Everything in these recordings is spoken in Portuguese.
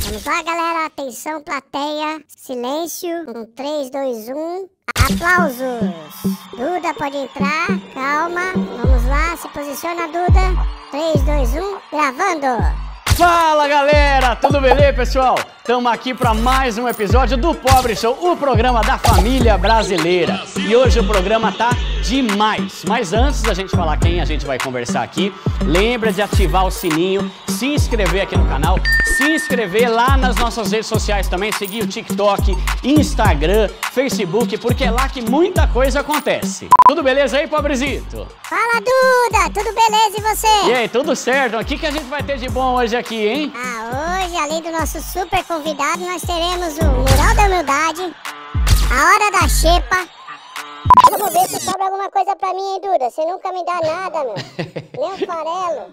Vamos lá, galera. Atenção, plateia. Silêncio. 3, 2, 1. Aplausos. Duda pode entrar. Calma. Vamos lá. Se posiciona, Duda. 3, 2, 1. Gravando. Fala, galera! Tudo beleza, pessoal? Estamos aqui para mais um episódio do Pobre Show, o programa da família brasileira. E hoje o programa tá demais. Mas antes da gente falar quem a gente vai conversar aqui, lembra de ativar o sininho, se inscrever aqui no canal, se inscrever lá nas nossas redes sociais também, seguir o TikTok, Instagram, Facebook, porque é lá que muita coisa acontece. Tudo beleza aí, pobrezito? Fala, Duda! Tudo beleza e você? E aí, tudo certo? O que a gente vai ter de bom hoje aqui, hein? Hoje, além do nosso super convidado, nós teremos o Mural da Humildade, a Hora da Xepa. Vamos ver se sobra alguma coisa pra mim, hein, Duda? Você nunca me dá nada, meu. Nem um farelo.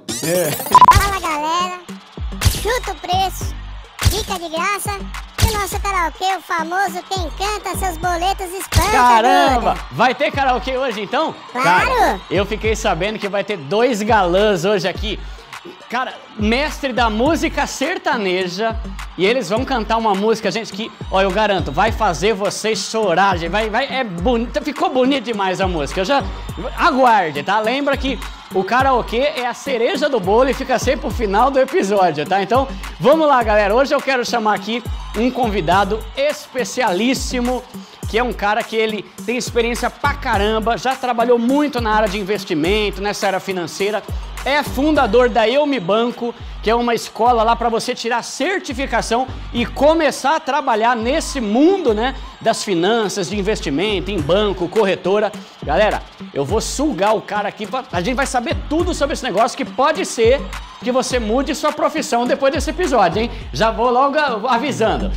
Fala, galera. Chuta o preço. Dica de graça. E o nosso karaokê, o famoso Quem Canta Seus Boletos Espanta. Caramba! Duda. Vai ter karaokê hoje, então? Claro! Cara, eu fiquei sabendo que vai ter 2 galãs hoje aqui. Cara, mestre da música sertaneja, e eles vão cantar uma música, gente, que, ó, eu garanto, vai fazer vocês chorar, gente, é bonito, ficou bonito demais a música, aguarde, tá? Lembra que o karaokê é a cereja do bolo e fica sempre pro final do episódio, tá? Então, vamos lá, galera, hoje eu quero chamar aqui um convidado especialíssimo, que é um cara que ele tem experiência pra caramba, já trabalhou muito na área de investimento, nessa área financeira, é fundador da Eu Me Banco, que é uma escola lá para você tirar certificação e começar a trabalhar nesse mundo, né, das finanças, de investimento, em banco, corretora. Galera, eu vou sugar o cara aqui, a gente vai saber tudo sobre esse negócio, que pode ser que você mude sua profissão depois desse episódio, hein? Já vou logo avisando.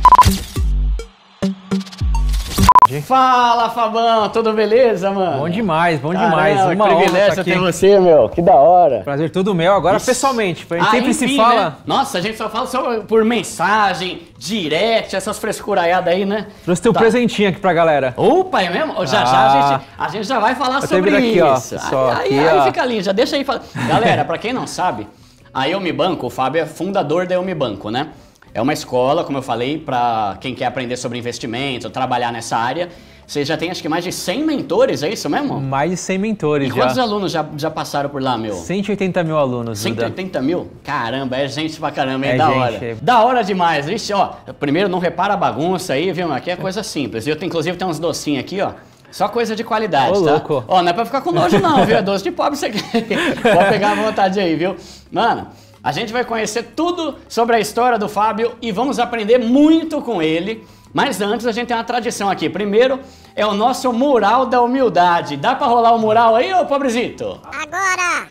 Fala, Fabão, tudo beleza, mano? Bom demais, bom Caramba, demais. Uma privilégio ter você, meu, que da hora. Prazer todo meu, agora pessoalmente, a gente sempre enfim, se fala. Né? Nossa, a gente só fala só por mensagem, direct, essas frescuraiadas aí, né? Trouxe teu presentinho aqui pra galera. Opa, é mesmo? Já a gente já vai falar sobre aqui, isso. Ó, aí fica lindo, já deixa aí. Galera, pra quem não sabe, a Eu Me Banco, o Fábio é fundador da Eu Me Banco, né? É uma escola, como eu falei, para quem quer aprender sobre investimento, trabalhar nessa área. Você já tem acho que mais de 100 mentores, é isso mesmo? Mais de 100 mentores já. E quantos alunos já passaram por lá, meu? 180 mil alunos, 180 mil? Caramba, é gente pra caramba, hein? É Da gente, hora. Da hora demais. Vixe, ó, primeiro não repara a bagunça aí, viu? Aqui é coisa simples. Eu tenho, inclusive tem uns docinhos aqui, ó. Só coisa de qualidade, Ô, tá? louco. Ó, não é pra ficar com nojo não, viu? É doce de pobre isso aqui. Pode pegar à vontade aí, viu? Mano, a gente vai conhecer tudo sobre a história do Fábio e vamos aprender muito com ele. Mas antes a gente tem uma tradição aqui. Primeiro é o nosso Mural da Humildade. Dá pra rolar o mural aí, ô pobrezito? Agora!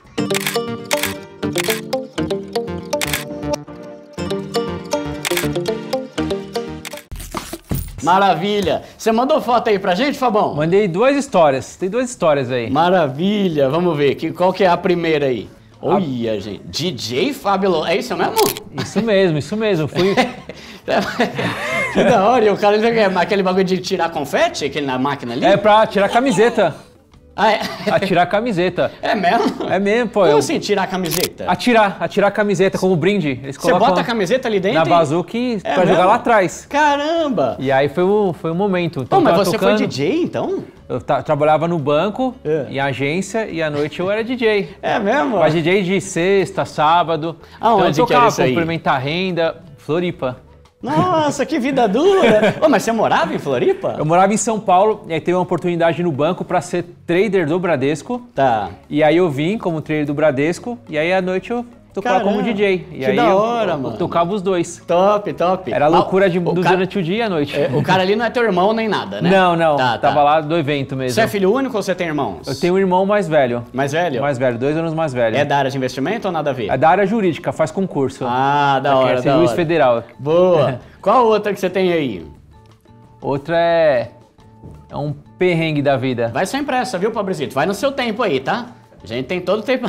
Maravilha! Você mandou foto aí pra gente, Fabão? Mandei 2 histórias, tem 2 histórias aí. Maravilha! Vamos ver, qual que é a primeira aí? Olha, gente, DJ Fábio, é isso mesmo? Isso mesmo, fui... Que da hora, e o cara, aquele bagulho de tirar confete, aquele na máquina ali? É pra tirar camiseta. Ah, é? Atirar camiseta. É mesmo? É mesmo, pô. Como assim, tirar a camiseta? Atirar a camiseta como brinde. Eles Você bota a camiseta ali dentro? Na bazuca pra jogar lá atrás. Caramba! E aí foi um momento. Então, mas você foi DJ, então? Eu trabalhava no banco, em agência, e à noite eu era DJ. É mesmo? Mas DJ de sexta, sábado. Aonde então eu que era tocava, isso aí? complementar renda, Floripa. Nossa, que vida dura! Ô, mas você morava em Floripa? Eu morava em São Paulo, e aí teve uma oportunidade no banco para ser trader do Bradesco. Tá. E aí eu vim como trader do Bradesco, e aí à noite eu tocava como DJ. E que aí da hora, eu mano. tocava os 2. Top, top. Era a loucura durante o dia e a noite. O cara ali não é teu irmão nem nada, né? Não. Tá. Tava lá do evento mesmo. Você é filho único ou você tem irmãos? Eu tenho um irmão mais velho. Mais velho? Mais velho, 2 anos mais velho. É da área de investimento ou nada a ver? É da área jurídica, faz concurso. Ah, da hora, Quer ser juiz federal. Boa. Qual outra que você tem aí? Outra é um perrengue da vida. Vai sem pressa, viu, pobrezito? Vai no seu tempo aí, tá? A gente tem todo o tempo.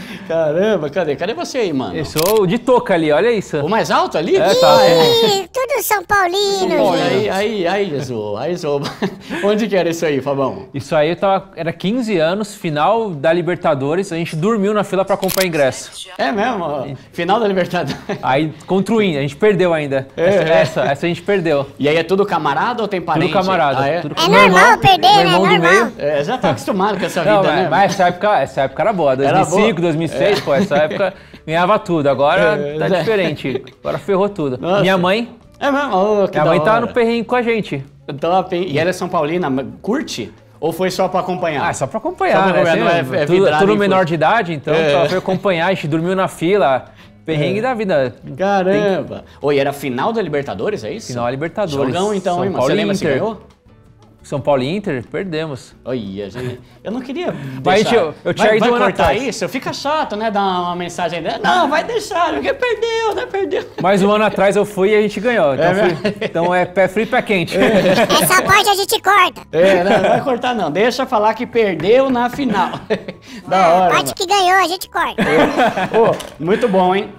Caramba, cadê você aí, mano? Eu sou o de touca ali, olha isso. O mais alto ali? É, tá. Ih, tudo Tudo São Paulino, gente. Aí, Zô. Onde que era isso aí, Fabão? Isso aí era 15 anos, final da Libertadores, a gente dormiu na fila pra comprar ingresso. É mesmo? Final da Libertadores. Aí, contra o Inter, a gente perdeu ainda. Essa a gente perdeu. E aí é tudo camarada ou tem parente? Tudo camarada. É Tudo É normal perder, né? irmão do Normal. meio. Já tá acostumado com essa Não, vida, né? mas essa época era boa. 2005, 2006, pô, essa época ganhava tudo. Agora tá diferente. Agora ferrou tudo. Nossa. Minha mãe... É mesmo? Oh, Minha mãe tá no perrengue com a gente. Top, hein? E ela é São Paulina, curte? Ou foi só pra acompanhar? Só pra acompanhar, Só pra né? acompanhar, Assim, não é vidrado tudo em menor fute. de idade, então ela foi acompanhar, a gente dormiu na fila. Perrengue da vida. Caramba! Oi, era final da Libertadores, é isso? Final da Libertadores. Jogão então, São hein, mano? Paulo Você e lembra se Inter. ganhou? São Paulo e Inter, perdemos. Olha, gente, eu não queria Mas deixar. eu tinha ido vai um ano cortar atrás. isso? Fica chato, né? Dar uma mensagem dela. Não, vai deixar, porque perdeu, né? Perdeu. Mas um ano atrás eu fui e a gente ganhou. Então é pé frio e pé quente. Essa parte a gente corta. Não vai cortar não. Deixa falar que perdeu na final. Da A hora, parte que ganhou a gente corta. Muito bom, hein?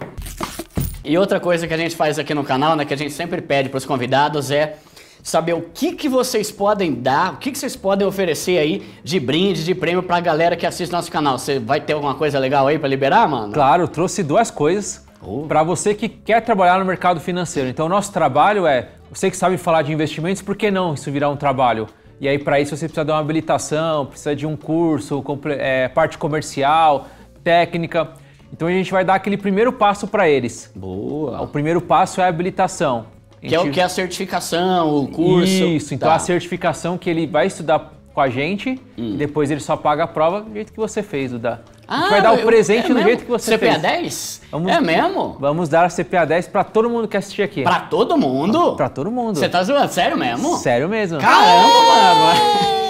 E outra coisa que a gente faz aqui no canal, né, que a gente sempre pede para os convidados é saber o que vocês podem dar, o que vocês podem oferecer aí de brinde, de prêmio pra galera que assiste nosso canal. Você vai ter alguma coisa legal aí para liberar, mano? Claro, eu trouxe duas coisas para você que quer trabalhar no mercado financeiro. Então, o nosso trabalho é, você que sabe falar de investimentos, por que não isso virar um trabalho? E aí, para isso, você precisa de uma habilitação, precisa de um curso, parte comercial, técnica. Então, a gente vai dar aquele primeiro passo para eles. Boa. O primeiro passo é a habilitação. Que é a certificação, o curso. Isso, então Tá. a certificação que ele vai estudar com a gente, e depois ele só paga a prova do jeito que você fez, Duda. A gente vai dar o presente do mesmo? jeito que você CPA fez. 10? Vamos- É mesmo? Vamos dar a CPA 10 para todo mundo que assistir aqui. Pra todo mundo? Pra todo mundo. Você tá zoando? Sério mesmo? Sério mesmo. Caramba, mano!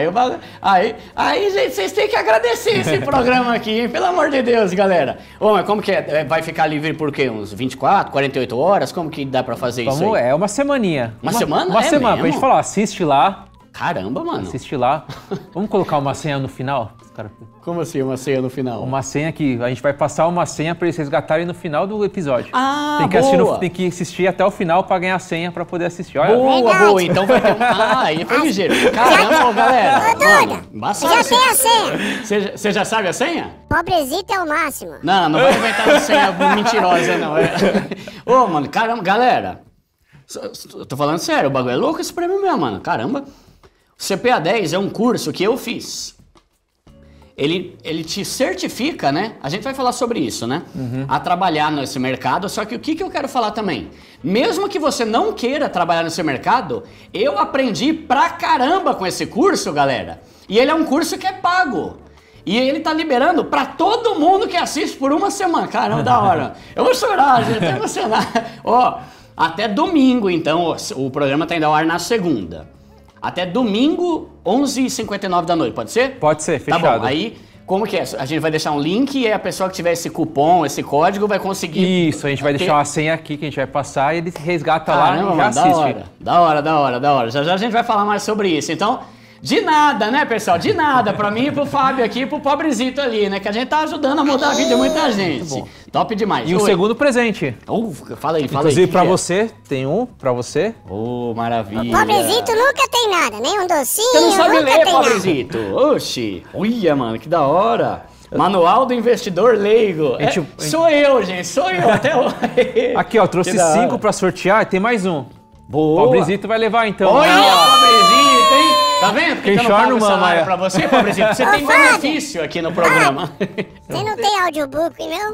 Aí, gente, vocês têm que agradecer esse programa aqui, hein? Pelo amor de Deus, galera. Ô, mas como que é? Vai ficar livre por quê? Uns 24, 48 horas? Como que dá pra fazer isso aí? É uma semaninha. Uma semana? Uma É semana, mesmo? pra gente falar, assiste lá, Caramba, mano. assiste lá. Vamos colocar uma senha no final? Cara, Como assim uma ceia no final? uma senha que a gente vai passar uma senha pra eles resgatarem no final do episódio. Ah, tem que assistir boa. tem que assistir até o final pra ganhar a senha pra poder assistir. Olha, Boa. Então vai ter um... aí foi ligeiro. Caramba, galera. Ô, Duda, Mano, você embaçado já esse- tem a senha. Você já sabe a senha? Pobrezito é o máximo. Não vai inventar uma senha mentirosa, não. Ô, mano, caramba, galera. Eu tô falando sério, o bagulho é louco esse prêmio mesmo, mano. Caramba. O CPA 10 é um curso que eu fiz. Ele te certifica, né? A gente vai falar sobre isso, né? A trabalhar nesse mercado. Só que o que eu quero falar também? Mesmo que você não queira trabalhar nesse mercado, eu aprendi pra caramba com esse curso, galera. E ele é um curso que é pago. E ele tá liberando pra todo mundo que assiste por uma semana. Caramba, da hora. Eu vou chorar, gente, tô emocionado. Ó, até domingo, então, o programa tá indo ao ar na segunda. Até domingo, 11h59 da noite, pode ser? Pode ser, Tá fechado. bom, aí, como que é? A gente vai deixar um link e aí a pessoa que tiver esse cupom, esse código, vai conseguir... Isso, a gente vai ter- deixar uma senha aqui que a gente vai passar e ele resgata lá Caramba, e já mano, assiste. da hora. Já a gente vai falar mais sobre isso. Então, de nada, né, pessoal? De nada. Pra mim e pro Fábio aqui, pro pobrezito ali, né? Que a gente tá ajudando a mudar a vida de muita gente. Top demais. E o Oi. segundo presente. Fala aí. Inclusive que pra que é? você, tem um pra você. Ô, maravilha. Pobrezito nunca tem nada, nem um docinho, Você não sabe nunca ler, tem pobrezito. Oxi. Uia, mano, que da hora. Manual do investidor leigo. Sou eu, gente. Sou eu até hoje. Aqui, ó, trouxe Que da 5 hora. pra sortear e tem mais um. Boa. Pobrezito vai levar então. Olha, Ah, pobrezito, hein? Tá vendo? Porque Quem eu não chora pago não mama, salário é. pra você, pobrezito. Você tem benefício aqui no programa. Você não tem audiobook, não?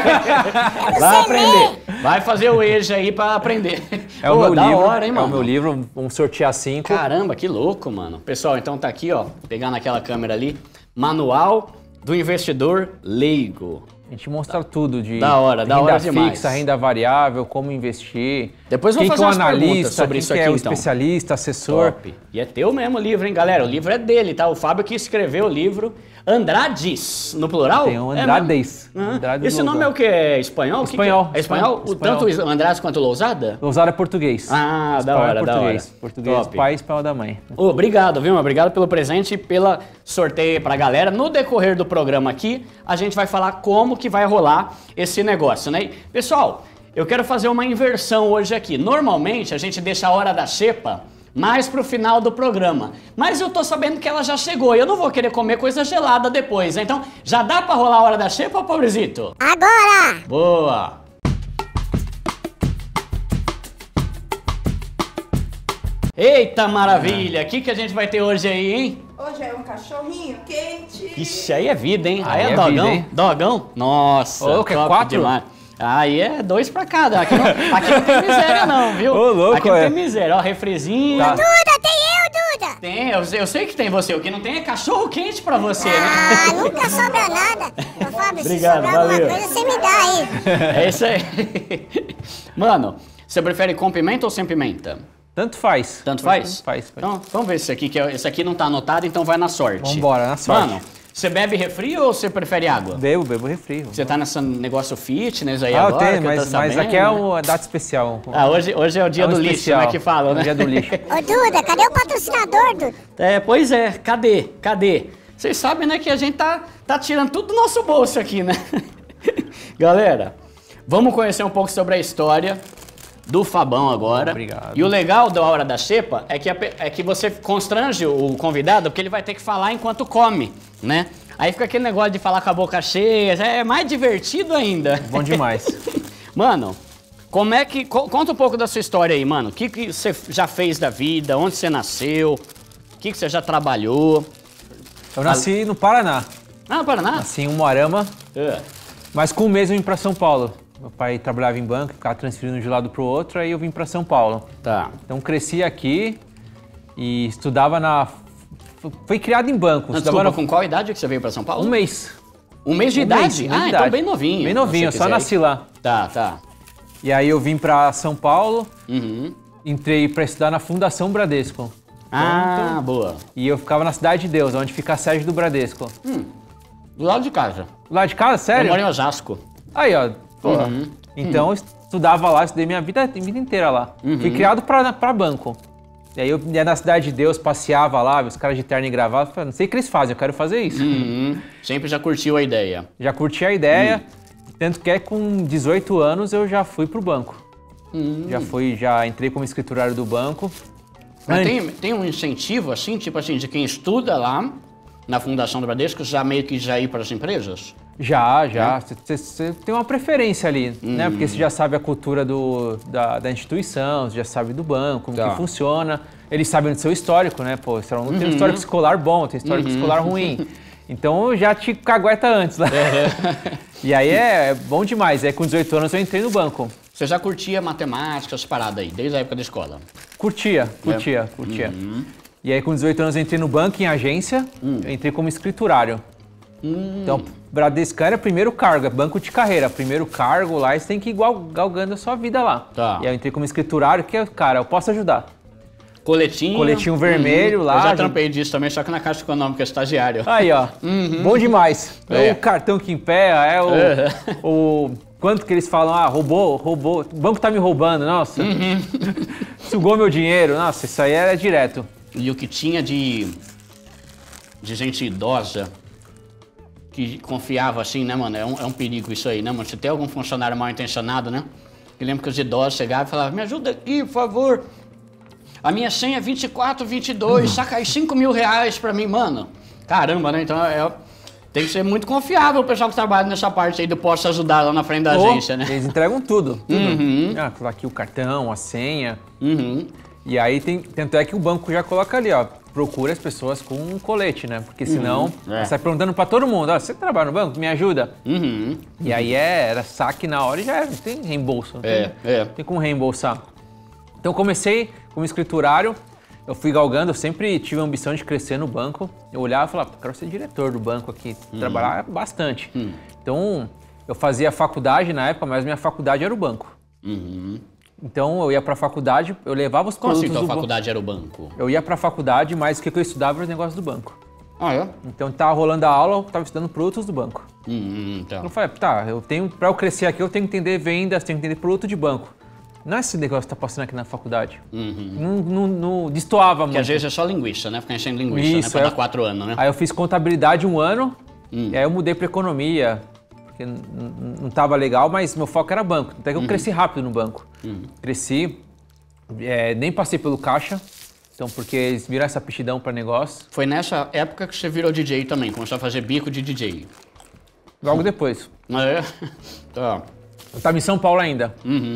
Vai aprender. Vai fazer o EJA aí pra aprender. É o Pô, meu da livro. hora, hein, É mano? o meu livro, vamos sortear 5. Caramba, que louco, mano. Pessoal, então tá aqui, ó. Pegar naquela câmera ali. Manual do investidor leigo. A gente mostra tudo de Da hora renda demais. fixa, renda variável, como investir. Depois eu vou quem fazer que é o umas perguntas analista, sobre quem isso que aqui, é o então. especialista, assessor. Top. E é teu mesmo o livro, hein, galera? O livro é dele, tá? O Fábio que escreveu o livro. Andrades, no plural? Tem um É Andrades. mesmo? Andrades Esse nome é Lousada. o quê? É espanhol? Espanhol. É espanhol? Espanhol. Tanto o Andrades quanto o Lousada? Lousada é português. Ah, da Espanhol hora, é da português. hora. Português Top. do pai, espanhol da mãe. Ô, obrigado, viu? Obrigado pelo presente e pela sorteio pra galera. No decorrer do programa aqui, a gente vai falar como que vai rolar esse negócio, né? E, pessoal, eu quero fazer uma inversão hoje aqui. Normalmente a gente deixa a hora da xepa mais pro final do programa. Mas eu tô sabendo que ela já chegou e eu não vou querer comer coisa gelada depois, né? Então, já dá pra rolar a hora da xepa, pobrezito? Agora! Boa! Eita maravilha! O que a gente vai ter hoje aí, hein? Hoje é um cachorrinho quente. Ixi, aí é vida, hein? Aí Aí é é dogão. vida, hein? Dogão? Nossa, Ô, que é top 4? demais. Aí é 2 pra cada. Aqui não tem miséria não, viu? Ô, louco, aqui não é. tem miséria. Ó, refrizinho. Tá. Duda, tem eu, Duda! Tem, eu sei que tem você. O que não tem é cachorro quente pra você, né? Ah, nunca sobra nada. Ô, Fábio, se Obrigado, sobrar alguma valeu. coisa, você me dá aí. É isso aí. Mano, você prefere com pimenta ou sem pimenta? Tanto faz. Tanto faz? Tanto faz. Então, vamos ver esse aqui, esse aqui não tá anotado, então vai na sorte. Vambora, na sorte. Mano, você bebe refri ou você prefere água? Bebo refri. Você tá nesse negócio fitness aí Eu agora? tenho, que eu tô mas sabendo, aqui é né? uma data especial. Ah, hoje é o dia Ano do lixo, especial. né, que falam, né? É o dia do lixo. Ô, Duda, cadê o patrocinador, Duda? É, pois é, cadê? Vocês sabem, né, que a gente tá tirando tudo do nosso bolso aqui, né? Galera, vamos conhecer um pouco sobre a história do Fabão agora. Obrigado. E o legal da hora da xepa é que você constrange o convidado, porque ele vai ter que falar enquanto come, né? Aí fica aquele negócio de falar com a boca cheia, é mais divertido ainda. Bom demais. Mano, como é que... Conta um pouco da sua história aí, mano. O que você já fez da vida? Onde você nasceu? O que você já trabalhou? Eu nasci no Paraná. Ah, no Paraná? Nasci em Umuarama, É. mas com um mês eu vim pra São Paulo. Meu pai trabalhava em banco, ficava transferindo de um lado pro outro, aí eu vim pra São Paulo. Tá. Então cresci aqui e estudava na... Foi criado em banco. Não, estudava desculpa, com qual idade que você veio pra São Paulo? Um mês. Um mês de Um idade? mês de Então idade. bem novinho. Bem novinho, eu se só quiser nasci aí. lá. Tá. E aí eu vim pra São Paulo, Uhum. entrei pra estudar na Fundação Bradesco. Ah, boa. E eu ficava na Cidade de Deus, onde fica a sede do Bradesco. Do lado de casa. Lá de casa, Eu sério? moro em Osasco. Aí, ó. Porra. Uhum. Então eu estudava lá, estudei minha vida inteira lá. Uhum. Fui criado pra banco. E aí eu ia na Cidade de Deus, passeava lá, os caras de terno e gravata, falei, não sei o que eles fazem, eu quero fazer isso. Uhum. Sempre já curtiu a ideia. Já curti a ideia, tanto que com 18 anos eu já fui pro banco. Já entrei como escriturário do banco. Mas tem um incentivo, assim, tipo assim, de quem estuda lá na Fundação do Bradesco, já meio que já ir para as empresas? Já. Você tem uma preferência ali, né? Porque você já sabe a cultura da instituição, você já sabe do banco, como Tá. que funciona. Eles sabem do seu histórico, né? Pô, esse aluno tem um histórico escolar bom, tem um histórico escolar ruim. Então eu já te cagueta antes lá. E aí é bom demais. Aí com 18 anos eu entrei no banco. Você já curtia matemática, essas paradas aí, desde a época da escola? Curtia. E aí com 18 anos eu entrei no banco, em agência, eu entrei como escriturário. Então, Bradesco era primeiro cargo, é banco de carreira. Primeiro cargo lá, você tem que ir galgando a sua vida lá. Tá. E aí eu entrei como escriturário, que é, cara, eu posso ajudar. Coletinho vermelho lá. Eu já trampei disso também, só que na Caixa Econômica, estagiário. Aí, ó. Bom demais. É. O cartão que emperra, o quanto que eles falam, roubou, o banco tá me roubando, nossa. Sugou meu dinheiro, nossa, isso aí era direto. E o que tinha de gente idosa que confiava assim, né, mano? É um perigo isso aí, né, mano? Se tem algum funcionário mal intencionado, né? Eu lembro que os idosos chegavam e falavam, me ajuda aqui, por favor. A minha senha é 2422, saca aí 5 mil reais pra mim, mano. Caramba, né? Então tem que ser muito confiável o pessoal que trabalha nessa parte aí do posso ajudar lá na frente da agência, né? Eles entregam tudo. Aqui o cartão, a senha. E aí tanto é que o banco já coloca ali, ó, procura as pessoas com um colete, né? Porque senão você sai perguntando pra todo mundo, ó, você trabalha no banco? Me ajuda. E aí era saque na hora e já era, não tem reembolso. Não tem como reembolsar. Então comecei como escriturário, eu fui galgando, eu sempre tive a ambição de crescer no banco. Eu olhava e falava, quero ser diretor do banco aqui, trabalhar bastante. Então eu fazia faculdade na época, mas minha faculdade era o banco. Então eu ia pra faculdade, eu levava os Como produtos assim tua do faculdade era o banco? Eu ia pra faculdade, mas o que eu estudava era os negócios do banco. Ah, é? Então tava rolando a aula, eu tava estudando produtos do banco. Tá. Eu falei, tá, pra eu crescer aqui, eu tenho que entender vendas, tenho que entender produto de banco. Não é esse negócio que tá passando aqui na faculdade. Não destoava muito. Porque às vezes é só linguiça, né? Ficar enchendo linguiça, Isso, né? Pra dar 4 anos, né? Aí eu fiz contabilidade 1 ano, e aí eu mudei pra economia. porque não estava legal, mas meu foco era banco. Até que eu cresci rápido no banco. Cresci, nem passei pelo caixa, então porque eles viram essa aptidão para negócio. Foi nessa época que você virou DJ também, começou a fazer bico de DJ. Logo depois. É? Tá. Eu estava em São Paulo ainda.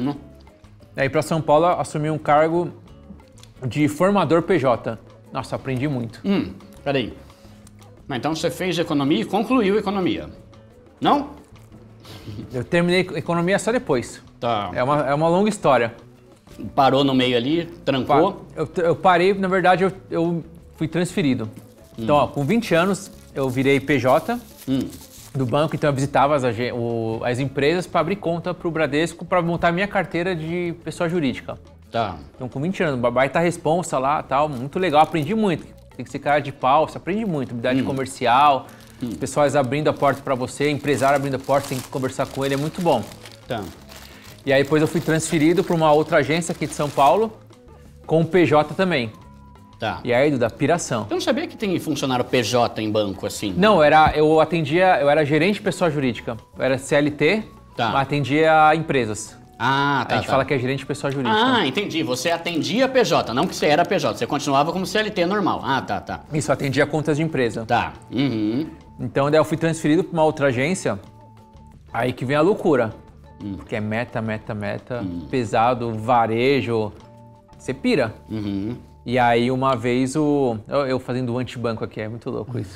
Aí para São Paulo assumi um cargo de formador PJ. Nossa, aprendi muito. Peraí. Mas então você fez economia e concluiu economia, não? Eu terminei economia só depois. Tá. É uma longa história. Parou no meio ali, trancou. Eu parei, na verdade, eu fui transferido. Então, ó, com 20 anos, eu virei PJ do banco, então eu visitava as empresas para abrir conta para o Bradesco para montar minha carteira de pessoa jurídica. Tá. Então, com 20 anos, baita responsa lá, tal, muito legal, aprendi muito. Tem que ser cara de pau, você aprende muito, habilidade comercial, pessoas abrindo a porta para você, empresário abrindo a porta, tem que conversar com ele, é muito bom. Tá. E aí depois eu fui transferido para uma outra agência aqui de São Paulo, com o PJ também. Tá. E aí, da piração. Eu não sabia que tem funcionário PJ em banco assim. Não, eu era gerente de pessoa jurídica. Eu era CLT, mas atendia empresas. Ah, tá. A gente fala que é gerente de pessoa jurídica. Ah, entendi. Você atendia PJ, não que você era PJ. Você continuava como CLT normal. Ah, tá. Isso, atendia contas de empresa. Tá. Então, daí eu fui transferido para uma outra agência, aí que vem a loucura. Porque é meta, pesado, varejo, você pira. E aí, uma vez, eu fazendo o antibanco aqui, é muito louco isso.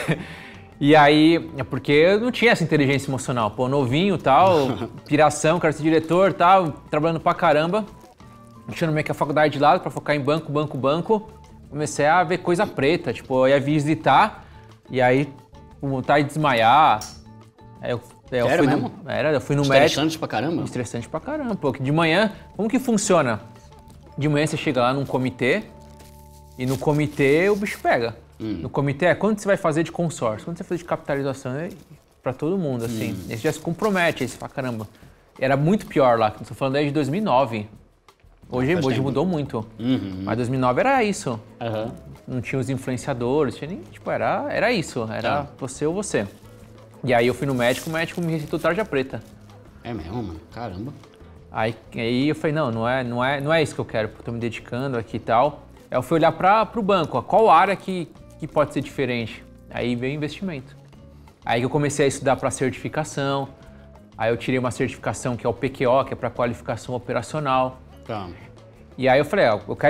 E aí, é porque eu não tinha essa inteligência emocional. Pô, novinho, tal, piração, quero ser diretor, tal, trabalhando pra caramba. Deixando meio que a faculdade de lado pra focar em banco. Comecei a ver coisa preta, tipo, eu ia visitar e aí, com vontade de desmaiar. Aí eu Sério fui mesmo? Eu fui no médico. Estressante pra caramba? Estressante pra caramba, pô. De manhã, como que funciona? De manhã você chega lá num comitê e no comitê o bicho pega. No comitê quanto você vai fazer de consórcio, quanto você vai fazer de capitalização, é pra todo mundo, assim. Aí você já se compromete, aí você fala, caramba. Era muito pior lá, estou falando desde 2009. Hoje mudou muito. Mas 2009 era isso. Não tinha os influenciadores, tinha nem, tipo, era isso. Era você ou você. E aí eu fui no médico, o médico me receitou tarja preta. É mesmo, mano? Caramba. Aí eu falei, não é isso que eu quero, porque eu tô me dedicando aqui e tal. Aí eu fui olhar pro banco, qual área que pode ser diferente. Aí veio o investimento. Aí que eu comecei a estudar para certificação. Aí eu tirei uma certificação que é o PQO, que é para qualificação operacional. Tá. E aí eu falei,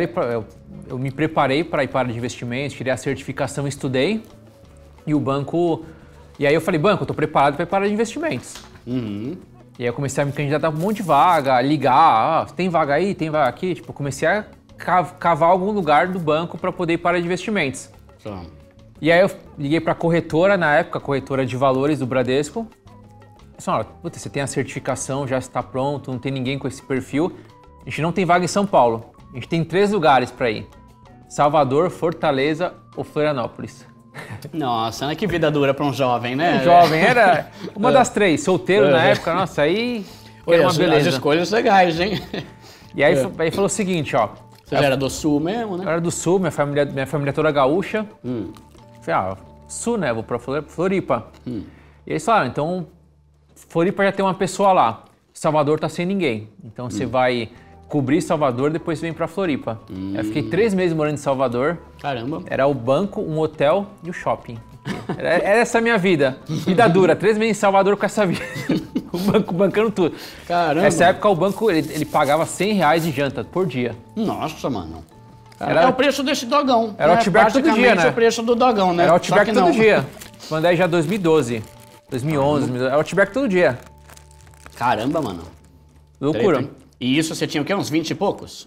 eu me preparei para ir para a área de investimentos, tirei a certificação, estudei. E o banco... E aí eu falei, banco, eu tô preparado para ir para a área de investimentos. E aí eu comecei a me candidatar para um monte de vaga, ligar, tem vaga aí, tem vaga aqui. Tipo, eu comecei a cavar algum lugar do banco para poder ir para a área de investimentos. Tá. E aí eu liguei para a corretora, na época, a corretora de valores do Bradesco. Olha, você tem a certificação, já está pronto, não tem ninguém com esse perfil. A gente não tem vaga em São Paulo. A gente tem 3 lugares para ir. Salvador, Fortaleza ou Florianópolis. Nossa, que vida dura para um jovem, né? Jovem, era uma das 3. Solteiro na época, nossa, aí era uma beleza. As escolhas legais, hein? E aí falou o seguinte, ó. Você já era do Sul mesmo, né? Eu era do Sul, minha família é toda gaúcha. Falei, Sul, né? Vou pra Floripa. E eles falaram, então, Floripa já tem uma pessoa lá. Salvador tá sem ninguém. Então você vai cobrir Salvador, depois vem pra Floripa. Eu fiquei 3 meses morando em Salvador. Caramba. Era o banco, um hotel e o shopping. Era essa a minha vida. Vida dura, 3 meses em Salvador com essa vida. O banco bancando tudo. Caramba. Nessa época o banco ele pagava R$100 de janta por dia. Nossa, mano. É o preço desse dogão. Era o Outback todo dia, né? É o preço do dogão, né? Era o Outback todo dia. Quando aí já 2012, 2011, era o Outback todo dia. Caramba, mano. Loucura. Treta, e isso você tinha o quê? Uns 20 e poucos?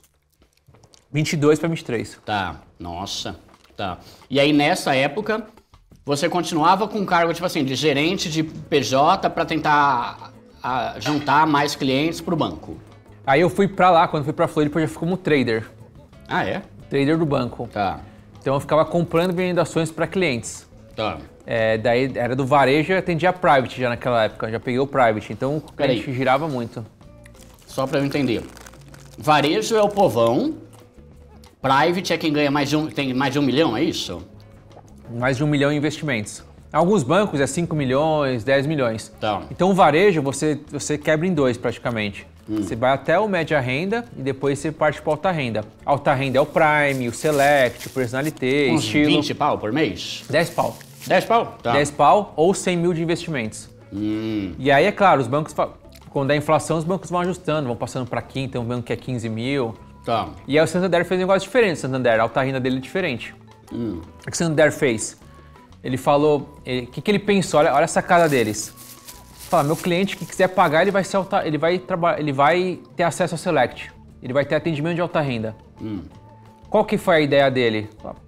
22 para 23. Tá, nossa. Tá. E aí nessa época, você continuava com cargo, tipo assim, de gerente de PJ para tentar juntar mais clientes pro banco. Aí eu fui pra lá, quando fui pra Floripa, eu já fui como trader. Ah, é? Trader do banco. Tá. Então eu ficava comprando e vendendo ações para clientes. Tá. Daí era do varejo, eu atendia private já naquela época, já peguei o private, então o cliente girava muito. Só para eu entender. Varejo é o povão, private é quem ganha tem mais de 1 milhão, é isso? Mais de 1 milhão em investimentos. Alguns bancos é 5 milhões, 10 milhões. Tá. Então o varejo você quebra em 2 praticamente. Você vai até o média renda e depois você parte para alta renda. Alta renda é o Prime, o Select, o Personalité, Uns estilo. 20 pau por mês? 10 pau. 10 pau? Tá. 10 pau ou 100 mil de investimentos. E aí, é claro, os bancos, quando dá inflação, os bancos vão ajustando, vão passando para 15, tem um banco que é 15 mil. Tá. E aí o Santander fez um negócio diferente, o Santander, a alta renda dele é diferente. O que o Santander fez? Ele falou, o que ele pensou? Olha a sacada deles. Fala, meu cliente que quiser pagar, ele vai ter acesso ao Select. Ele vai ter atendimento de alta renda. Qual que foi a ideia dele?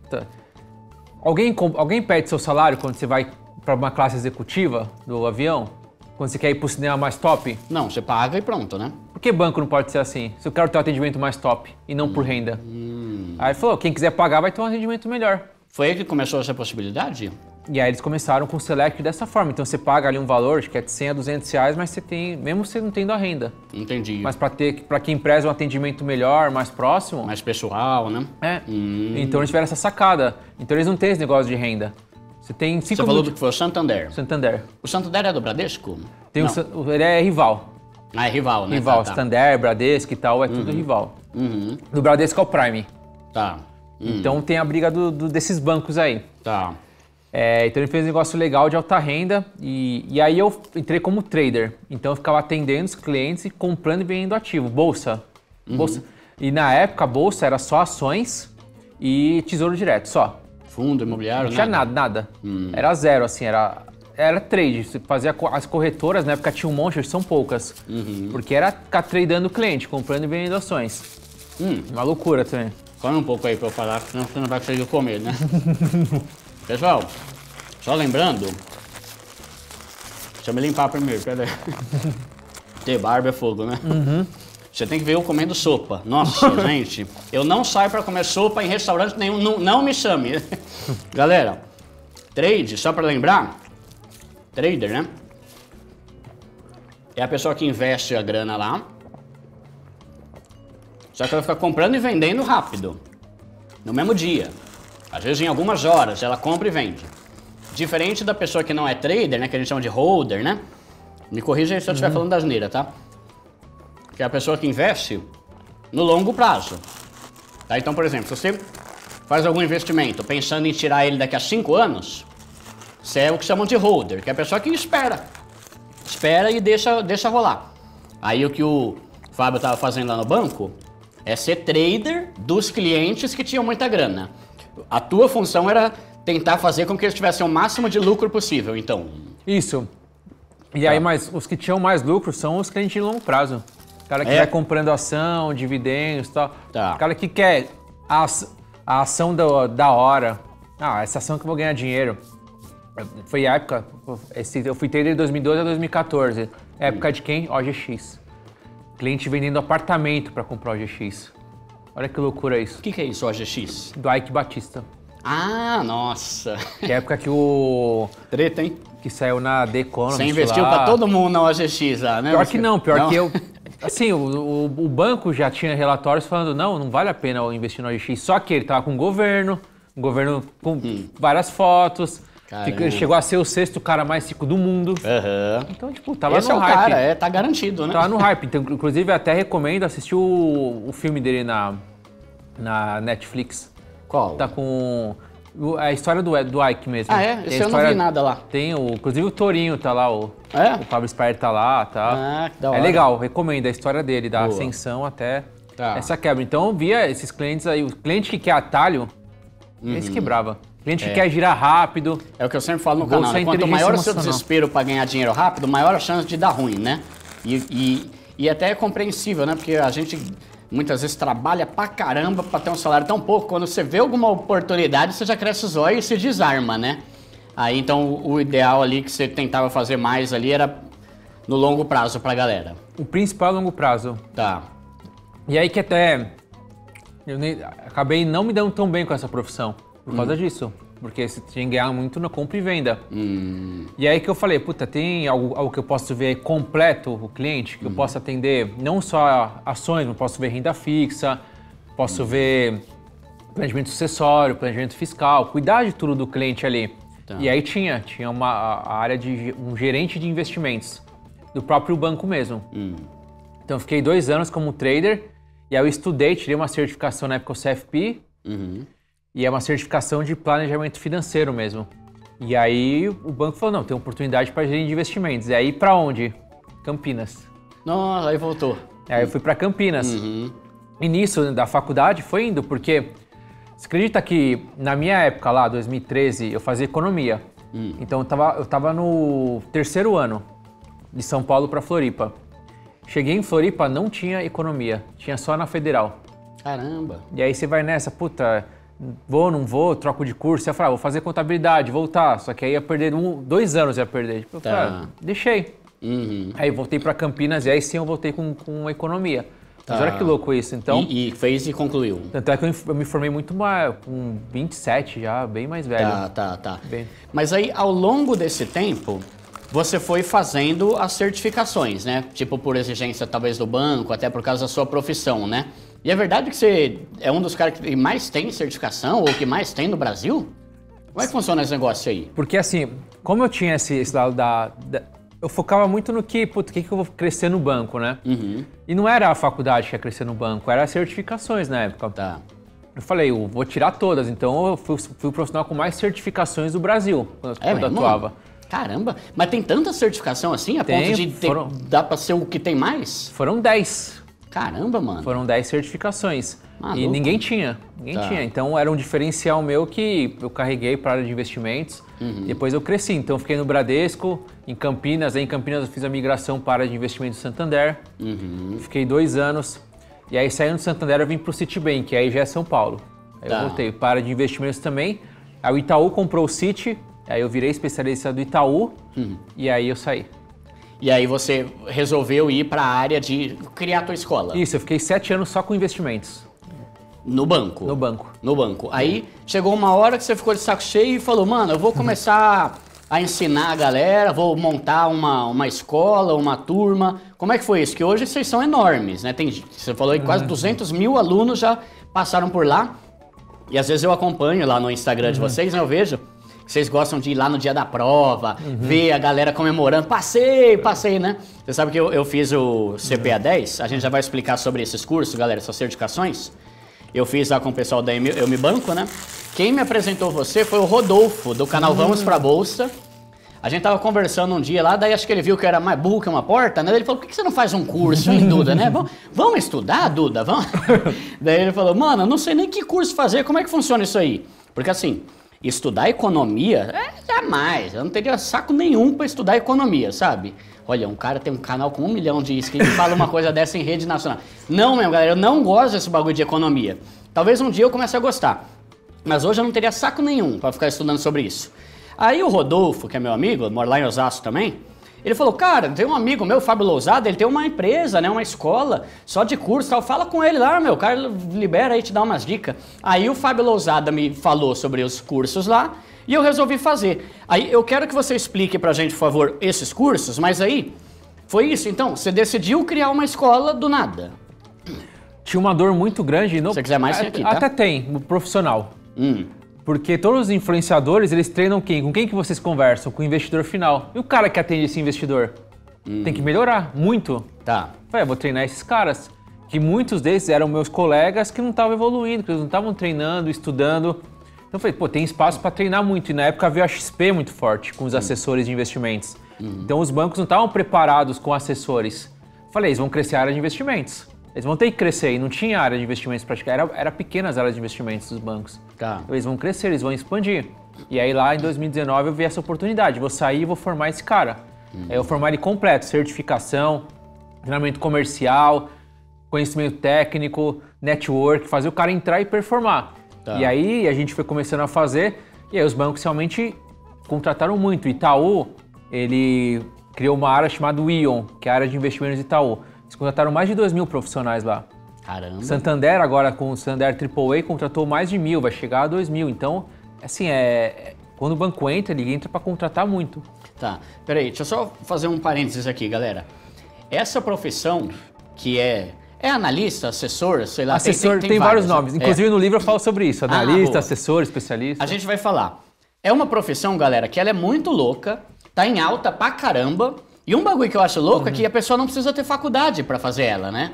Alguém pede seu salário quando você vai para uma classe executiva do avião? Quando você quer ir para o cinema mais top? Não, você paga e pronto, né? Por que banco não pode ser assim? Se eu quero ter um atendimento mais top e não por renda. Aí ele falou, quem quiser pagar vai ter um atendimento melhor. Foi aí que começou essa possibilidade? E aí eles começaram com o Select dessa forma. Então você paga ali um valor, acho que é de 100 a 200 reais, mas você tem, mesmo você não tendo a renda. Entendi. Mas para quem preza um atendimento melhor, mais próximo... Mais pessoal, né? É. Então eles tiveram essa sacada. Então eles não têm esse negócio de renda. Você tem 5 Você falou do que foi o Santander. Santander. O Santander é do Bradesco? Tem Não. ele é rival. Ah, é rival, né? Rival, Tá. Santander, Bradesco e tal, é tudo rival. Do Bradesco é o Prime. Tá. Então tem a briga desses bancos aí. Tá. Então ele fez um negócio legal de alta renda e aí eu entrei como trader. Então eu ficava atendendo os clientes e comprando e vendendo ativo, bolsa. E na época a bolsa era só ações e tesouro direto, só. Fundo imobiliário, Não tinha nada. Era zero, assim, era trade. Você fazia as corretoras, na época tinha um monte, hoje são poucas. Porque era ficar tradando o cliente, comprando e vendendo ações. Uma loucura também. Come um pouco aí pra eu falar, senão você não vai conseguir comer, né? Pessoal, só lembrando... Deixa eu me limpar primeiro, peraí. Ter barba é fogo, né? Você tem que ver eu comendo sopa. Nossa, gente, eu não saio pra comer sopa em restaurante nenhum, não me chame. Galera, trade, só pra lembrar, trader, né? É a pessoa que investe a grana lá, só que ela fica comprando e vendendo rápido, no mesmo dia. Às vezes em algumas horas ela compra e vende. Diferente da pessoa que não é trader, né, que a gente chama de holder, né? Me corrija aí se eu estiver falando da asneira, tá? Que é a pessoa que investe no longo prazo. Tá? Então, por exemplo, se você faz algum investimento pensando em tirar ele daqui a 5 anos, você é o que chamam de holder, que é a pessoa que espera. Espera e deixa rolar. Aí o que o Fábio estava fazendo lá no banco é ser trader dos clientes que tinham muita grana. A tua função era tentar fazer com que eles tivessem o máximo de lucro possível, então. Isso. E aí, mas os que tinham mais lucro são os clientes de longo prazo. O cara que vai comprando ação, dividendos e tal. Tá. O cara que quer a ação da hora. Ah, essa ação que eu vou ganhar dinheiro. Foi a época, eu fui trader de 2012 a 2014. Época de quem? OGX. Cliente vendendo apartamento para comprar OGX. Olha que loucura isso. O que é isso, OGX? Do Ike Batista. Ah, nossa. Que é a época que o... Treta, hein? Que saiu na The Economist. Você investiu lá. pra todo mundo na OGX lá, né? Pior que não, pior que eu... Assim, o banco já tinha relatórios falando, não vale a pena eu investir no OGX. Só que ele tava com o governo com várias fotos. Ele chegou a ser o 6º cara mais rico do mundo. Então, tipo, tava Esse no é o hype. cara, tá garantido, né? Tava no hype. Então, inclusive, até recomendo assistir o filme dele na Netflix. Qual? Tá com... A história do Ike mesmo. Ah, é? Esse eu não vi nada lá. Tem inclusive o Torinho tá lá, o Pablo Spire tá lá, tá? Ah, que da hora. É legal, recomendo a história dele, da ascensão até essa quebra. Então eu via esses clientes aí, o cliente que quer atalho, esse quebrava. Cliente que quer girar rápido. É o que eu sempre falo no canal, né? Quanto maior o seu desespero para ganhar dinheiro rápido, maior a chance de dar ruim, né? E até é compreensível, né? Porque a gente muitas vezes trabalha pra caramba pra ter um salário tão pouco. Quando você vê alguma oportunidade, você já cresce os olhos e se desarma, né? Aí então o ideal ali que você tentava fazer mais ali era no longo prazo pra galera. O principal é longo prazo. Tá. E aí que até eu acabei não me dando tão bem com essa profissão por causa disso. Porque você tinha que ganhar muito na compra e venda. E aí que eu falei, puta, tem algo que eu posso ver completo o cliente, que eu posso atender não só ações, mas posso ver renda fixa, posso ver planejamento sucessório, planejamento fiscal, cuidar de tudo do cliente ali. Tá. E aí tinha a área de um gerente de investimentos do próprio banco mesmo. Então eu fiquei 2 anos como trader e aí eu estudei, tirei uma certificação na época, o CFP, e é uma certificação de planejamento financeiro mesmo. E aí o banco falou, não, tem oportunidade para gerente de investimentos. E aí para onde? Campinas. Nossa, aí voltou. Aí eu fui para Campinas. E nisso, da faculdade, foi indo, porque você acredita que na minha época lá, 2013, eu fazia economia. Então eu tava no 3º ano de São Paulo para Floripa. Cheguei em Floripa, não tinha economia, tinha só na Federal. Caramba. E aí você vai nessa, puta, vou, não vou, troco de curso. Você fala, vou fazer contabilidade, voltar. Só que aí ia perder 2 anos, ia perder. Tipo, eu falei, deixei. Aí voltei para Campinas e aí sim eu voltei com economia. Mas olha que louco isso, então... E fez e concluiu. Tanto é que eu me formei muito mais, com 27 já, bem mais velho. Tá. Bem... Mas aí, ao longo desse tempo, você foi fazendo as certificações, né? Tipo, por exigência talvez do banco, até por causa da sua profissão, né? E é verdade que você é um dos caras que mais tem certificação, ou que mais tem no Brasil? Como é que funciona esse negócio aí? Porque assim, como eu tinha esse lado eu focava muito no que eu vou crescer no banco, né? E não era a faculdade que ia crescer no banco, era as certificações na época. Tá. Eu falei, eu vou tirar todas, então eu fui o profissional com mais certificações do Brasil, quando eu atuava. Caramba, mas tem tanta certificação assim, a ponto de dá pra ser o que tem mais? Foram 10. Caramba, mano. Foram 10 certificações. Maluco. E ninguém tinha. Então era um diferencial meu que eu carreguei para a área de investimentos. Depois eu cresci. Então eu fiquei no Bradesco, em Campinas. Aí em Campinas eu fiz a migração para a área de investimentos do Santander. Fiquei 2 anos. E aí saindo do Santander eu vim para o Citibank, aí já é São Paulo. Aí eu voltei para a área de investimentos também. Aí o Itaú comprou o Citi. Aí eu virei especialista do Itaú. E aí eu saí. E aí você resolveu ir para a área de criar a tua escola? Isso, eu fiquei 7 anos só com investimentos. No banco? No banco. No banco. Aí chegou uma hora que você ficou de saco cheio e falou, mano, eu vou começar a ensinar a galera, vou montar uma escola, uma turma. Como é que foi isso? Que hoje vocês são enormes, né? Você falou aí quase 200 mil alunos já passaram por lá. E às vezes eu acompanho lá no Instagram de vocês, né? Eu vejo. Vocês gostam de ir lá no dia da prova, ver a galera comemorando. Passei, né? Você sabe que eu fiz o CPA 10, a gente já vai explicar sobre esses cursos, galera, essas certificações. Eu fiz lá com o pessoal da Eu Me Banco, né? Quem me apresentou você foi o Rodolfo, do canal Vamos Pra Bolsa. A gente tava conversando um dia lá, daí acho que ele viu que eu era mais burro que uma porta, né? Ele falou, por que você não faz um curso, hein, Duda, né? Vamos estudar, Duda? Vamos? Daí ele falou, mano, eu não sei nem que curso fazer, como é que funciona isso aí? Porque assim... Estudar economia, jamais. Eu não teria saco nenhum pra estudar economia, sabe? Olha, um cara tem um canal com 1 milhão de inscritos e fala uma coisa dessa em rede nacional. Não, mesmo, galera, eu não gosto desse bagulho de economia. Talvez um dia eu comece a gostar. Mas hoje eu não teria saco nenhum pra ficar estudando sobre isso. Aí o Rodolfo, que é meu amigo, mora lá em Osasco também, ele falou, cara, tem um amigo meu, Fábio Lousada, ele tem uma empresa, né, uma escola, só de curso e tal, fala com ele lá, meu, o cara libera aí, te dá umas dicas. Aí o Fábio Lousada me falou sobre os cursos lá e eu resolvi fazer. Aí eu quero que você explique pra gente, por favor, esses cursos, mas aí, foi isso então, você decidiu criar uma escola do nada. Tinha uma dor muito grande. Se você quiser mais, tem aqui, tá? Até tem, no profissional. Porque todos os influenciadores, eles treinam quem? Com quem que vocês conversam? Com o investidor final. E o cara que atende esse investidor? Tem que melhorar, muito. Tá. Eu vou treinar esses caras. Que muitos deles eram meus colegas que não estavam evoluindo, que eles não estavam treinando, estudando. Então eu falei, pô, tem espaço para treinar muito. E na época veio a XP muito forte com os assessores de investimentos. Então os bancos não estavam preparados com assessores. Falei, eles vão crescer a área de investimentos. Eles vão ter que crescer e não tinha área de investimentos praticamente, era pequenas áreas de investimentos dos bancos. Tá. Eles vão crescer, eles vão expandir. E aí lá em 2019 eu vi essa oportunidade, vou sair e vou formar esse cara. Aí eu vou formar ele completo, certificação, treinamento comercial, conhecimento técnico, network, fazer o cara entrar e performar. Tá. E aí a gente foi começando a fazer, e aí os bancos realmente contrataram muito. Itaú, ele criou uma área chamada ION, que é a área de investimentos de Itaú. Eles contrataram mais de 2.000 profissionais lá. Caramba. Santander, agora com o Santander AAA, contratou mais de 1.000, vai chegar a 2.000. Então, assim, quando o banco entra, ele entra para contratar muito. Tá, peraí, deixa eu só fazer um parênteses aqui, galera. Essa profissão que é analista, assessor, sei lá... Assessor tem vários nomes. Inclusive no livro eu falo sobre isso. Analista, assessor, especialista. A gente vai falar. é uma profissão, galera, que ela é muito louca, tá em alta pra caramba. E um bagulho que eu acho louco é que a pessoa não precisa ter faculdade pra fazer ela, né?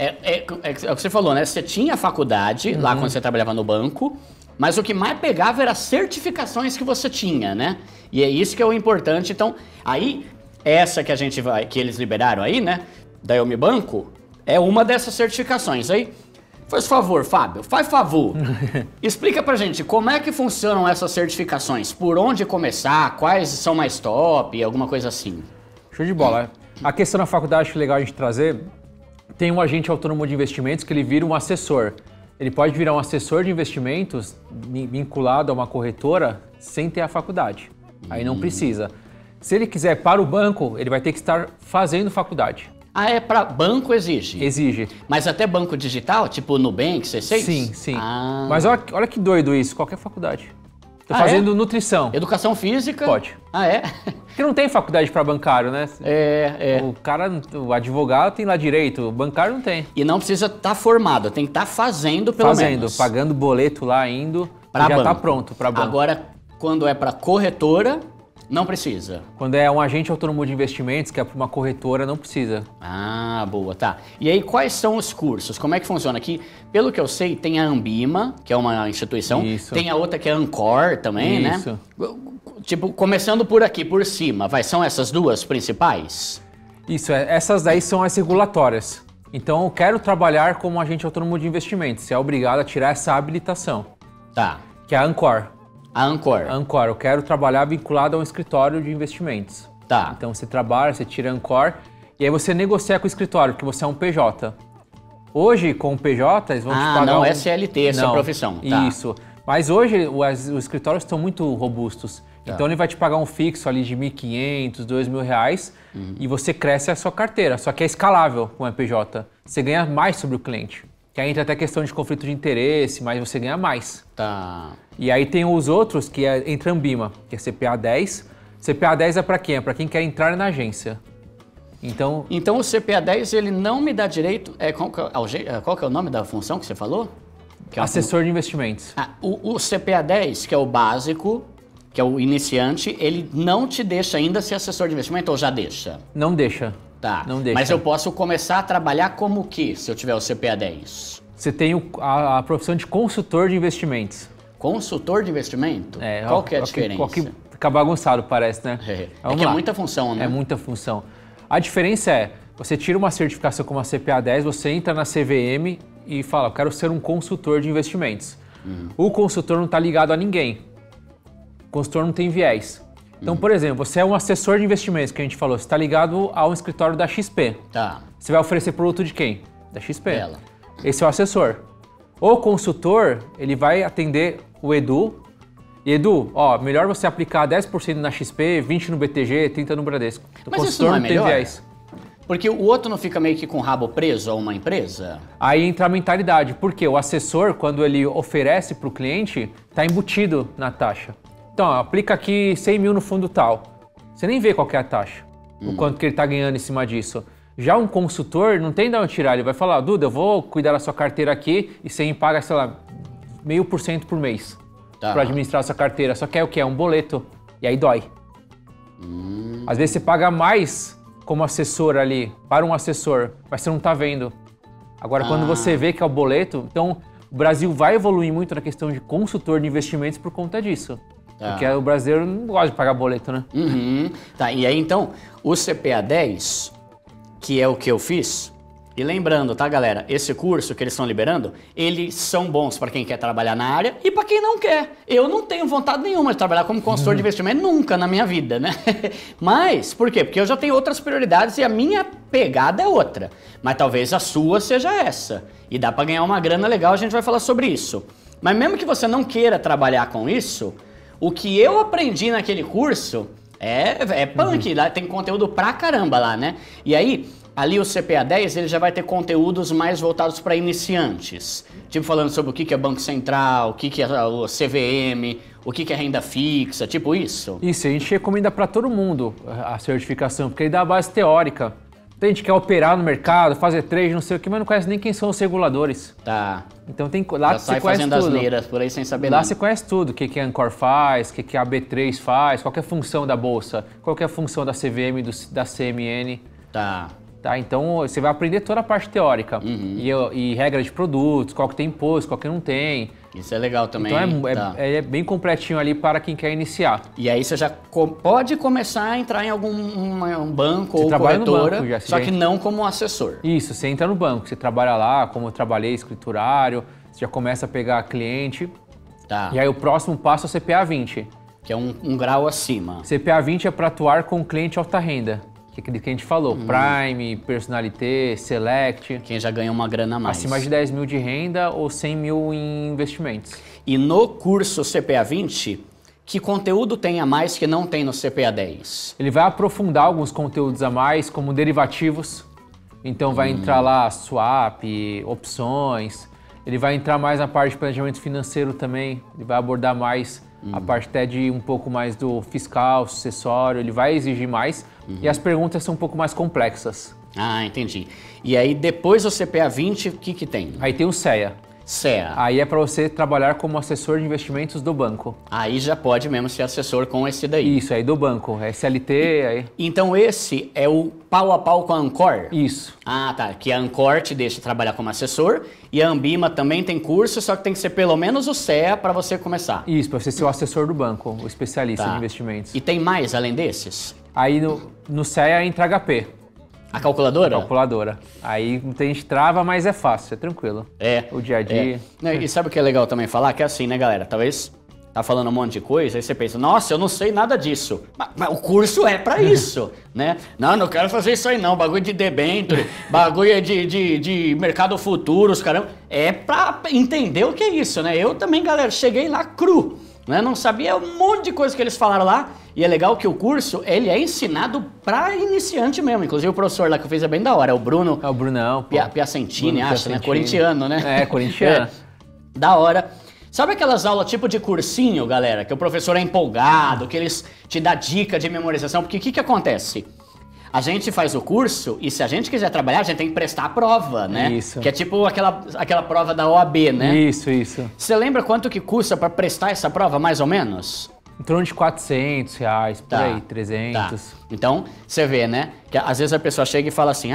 É o que você falou, né? Você tinha faculdade lá quando você trabalhava no banco, mas o que mais pegava era as certificações que você tinha, né? E é isso que é o importante. Então, aí, essa que eles liberaram aí, né? Da Eu Me Banco, é uma dessas certificações. Aí, faz favor, Fábio, faz favor. Explica pra gente como é que funcionam essas certificações. Por onde começar, quais são mais top, alguma coisa assim. Show de bola. A questão da faculdade, acho legal a gente trazer, tem um agente autônomo de investimentos que ele vira um assessor. Ele pode virar um assessor de investimentos vinculado a uma corretora sem ter a faculdade. Aí não precisa. Se ele quiser para o banco, ele vai ter que estar fazendo faculdade. Ah, é para banco exige? Exige. Mas até banco digital, tipo Nubank, C6? Sim, sim. Ah. Mas olha que doido isso, qualquer faculdade. Tô fazendo nutrição. Educação física? Pode. Ah, é? Porque não tem faculdade para bancário, né? É. O advogado tem lá direito, o bancário não tem. E não precisa estar formado, tem que estar fazendo pelo menos. Pagando boleto lá, indo, pra já banco. tá pronto para banco. Agora, quando é para corretora, não precisa. Quando é um agente autônomo de investimentos, que é para uma corretora, não precisa. Ah, boa, tá. E aí, quais são os cursos? Como é que funciona aqui? Pelo que eu sei, tem a Ambima, que é uma instituição. Isso. Tem a outra que é a Ancor também, Isso. né? Tipo, começando por aqui, por cima, são essas duas principais? Isso, essas daí são as regulatórias. Então, eu quero trabalhar como agente autônomo de investimentos. Você é obrigado a tirar essa habilitação. Tá. Que é a Ancor. A Ancor. Ancor, eu quero trabalhar vinculado a um escritório de investimentos. Tá. Então você trabalha, você tira a Ancor e aí você negocia com o escritório, porque você é um PJ. Hoje, com o PJ, eles vão te pagar... não é CLT essa profissão. Tá. Isso. Mas hoje os escritórios estão muito robustos. Tá. Então ele vai te pagar um fixo ali de R$ 1.500, R$ 2.000 e você cresce a sua carteira. Só que é escalável com o PJ. Você ganha mais sobre o cliente. Que aí entra até questão de conflito de interesse, mas você ganha mais. Tá. E aí tem os outros, que é entre Ambima, que é CPA 10. CPA 10 é para quem? É para quem quer entrar na agência. Então o CPA 10, ele não me dá direito... Qual que é o nome da função que você falou? Que é assessor de investimentos. O CPA 10, que é o básico, que é o iniciante, ele não te deixa ainda ser assessor de investimento ou já deixa? Não deixa. Tá. Não deixa. Mas eu posso começar a trabalhar como que, se eu tiver o CPA 10? Você tem a profissão de consultor de investimentos. Consultor de investimento? Qual que é a diferença? Fica bagunçado, parece, né? É que é muita função, né? É muita função. A diferença é, você tira uma certificação como a CPA 10, você entra na CVM e fala, eu quero ser um consultor de investimentos. O consultor não está ligado a ninguém. O consultor não tem viés. Então, por exemplo, você é um assessor de investimentos, que a gente falou, você está ligado a um escritório da XP. Tá. Você vai oferecer produto de quem? Da XP. Dela. Esse é o assessor. O consultor, ele vai atender o Edu. E Edu, melhor você aplicar 10% na XP, 20% no BTG, 30% no Bradesco. O Mas consultor isso não é melhor? tem viés. Porque o outro não fica meio que com o rabo preso a uma empresa? Aí entra a mentalidade, porque o assessor, quando ele oferece para o cliente, está embutido na taxa. Então, aplica aqui 100 mil no fundo tal. Você nem vê qual que é a taxa, o quanto que ele está ganhando em cima disso. Já um consultor não tem de onde tirar, ele vai falar, Duda, eu vou cuidar da sua carteira aqui e você me paga, sei lá, 0,5% por mês para administrar a sua carteira. Só que é o quê? É um boleto. E aí dói. Às vezes você paga mais como assessor ali, para um assessor, mas você não está vendo. Agora, quando você vê que é o boleto, então o Brasil vai evoluir muito na questão de consultor de investimentos por conta disso. Porque o brasileiro não gosta de pagar boleto, né? Tá, e aí então, o CPA 10, que é o que eu fiz, e lembrando, tá, galera, esse curso que eles estão liberando, eles são bons para quem quer trabalhar na área e para quem não quer. Eu não tenho vontade nenhuma de trabalhar como consultor de investimento nunca na minha vida, né? Mas, por quê? Porque eu já tenho outras prioridades e a minha pegada é outra. Mas talvez a sua seja essa. E dá para ganhar uma grana legal, a gente vai falar sobre isso. Mas mesmo que você não queira trabalhar com isso, o que eu aprendi naquele curso é punk, lá tem conteúdo pra caramba lá, né? E aí, ali o CPA 10, ele já vai ter conteúdos mais voltados para iniciantes. Tipo falando sobre o que é Banco Central, o que é o CVM, o que é renda fixa, tipo isso. Isso, a gente recomenda para todo mundo a certificação, porque ele dá a base teórica. Então a gente quer operar no mercado, fazer trade, não sei o que, mas não conhece nem quem são os reguladores. Tá. Então lá Já você sai conhece fazendo tudo. asneiras por aí sem saber Lá nada. você conhece tudo, o que a Ancor faz, o que a B3 faz, qual que é a função da bolsa, qual que é a função da CVM, da CMN. Tá. Tá, então você vai aprender toda a parte teórica e regra de produtos, qual que tem imposto, qual que não tem. Isso é legal também. Então tá. é bem completinho ali para quem quer iniciar. E aí você já pode começar a entrar em algum um banco ou trabalha no corretora, banco já, só já que não como assessor. Isso, você entra no banco, você trabalha lá, como eu trabalhei, escriturário, você já começa a pegar cliente. Tá. E aí o próximo passo é o CPA 20. Que é um grau acima. CPA 20 é para atuar com cliente alta renda, que é aquele que a gente falou, Prime, Personalité, Select. Quem já ganha uma grana a mais. Acima de 10 mil de renda ou 100 mil em investimentos. E no curso CPA 20, que conteúdo tem a mais que não tem no CPA 10? Ele vai aprofundar alguns conteúdos a mais, como derivativos. Então vai entrar lá swap, opções. Ele vai entrar mais na parte de planejamento financeiro também. Ele vai abordar mais a parte até de um pouco mais do fiscal, sucessório. Ele vai exigir mais. E as perguntas são um pouco mais complexas. Ah, entendi. E aí depois do CPA 20, o que tem? Aí tem o CEA. CEA. Aí é para você trabalhar como assessor de investimentos do banco. Aí já pode mesmo ser assessor com esse daí. Isso, aí do banco. É SLT, aí... Então esse é o pau a pau com a Ancor? Isso. Ah, tá. Que a Ancor te deixa trabalhar como assessor e a Ambima também tem curso, só que tem que ser pelo menos o CEA para você começar. Isso, para você ser o assessor do banco, o especialista Tá. de investimentos. E tem mais além desses? Aí no CEA entra HP, A calculadora? calculadora. Aí muita gente trava, mas é fácil, é tranquilo. É. O dia a dia. É. Não, e sabe o que é legal também falar? Que é assim, né, galera? Talvez tá falando um monte de coisa, aí você pensa, nossa, eu não sei nada disso. Mas o curso é pra isso, né? Não quero fazer isso aí não, bagulho de debênture, bagulho de mercado futuros, caramba. É pra entender o que é isso, né? Eu também, galera, cheguei lá cru, né? Não sabia um monte de coisa que eles falaram lá. E é legal que o curso, ele é ensinado pra iniciante mesmo. Inclusive o professor lá que eu fiz é bem da hora, é o Bruno É o Brunão, pô. Piacentini, Bruno acho, né? Piacentini. Corintiano, né? É, corintiano. É, da hora. Sabe aquelas aulas tipo de cursinho, galera? Que o professor é empolgado, que eles te dão dica de memorização. Porque o que acontece? A gente faz o curso e se a gente quiser trabalhar, a gente tem que prestar a prova, né? Isso. Que é tipo aquela prova da OAB, né? Isso. Você lembra quanto que custa pra prestar essa prova, mais ou menos? Em torno de R$400, por Tá. aí, 300. Tá. Então, você vê, né? Que às vezes a pessoa chega e fala assim,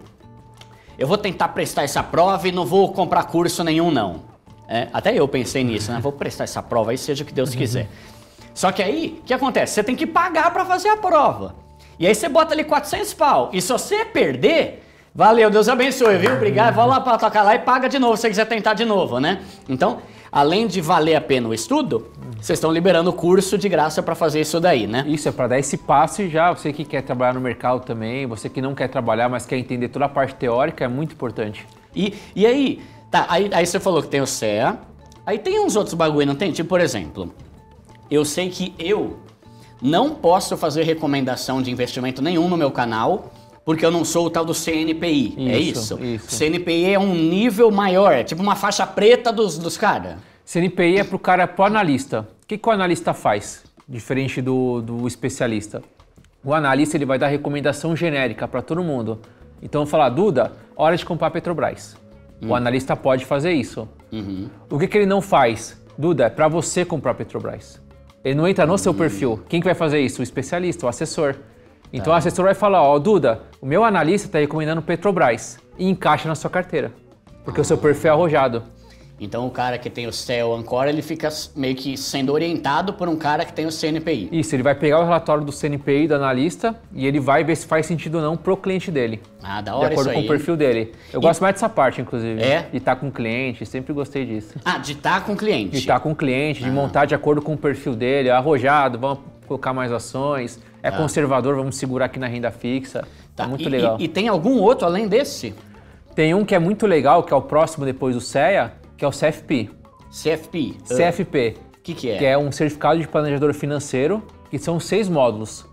eu vou tentar prestar essa prova e não vou comprar curso nenhum, não. É, até eu pensei nisso, né? Vou prestar essa prova aí, seja o que Deus quiser. Só que aí, o que acontece? Você tem que pagar pra fazer a prova. E aí você bota ali 400 pau. E se você perder, valeu, Deus abençoe, viu? Obrigado. Vai lá pra tocar lá e paga de novo, se você quiser tentar de novo, né? Então, além de valer a pena o estudo, vocês estão liberando o curso de graça pra fazer isso daí, né? Isso é para dar esse passo e já você que quer trabalhar no mercado também, você que não quer trabalhar, mas quer entender toda a parte teórica, é muito importante. E aí, tá, aí você falou que tem o CEA, aí tem uns outros bagulho, não tem? Tipo, por exemplo, eu sei que eu não posso fazer recomendação de investimento nenhum no meu canal, porque eu não sou o tal do CNPI, é isso? Isso. CNPI é um nível maior, é tipo uma faixa preta dos caras. CNPI é pro analista. O que o analista faz, diferente do especialista? O analista ele vai dar recomendação genérica para todo mundo. Então, eu falar, Duda, hora de comprar Petrobras. O analista pode fazer isso. O que ele não faz? Duda, é para você comprar Petrobras. Ele não entra no seu perfil. Quem que vai fazer isso? O especialista, o assessor. Então, o assessor vai falar, ó, Duda, o meu analista está recomendando Petrobras e encaixa na sua carteira, porque o seu perfil é arrojado. Então o cara que tem o CEA Ancor, ele fica meio que sendo orientado por um cara que tem o CNPI. Isso, ele vai pegar o relatório do CNPI, do analista, e ele vai ver se faz sentido ou não pro cliente dele. Ah, da De hora acordo isso com aí. o perfil dele. Eu gosto mais dessa parte, inclusive. É? De estar com o cliente, sempre gostei disso. Ah, de estar com o cliente. De estar com o cliente, de montar de acordo com o perfil dele, é arrojado, vamos colocar mais ações, é conservador, vamos segurar aqui na renda fixa. Tá. É muito E- legal. E tem algum outro além desse? Tem um que é muito legal, que é o próximo depois do CEA, que é o CFP. CFP. CFP, O que é? que é um certificado de planejador financeiro, que são 6 módulos.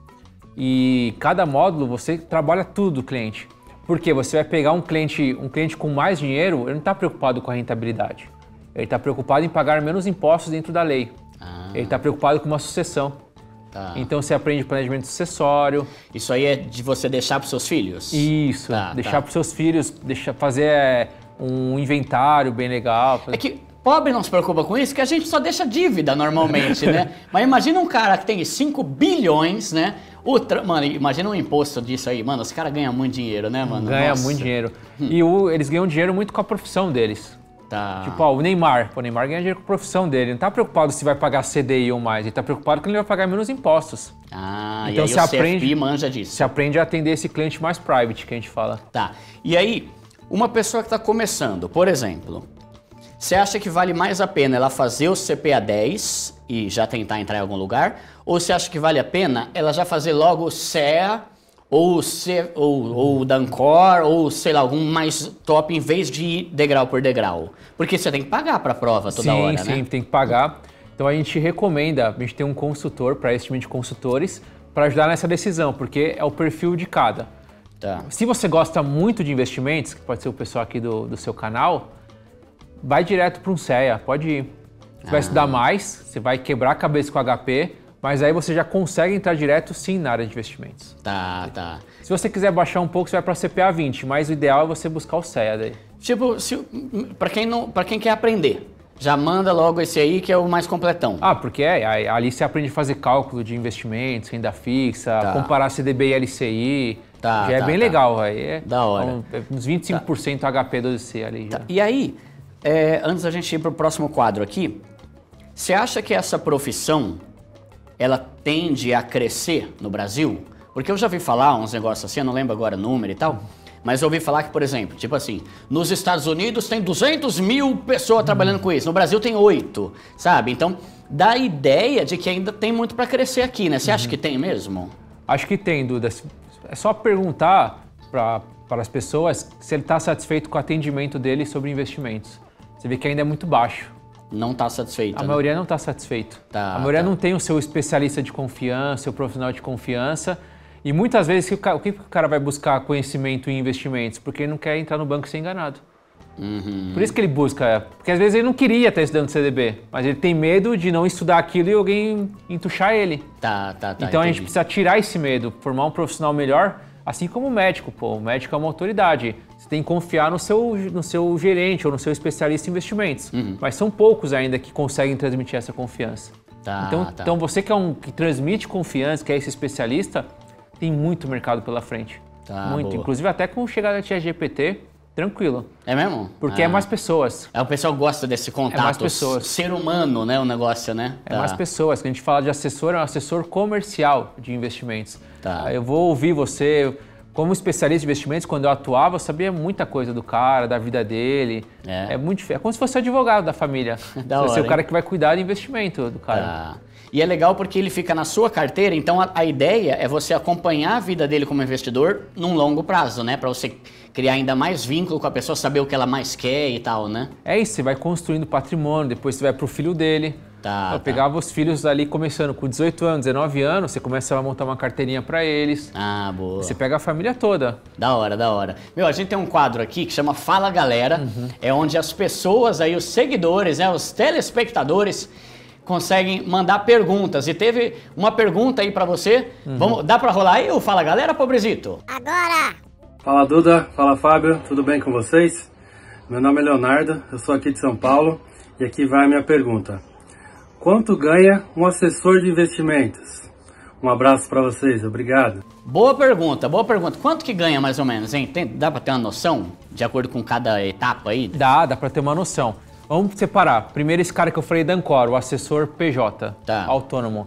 E cada módulo você trabalha tudo do cliente. Porque você vai pegar um cliente com mais dinheiro, ele não está preocupado com a rentabilidade. Ele está preocupado em pagar menos impostos dentro da lei. Ele está preocupado com uma sucessão. Tá. Então você aprende planejamento sucessório. Isso aí é de você deixar para seus filhos? Isso, deixar para seus filhos, fazer um inventário bem legal. É que pobre não se preocupa com isso, que a gente só deixa dívida normalmente, né? Mas imagina um cara que tem 5 bilhões, né? Mano, imagina um imposto disso aí. Mano, esse cara ganha muito dinheiro, né, mano? Ganha muito dinheiro. E eles ganham dinheiro muito com a profissão deles. Tá. Tipo, o Neymar. O Neymar ganha dinheiro com a profissão dele. Ele não tá preocupado se vai pagar CDI ou mais. Ele tá preocupado que ele vai pagar menos impostos. Ah, então e aí você o aprende, CFP manja disso. Você aprende a atender esse cliente mais private que a gente fala. Tá. E aí, uma pessoa que tá começando, por exemplo, você acha que vale mais a pena ela fazer o CPA 10 e já tentar entrar em algum lugar? Ou você acha que vale a pena ela já fazer logo o CEA ou o Dancor, ou sei lá, algum mais top em vez de ir degrau por degrau? Porque você tem que pagar para a prova toda hora, né? Sim, tem que pagar. Então a gente recomenda, a gente tem um consultor para esse time de consultores para ajudar nessa decisão, porque é o perfil de cada. Tá. Se você gosta muito de investimentos, que pode ser o pessoal aqui do seu canal, vai direto para um CEA, pode ir. Você vai estudar mais, você vai quebrar a cabeça com HP, mas aí você já consegue entrar direto sim na área de investimentos. Tá. Se você quiser baixar um pouco, você vai para CPA 20, mas o ideal é você buscar o CEA daí. Tipo, para quem quer aprender, já manda logo esse aí que é o mais completão. Porque ali você aprende a fazer cálculo de investimentos, renda fixa, comparar CDB e LCI. Já é bem legal, aí da hora. Uns 25% HP do C ali já. E aí, antes da gente ir para o próximo quadro aqui, você acha que essa profissão ela tende a crescer no Brasil? Porque eu já ouvi falar uns negócios assim, eu não lembro agora o número e tal, mas eu ouvi falar que, por exemplo, tipo assim, nos Estados Unidos tem 200 mil pessoas trabalhando com isso, no Brasil tem 8, sabe? Então, dá a ideia de que ainda tem muito para crescer aqui, né? Você acha que tem mesmo? Acho que tem, Duda. É só perguntar para as pessoas se ele está satisfeito com o atendimento dele sobre investimentos. Você vê que ainda é muito baixo. Não está satisfeito, A maioria não está satisfeito. A maioria não tem o seu especialista de confiança, o profissional de confiança. E muitas vezes, o que o cara vai buscar conhecimento em investimentos? Porque ele não quer entrar no banco e ser enganado. Por isso que ele busca. Porque às vezes ele não queria estar estudando CDB, mas ele tem medo de não estudar aquilo e alguém entuchar ele. Então a gente precisa tirar esse medo, formar um profissional melhor, assim como o médico. Pô, o médico é uma autoridade. Você tem que confiar no seu gerente ou no seu especialista em investimentos. Mas são poucos ainda que conseguem transmitir essa confiança. Então você que transmite confiança, que é esse especialista, tem muito mercado pela frente. Muito. Boa. Inclusive até com chegada da ChatGPT, tranquilo. É mesmo? Porque é mais pessoas. O pessoal gosta desse contato. É mais pessoas. Ser humano, né? O negócio, né? É mais pessoas. Quando a gente fala de assessor, é um assessor comercial de investimentos. Eu vou ouvir você. Como especialista de investimentos, quando eu atuava, eu sabia muita coisa do cara, da vida dele. É muito diferente. É como se fosse advogado da família. Você é o cara que vai cuidar do investimento do cara. E é legal porque ele fica na sua carteira, então a ideia é você acompanhar a vida dele como investidor num longo prazo, né? Para você criar ainda mais vínculo com a pessoa, saber o que ela mais quer e tal, né? É isso, você vai construindo patrimônio, depois você vai pro filho dele. Eu pegava os filhos ali começando com 18 anos, 19 anos, você começa a montar uma carteirinha para eles. Boa. Você pega a família toda. Da hora. Meu, a gente tem um quadro aqui que chama Fala Galera, é onde as pessoas aí, os seguidores, né, os telespectadores conseguem mandar perguntas. E teve uma pergunta aí para você. Dá para rolar aí o Fala Galera, Pobrezito? Agora! Fala Duda, fala Fábio, tudo bem com vocês? Meu nome é Leonardo, eu sou aqui de São Paulo e aqui vai a minha pergunta. Quanto ganha um assessor de investimentos? Um abraço para vocês, obrigado. Boa pergunta. Quanto que ganha mais ou menos, hein? Dá para ter uma noção de acordo com cada etapa aí? Dá para ter uma noção. Vamos separar. Primeiro esse cara que eu falei da Ancor, o assessor PJ, autônomo.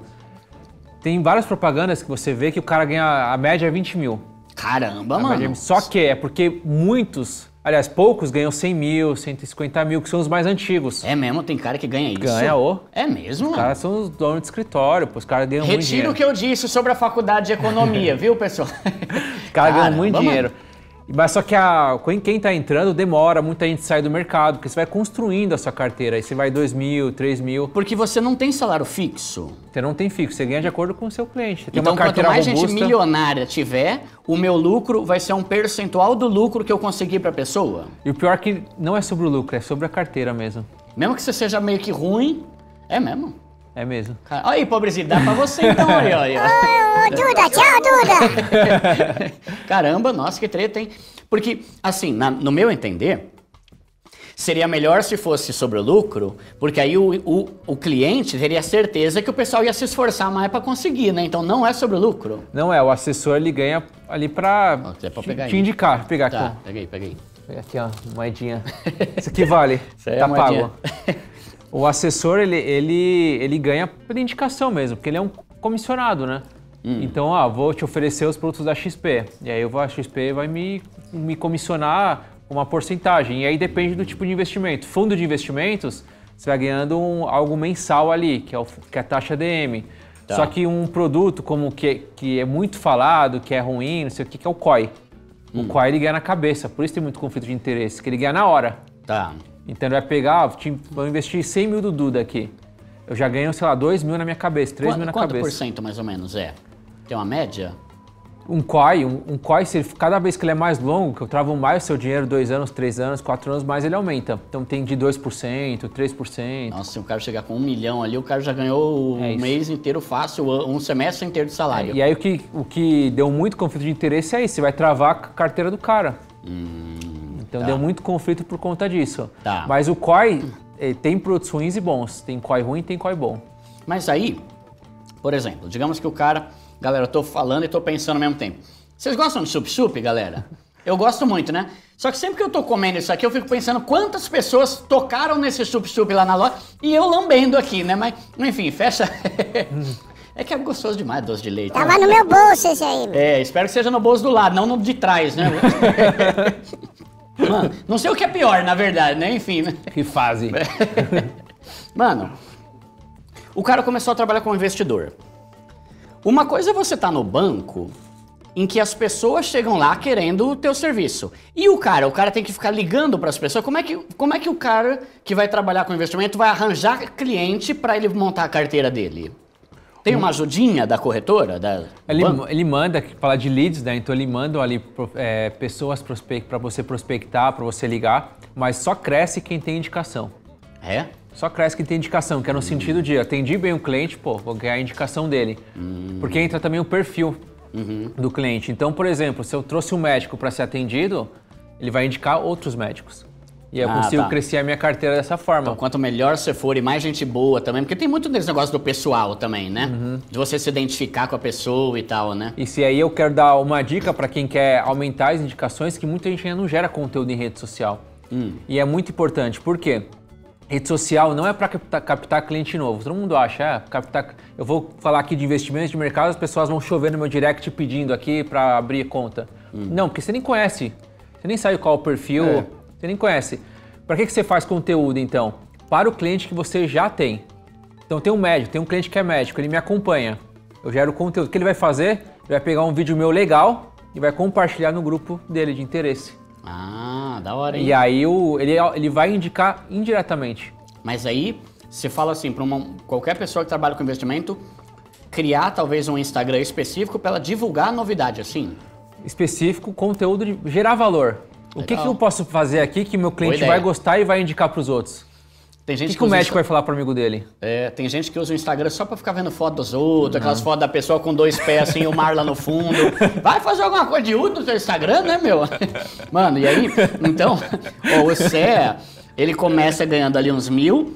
Tem várias propagandas que você vê que o cara ganha, a média é 20 mil. Caramba, mano. Só que é porque muitos, aliás, poucos ganham 100 mil, 150 mil, que são os mais antigos. É mesmo? Tem cara que ganha isso? Ganha, É mesmo? Os caras são os donos de escritório, os caras ganham muito dinheiro. Retiro o que eu disse sobre a faculdade de economia, viu, pessoal? Os caras ganham muito dinheiro. Mas só que quem tá entrando demora, muita gente sai do mercado, porque você vai construindo a sua carteira, aí você vai 2 mil, 3 mil. Porque você não tem salário fixo. Você não tem fixo, você ganha de acordo com o seu cliente. Você tem então, uma carteira quanto mais robusta, gente milionária tiver, o meu lucro vai ser um percentual do lucro que eu consegui pra pessoa. E o pior é que não é sobre o lucro, é sobre a carteira mesmo. Mesmo que você seja meio que ruim, é mesmo. É mesmo. Aí, pobrezinho, dá pra você então, aí, ó. Ô, Duda, tchau, Duda. Caramba, nossa, que treta, hein? Porque, assim, no meu entender, seria melhor se fosse sobre o lucro, porque aí o cliente teria certeza que o pessoal ia se esforçar mais pra conseguir, né? Então não é sobre o lucro. Não é, o assessor ele ganha ali pra te indicar. Vou pegar tá, aqui. Peguei. Pega aqui, ó, moedinha. Isso aqui vale. Isso aí tá é pago. O assessor, ele ganha por indicação mesmo, porque ele é um comissionado, né? Então, vou te oferecer os produtos da XP. E aí a XP vai me comissionar uma porcentagem. E aí depende do tipo de investimento. Fundo de investimentos, você vai ganhando algo mensal ali, que é a taxa DM. Tá. Só que um produto como que é muito falado, que é ruim, não sei o que é o COI. O COI ele ganha na cabeça, por isso tem muito conflito de interesse, que ele ganha na hora. Tá. Então ele vai pegar, vou investir 100 mil do Duda aqui. Eu já ganho, sei lá, 2 mil na minha cabeça, 3 mil na cabeça. Quanto por cento mais ou menos é? Tem uma média? Um COI, cada vez que ele é mais longo, que eu travo mais o seu dinheiro, 2 anos, 3 anos, 4 anos, mais ele aumenta. Então tem de 2%, 3%. Nossa, se o cara chegar com 1 milhão ali, o cara já ganhou um mês inteiro fácil, um semestre inteiro de salário. E aí o que deu muito conflito de interesse é isso, você vai travar a carteira do cara. Então deu muito conflito por conta disso. Tá. Mas o COI tem produtos ruins e bons. Tem COI ruim e tem COI bom. Mas aí, por exemplo, digamos que o cara... Galera, eu tô falando e tô pensando ao mesmo tempo. Vocês gostam de chup-chup, galera? Eu gosto muito, né? Só que sempre que eu tô comendo isso aqui, eu fico pensando quantas pessoas tocaram nesse chup-chup lá na loja e eu lambendo aqui, né? Mas, enfim, fecha... É que é gostoso demais doce de leite. Tava no meu bolso esse aí. Espero que seja no bolso do lado, não no de trás, né? Mano, não sei o que é pior, na verdade, né? Enfim, né? Que fase. Mano, o cara começou a trabalhar como investidor. Uma coisa é você estar no banco em que as pessoas chegam lá querendo o teu serviço. E o cara tem que ficar ligando para as pessoas. Como é que o cara que vai trabalhar com investimento vai arranjar cliente para ele montar a carteira dele? Tem uma ajudinha da corretora? Ele manda, falar de leads, né? Então ele manda ali pessoas para você prospectar, para você ligar, mas só cresce quem tem indicação. É? Só cresce quem tem indicação, que é no sentido de atendi bem o cliente, vou ganhar a indicação dele. Porque entra também o perfil do cliente. Então, por exemplo, se eu trouxe um médico para ser atendido, ele vai indicar outros médicos. E eu consigo crescer a minha carteira dessa forma. Então, quanto melhor você for e mais gente boa também, porque tem muito desse negócio do pessoal também, né? De você se identificar com a pessoa e tal, né? E se aí eu quero dar uma dica para quem quer aumentar as indicações, que muita gente ainda não gera conteúdo em rede social. E é muito importante, por quê? Rede social não é para captar cliente novo. Todo mundo acha, eu vou falar aqui de investimentos de mercado, as pessoas vão chover no meu direct pedindo aqui para abrir conta. Não, porque você nem conhece, você nem sabe qual é o perfil, você nem conhece. Para que você faz conteúdo então? Para o cliente que você já tem. Então tem um médico, tem um cliente que é médico, ele me acompanha, eu gero conteúdo. O que ele vai fazer? Ele vai pegar um vídeo meu legal e vai compartilhar no grupo dele de interesse. Ah, da hora, hein? E aí ele vai indicar indiretamente. Mas aí, você fala assim, para qualquer pessoa que trabalha com investimento, criar talvez um Instagram específico para ela divulgar a novidade, assim? Específico, conteúdo de gerar valor. Legal. O que eu posso fazer aqui que meu cliente vai gostar e vai indicar para os outros? Tem gente que o médico vai falar para o amigo dele? Tem gente que usa o Instagram só para ficar vendo foto dos outros, aquelas fotos da pessoa com 2 pés assim, o mar lá no fundo. Vai fazer alguma coisa de útil no seu Instagram, né, meu? Mano, e aí, então, o Cé, ele começa ganhando ali uns 1.000,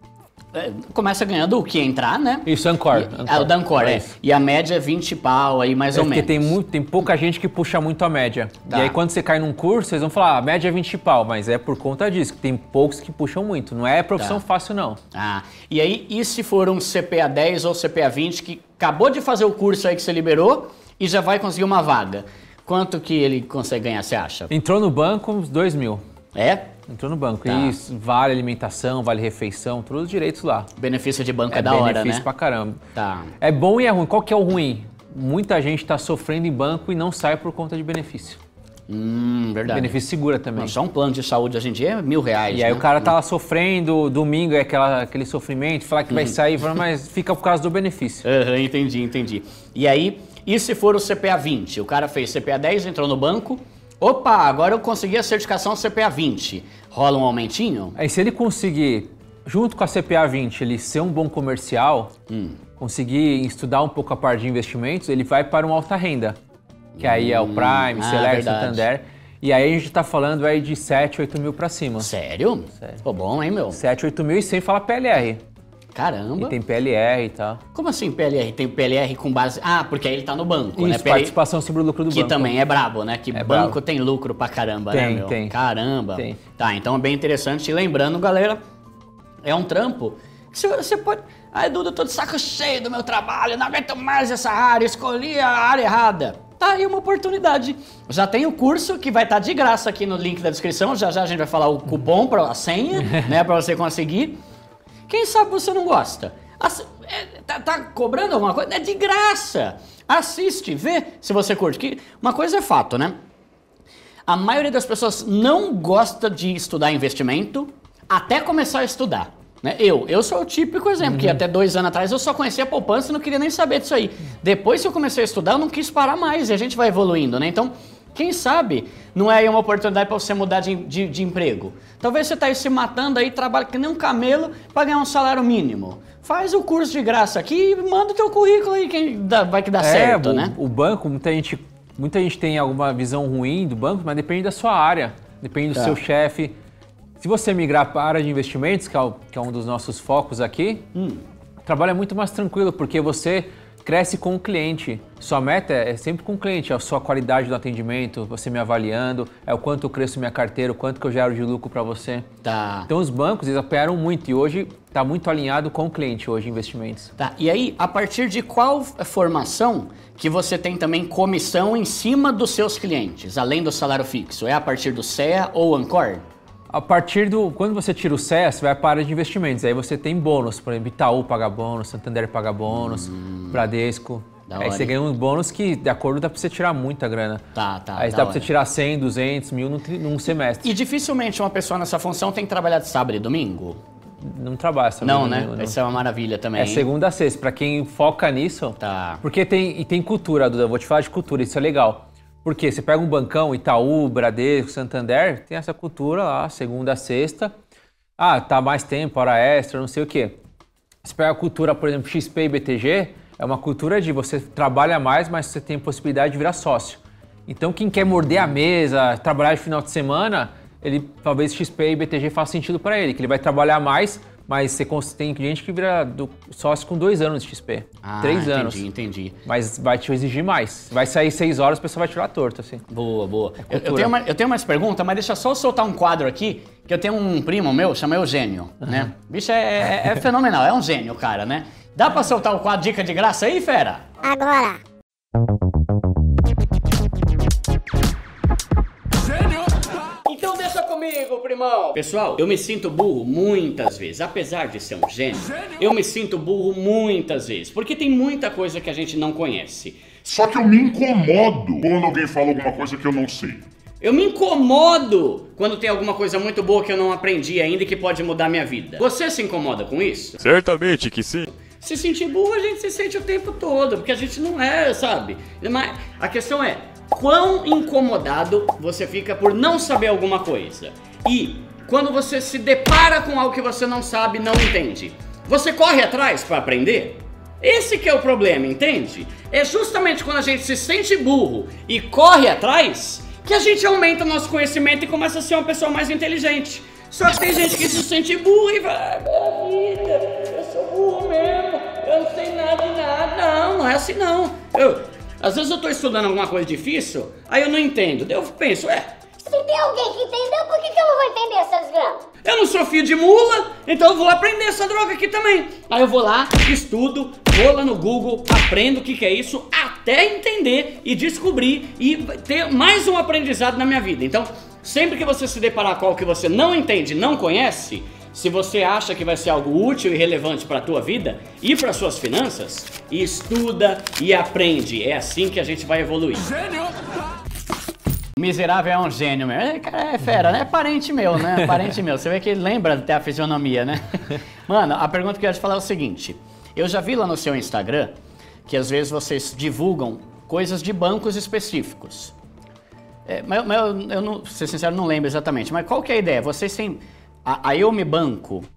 começa ganhando o que entrar, né? Isso, Ancor. O da Ancor, E a média é 20 pau aí, mais ou menos. Porque tem pouca gente que puxa muito a média. Tá. E aí quando você cai num curso, vocês vão falar, a média é 20 pau, mas é por conta disso, que tem poucos que puxam muito. Não é profissão fácil, não. E aí, e se for um CPA 10 ou CPA 20 que acabou de fazer o curso aí que você liberou e já vai conseguir uma vaga? Quanto que ele consegue ganhar, você acha? Entrou no banco uns 2 mil. É? Entrou no banco. Isso, vale alimentação, vale refeição, todos os direitos lá. Benefício de banco é da hora, né? Benefício pra caramba. Tá. É bom e é ruim. Qual que é o ruim? Muita gente tá sofrendo em banco e não sai por conta de benefício. Verdade. Benefício segura também. Só um plano de saúde hoje em dia é R$1.000. E aí o cara tá lá sofrendo, domingo é aquele sofrimento, falar que vai sair, mas fica por causa do benefício. Entendi. E aí, e se for o CPA 20? O cara fez CPA 10, entrou no banco. Opa, agora eu consegui a certificação CPA 20. Rola um aumentinho? Aí se ele conseguir junto com a CPA 20, ele ser um bom comercial, conseguir estudar um pouco a parte de investimentos, ele vai para uma alta renda, que aí é o Prime, Select, Santander. E aí a gente tá falando aí de 7, 8 mil pra cima. Sério? Sério. Ficou bom, hein, meu? 7, 8 mil e sem falar PLR. Caramba. E tem PLR e tal. Como assim PLR? Tem PLR com base... Ah, porque aí ele tá no banco, isso, né? participação sobre o lucro do banco. Que também é brabo, né? Que é banco brabo. tem lucro pra caramba, tem, né, meu? Tem. Caramba. Tem. Tá, então é bem interessante. E lembrando, galera, é um trampo que você pode... Ai, Duda, eu tô de saco cheio do meu trabalho, não aguento mais essa área, escolhi a área errada. Tá aí uma oportunidade. Já tem o curso que vai estar de graça aqui no link da descrição. Já já a gente vai falar o cupom, a senha, né, pra você conseguir. Quem sabe você não gosta? Tá cobrando alguma coisa? É de graça. Assiste, vê se você curte. Que uma coisa é fato, né? A maioria das pessoas não gosta de estudar investimento até começar a estudar. Né? Eu sou o típico exemplo, que até 2 anos atrás eu só conhecia a poupança e não queria nem saber disso aí. Depois que eu comecei a estudar, eu não quis parar mais e a gente vai evoluindo, né? Então, quem sabe não é aí uma oportunidade para você mudar de emprego. Talvez você tá aí se matando aí, trabalha que nem um camelo para ganhar um salário mínimo. Faz o curso de graça aqui e manda o teu currículo aí, vai que dá certo, né? O banco, muita gente tem alguma visão ruim do banco, mas depende da sua área, depende do seu chefe. Se você migrar para a área de investimentos, que é um dos nossos focos aqui, o trabalho é muito mais tranquilo, porque você cresce com o cliente. Sua meta é sempre com o cliente, é a sua qualidade do atendimento, você me avaliando, é o quanto eu cresço minha carteira, o quanto que eu gero de lucro para você. Tá. Então os bancos, eles apoiaram muito e hoje está muito alinhado com o cliente, hoje, investimentos. Tá, e aí, a partir de qual formação que você tem também comissão em cima dos seus clientes, além do salário fixo? É a partir do CEA ou Ancor? A partir quando você tira o CEA, você vai para a área de investimentos. Aí você tem bônus, por exemplo, Itaú paga bônus, Santander paga bônus, Bradesco. Aí você ganha um bônus que, de acordo, dá para você tirar muita grana. Tá. Aí dá para você tirar 100, 200, 1000 num semestre. E dificilmente uma pessoa nessa função tem que trabalhar de sábado e domingo? Não trabalha sábado Não, e né? domingo. Não. Isso é uma maravilha também. É segunda a sexta. Para quem foca nisso... Tá. Porque tem cultura, Duda. Eu vou te falar de cultura, isso é legal. Porque você pega um bancão, Itaú, Bradesco, Santander, tem essa cultura lá, segunda a sexta. Ah, tá mais tempo, hora extra, não sei o quê. Você pega a cultura, por exemplo, XP e BTG, é uma cultura de você trabalha mais, mas você tem a possibilidade de virar sócio. Então, quem quer morder a mesa, trabalhar de final de semana, talvez XP e BTG faça sentido para ele, que ele vai trabalhar mais, mas você tem gente que vira sócio com 2 anos de XP, 3 anos. Entendi. Mas vai te exigir mais. Vai sair 6 horas, a pessoa vai tirar torto, assim. Boa. Eu tenho mais perguntas, mas deixa só eu soltar um quadro aqui, que eu tenho um primo meu, chama Eugênio, né? O bicho é fenomenal, é um gênio, cara, né? Dá pra soltar o quadro Dica de Graça aí, fera? Agora. Então deixa comigo, primão! Pessoal, eu me sinto burro muitas vezes. Apesar de ser um gênio, eu me sinto burro muitas vezes. Porque tem muita coisa que a gente não conhece. Só que eu me incomodo quando alguém fala alguma coisa que eu não sei. Eu me incomodo quando tem alguma coisa muito boa que eu não aprendi ainda e que pode mudar minha vida. Você se incomoda com isso? Certamente que sim. Se sentir burro, a gente se sente o tempo todo, porque a gente não é, sabe? Mas a questão é, quão incomodado você fica por não saber alguma coisa? E quando você se depara com algo que você não sabe, não entende, você corre atrás para aprender? Esse que é o problema, entende? É justamente quando a gente se sente burro e corre atrás que a gente aumenta o nosso conhecimento e começa a ser uma pessoa mais inteligente. Só que tem gente que se sente burro e fala, minha vida, eu sou burro mesmo, eu não sei nada de nada. Não é assim não. Às vezes eu tô estudando alguma coisa difícil, aí eu não entendo. Daí eu penso, se tem alguém que entendeu, por que eu não vou entender essa desgrama? eu não sou filho de mula, então eu vou aprender essa droga aqui também. Aí eu vou lá, estudo, vou lá no Google, aprendo o que é isso, até entender e descobrir e ter mais um aprendizado na minha vida. Então, sempre que você se deparar com algo que você não entende, não conhece, se você acha que vai ser algo útil e relevante para a tua vida e para suas finanças, estuda e aprende. É assim que a gente vai evoluir. Gênio! Miserável é um gênio, meu. É fera, né? É parente meu, né? Parente meu. Você vê que ele lembra até a fisionomia, né? Mano, a pergunta que eu ia te falar é o seguinte. Eu já vi lá no seu Instagram que às vezes vocês divulgam coisas de bancos específicos. Mas eu não, pra ser sincero, não lembro exatamente. Mas qual que é a ideia? Vocês têm... A Eu Me Banco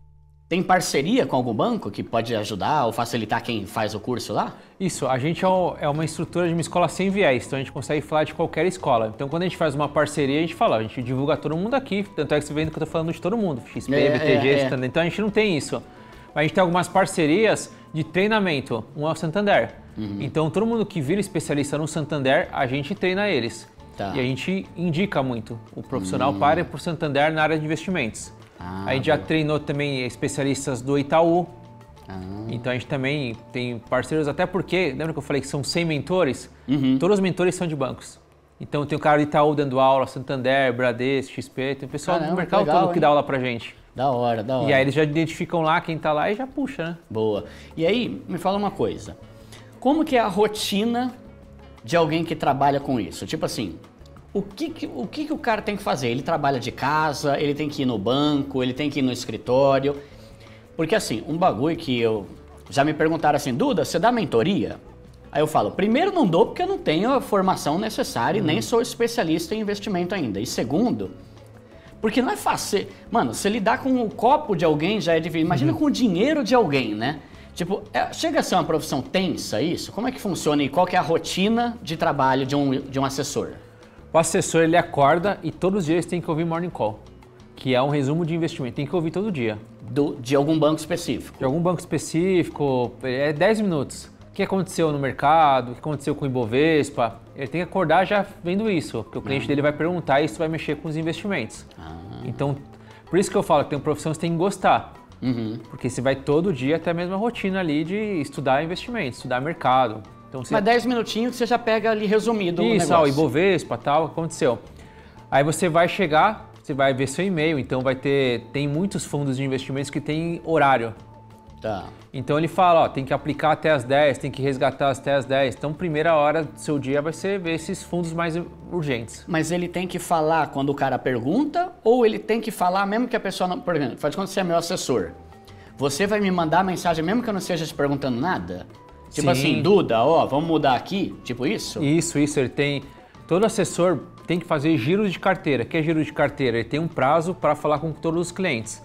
tem parceria com algum banco que pode ajudar ou facilitar quem faz o curso lá? Isso, a gente é uma estrutura de uma escola sem viés, então a gente consegue falar de qualquer escola. Então quando a gente faz uma parceria, a gente fala, a gente divulga todo mundo aqui, tanto é que você vê que eu tô falando de todo mundo, XP, BTG, Santander, então a gente não tem isso. Mas a gente tem algumas parcerias de treinamento, um é o Santander. Então todo mundo que vira especialista no Santander, a gente treina eles. Tá. E a gente indica muito o profissional para ir pro Santander na área de investimentos. A gente já treinou também especialistas do Itaú. Então a gente também tem parceiros, até porque, lembra que eu falei que são 100 mentores? Todos os mentores são de bancos. Então tem o cara do Itaú dando aula, Santander, Bradesco, XP, tem o pessoal do mercado todo que dá aula pra gente. Da hora, da hora. E aí eles já identificam lá quem tá lá e já puxa, né? Boa. E aí, me fala uma coisa. Como que é a rotina de alguém que trabalha com isso? Tipo assim, o que o cara tem que fazer? Ele trabalha de casa, ele tem que ir no banco, ele tem que ir no escritório. Porque assim, um bagulho que já me perguntaram assim, Duda, você dá mentoria? Aí eu falo, primeiro não dou porque eu não tenho a formação necessária e nem sou especialista em investimento ainda. E segundo, porque não é fácil. Mano, você lidar com o copo de alguém já é difícil. Imagina com o dinheiro de alguém, né? Tipo, chega a ser uma profissão tensa isso? Como é que funciona e qual que é a rotina de trabalho de um assessor? O assessor, ele acorda e todos os dias tem que ouvir Morning Call, que é um resumo de investimento. Tem que ouvir todo dia. De algum banco específico? De algum banco específico, é 10 minutos. O que aconteceu no mercado, o que aconteceu com o Ibovespa. Ele tem que acordar já vendo isso, porque o cliente dele vai perguntar e isso vai mexer com os investimentos. Então, por isso que eu falo que tem uma profissão que você tem que gostar. Porque você vai todo dia ter a mesma rotina ali de estudar investimentos, estudar mercado. Então, Mas 10 minutinhos você já pega ali resumido o isso, negócio. Isso, Ibovespa, tal, aconteceu. Aí você vai chegar, você vai ver seu e-mail, então tem muitos fundos de investimentos que tem horário. Tá. Então ele fala, ó, tem que aplicar até as 10, tem que resgatar até as 10. Então primeira hora do seu dia vai ser ver esses fundos mais urgentes. Mas ele tem que falar quando o cara pergunta ou ele tem que falar mesmo que a pessoa não... Por exemplo, faz de conta que você é meu assessor. Você vai me mandar mensagem mesmo que eu não esteja te perguntando nada? Tipo Sim. assim, Duda, ó, vamos mudar aqui? Tipo isso? Isso, ele tem... Todo assessor tem que fazer giro de carteira. O que é giro de carteira? Ele tem um prazo para falar com todos os clientes.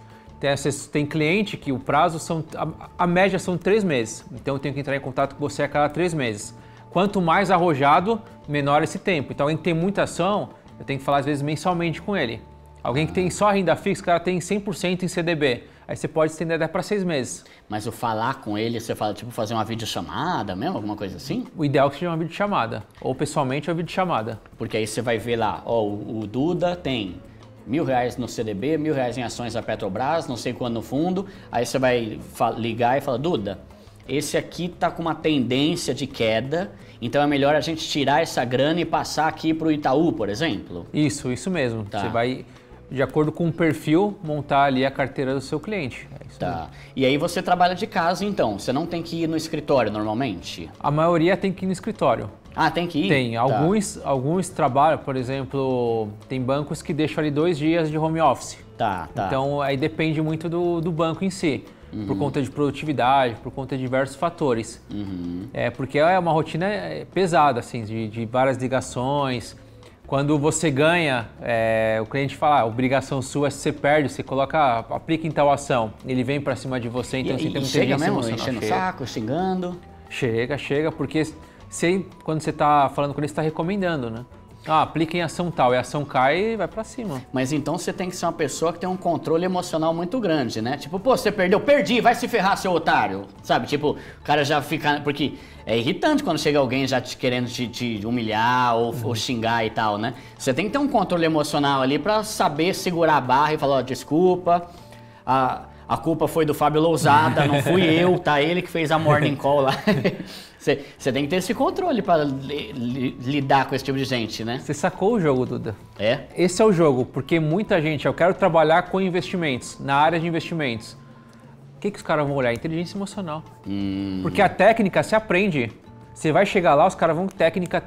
Tem cliente que o prazo a média são 3 meses. Então eu tenho que entrar em contato com você a cada 3 meses. Quanto mais arrojado, menor esse tempo. Então alguém que tem muita ação, eu tenho que falar às vezes mensalmente com ele. Alguém que tem só renda fixa, o cara tem 100% em CDB. Aí você pode estender até para 6 meses. Mas o falar com ele, você fala tipo fazer uma videochamada mesmo, alguma coisa assim? O ideal é que seja uma videochamada. Ou pessoalmente ou videochamada. Porque aí você vai ver lá, ó, o Duda tem R$1.000 no CDB, R$1.000 em ações da Petrobras, não sei quando no fundo. Aí você vai ligar e falar, Duda, esse aqui tá com uma tendência de queda, então é melhor a gente tirar essa grana e passar aqui pro Itaú, por exemplo? Isso mesmo. Tá. Você vai, de acordo com o perfil, montar ali a carteira do seu cliente. É isso mesmo. E aí você trabalha de casa então, você não tem que ir no escritório normalmente? A maioria tem que ir no escritório. Ah, tem que ir? Tem. Alguns trabalham, por exemplo, tem bancos que deixam ali 2 dias de home office. Tá. Então aí depende muito do banco em si. Por conta de produtividade, por conta de diversos fatores. Porque é uma rotina pesada, assim, de várias ligações. Quando você ganha, o cliente fala, a obrigação sua é se você perde, você coloca, aplica em tal ação. Ele vem pra cima de você, então você tem muita chega inteligência mesmo, emocional. enchendo o saco, xingando? Chega, porque quando você tá falando com ele, você tá recomendando, né? Aplica em ação tal, e a ação cai e vai pra cima. Mas então você tem que ser uma pessoa que tem um controle emocional muito grande, né? Tipo, pô, você perdeu, perdi, vai se ferrar, seu otário. Sabe, tipo, o cara já fica... Porque é irritante quando chega alguém já querendo te humilhar ou xingar e tal, né? Você tem que ter um controle emocional ali pra saber segurar a barra e falar, ó, desculpa, a culpa foi do Fábio Lousada, não fui eu, tá? Ele que fez a morning call lá. Você tem que ter esse controle para lidar com esse tipo de gente, né? Você sacou o jogo, Duda? É? Esse é o jogo, porque muita gente, eu quero trabalhar com investimentos, na área de investimentos. O que os caras vão olhar? Inteligência emocional. Porque a técnica se aprende. Você vai chegar lá, os caras vão técnica.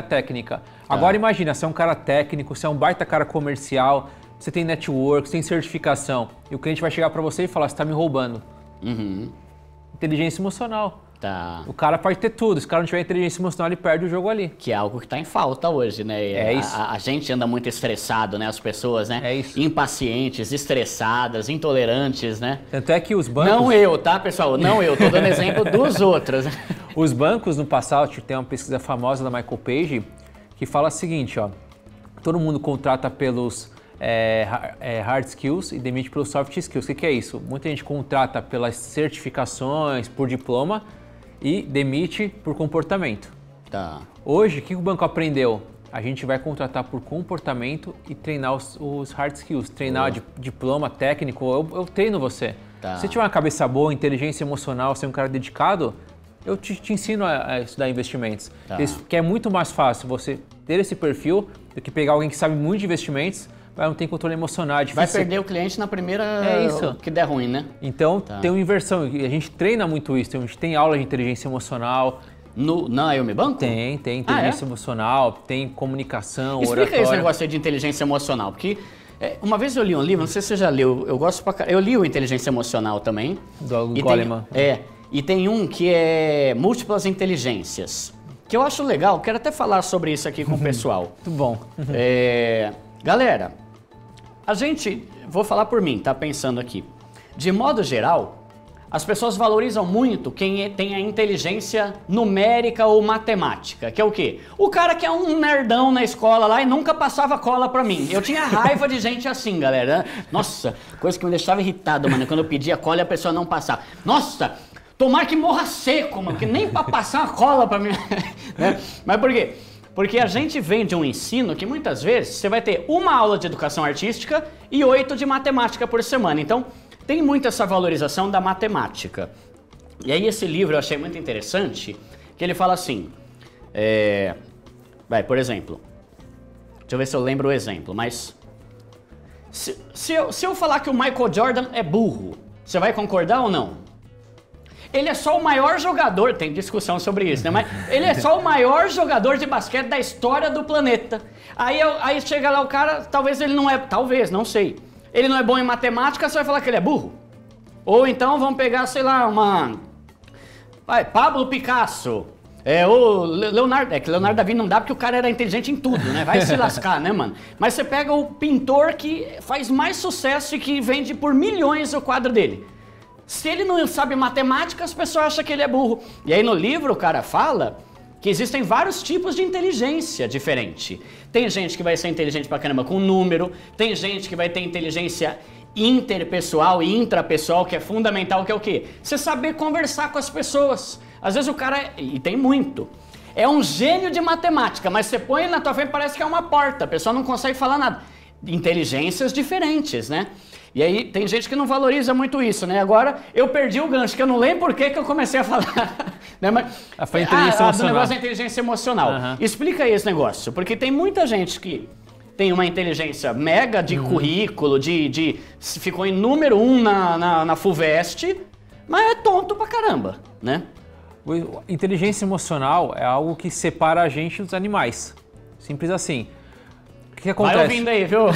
Agora imagina, você é um cara técnico, você é um baita cara comercial, você tem network, você tem certificação, e o cliente vai chegar para você e falar, você tá me roubando. Inteligência emocional. Tá. O cara pode ter tudo, se o cara não tiver inteligência emocional, ele perde o jogo ali. Que é algo que tá em falta hoje, né? É isso. A gente anda muito estressado, né? As pessoas, né? É isso. Impacientes, estressadas, intolerantes, né? Tanto é que os bancos... Não eu, tá, pessoal? Não eu. Tô dando exemplo dos outros. Os bancos, no passado, tem uma pesquisa famosa da Michael Page que fala o seguinte, ó. Todo mundo contrata pelos hard skills e demite pelos soft skills. O que é isso? Muita gente contrata pelas certificações, por diploma e demite por comportamento. Tá. Hoje, o que o banco aprendeu? A gente vai contratar por comportamento e treinar os hard skills. Treinar diploma técnico, eu treino você. Tá. Se você tiver uma cabeça boa, inteligência emocional, ser um cara dedicado, eu te ensino a estudar investimentos. Tá. Que é muito mais fácil você ter esse perfil do que pegar alguém que sabe muito de investimentos, mas não tem controle emocional. É Vai perder o cliente na primeira que der ruim, né? Então, tem uma inversão. A gente treina muito isso. A gente tem aula de inteligência emocional. Na Eu Me Banco? Tem inteligência emocional, tem comunicação, Explica oratória. esse negócio aí de inteligência emocional, porque uma vez eu li um livro, não sei se você já leu, eu li o Inteligência Emocional também. Do Goleman. E tem um que é Múltiplas Inteligências, que eu acho legal, quero até falar sobre isso aqui com o pessoal. Muito bom. Galera, vou falar por mim, tá pensando aqui. De modo geral, as pessoas valorizam muito quem tem a inteligência numérica ou matemática, que é o quê? O cara que é um nerdão na escola lá e nunca passava cola pra mim. Eu tinha raiva de gente assim, galera. Nossa, coisa que me deixava irritado, mano, quando eu pedia cola e a pessoa não passava. Nossa, tomara que morra seco, mano, que nem pra passar uma cola pra mim. Né? Mas por quê? Porque a gente vem de um ensino que muitas vezes você vai ter uma aula de educação artística e 8 de matemática por semana. Então, tem muito essa valorização da matemática. E aí esse livro eu achei muito interessante, que ele fala assim, por exemplo, deixa eu ver se eu lembro o exemplo, mas se eu falar que o Michael Jordan é burro, você vai concordar ou não? Ele é só o maior jogador, tem discussão sobre isso, né? Mas ele é só o maior jogador de basquete da história do planeta. Aí chega lá o cara, talvez ele não é, talvez, não sei. Ele não é bom em matemática, você vai falar que ele é burro? Ou então vamos pegar, sei lá, Pablo Picasso, o Leonardo, que Leonardo da Vinci não dá porque o cara era inteligente em tudo, né? Vai se lascar, né, mano? Mas você pega o pintor que faz mais sucesso e que vende por milhões o quadro dele. Se ele não sabe matemática, as pessoas acham que ele é burro. E aí no livro o cara fala que existem vários tipos de inteligência diferente. Tem gente que vai ser inteligente pra caramba com número, tem gente que vai ter inteligência interpessoal e intrapessoal, que é fundamental, que é o quê? Você saber conversar com as pessoas. Às vezes o cara, e tem muito, é um gênio de matemática, mas você põe ele na tua frente, parece que é uma porta, a pessoa não consegue falar nada. Inteligências diferentes, né? E aí tem gente que não valoriza muito isso, né? Agora eu perdi o gancho, que eu não lembro por que eu comecei a falar. Né? Mas, foi inteligência emocional. Do negócio da inteligência emocional. Explica aí esse negócio, porque tem muita gente que tem uma inteligência mega de currículo, ficou em número 1 na FUVEST, mas é tonto pra caramba, né? Inteligência emocional é algo que separa a gente dos animais. Simples assim. O que acontece? Vai ouvindo aí, viu?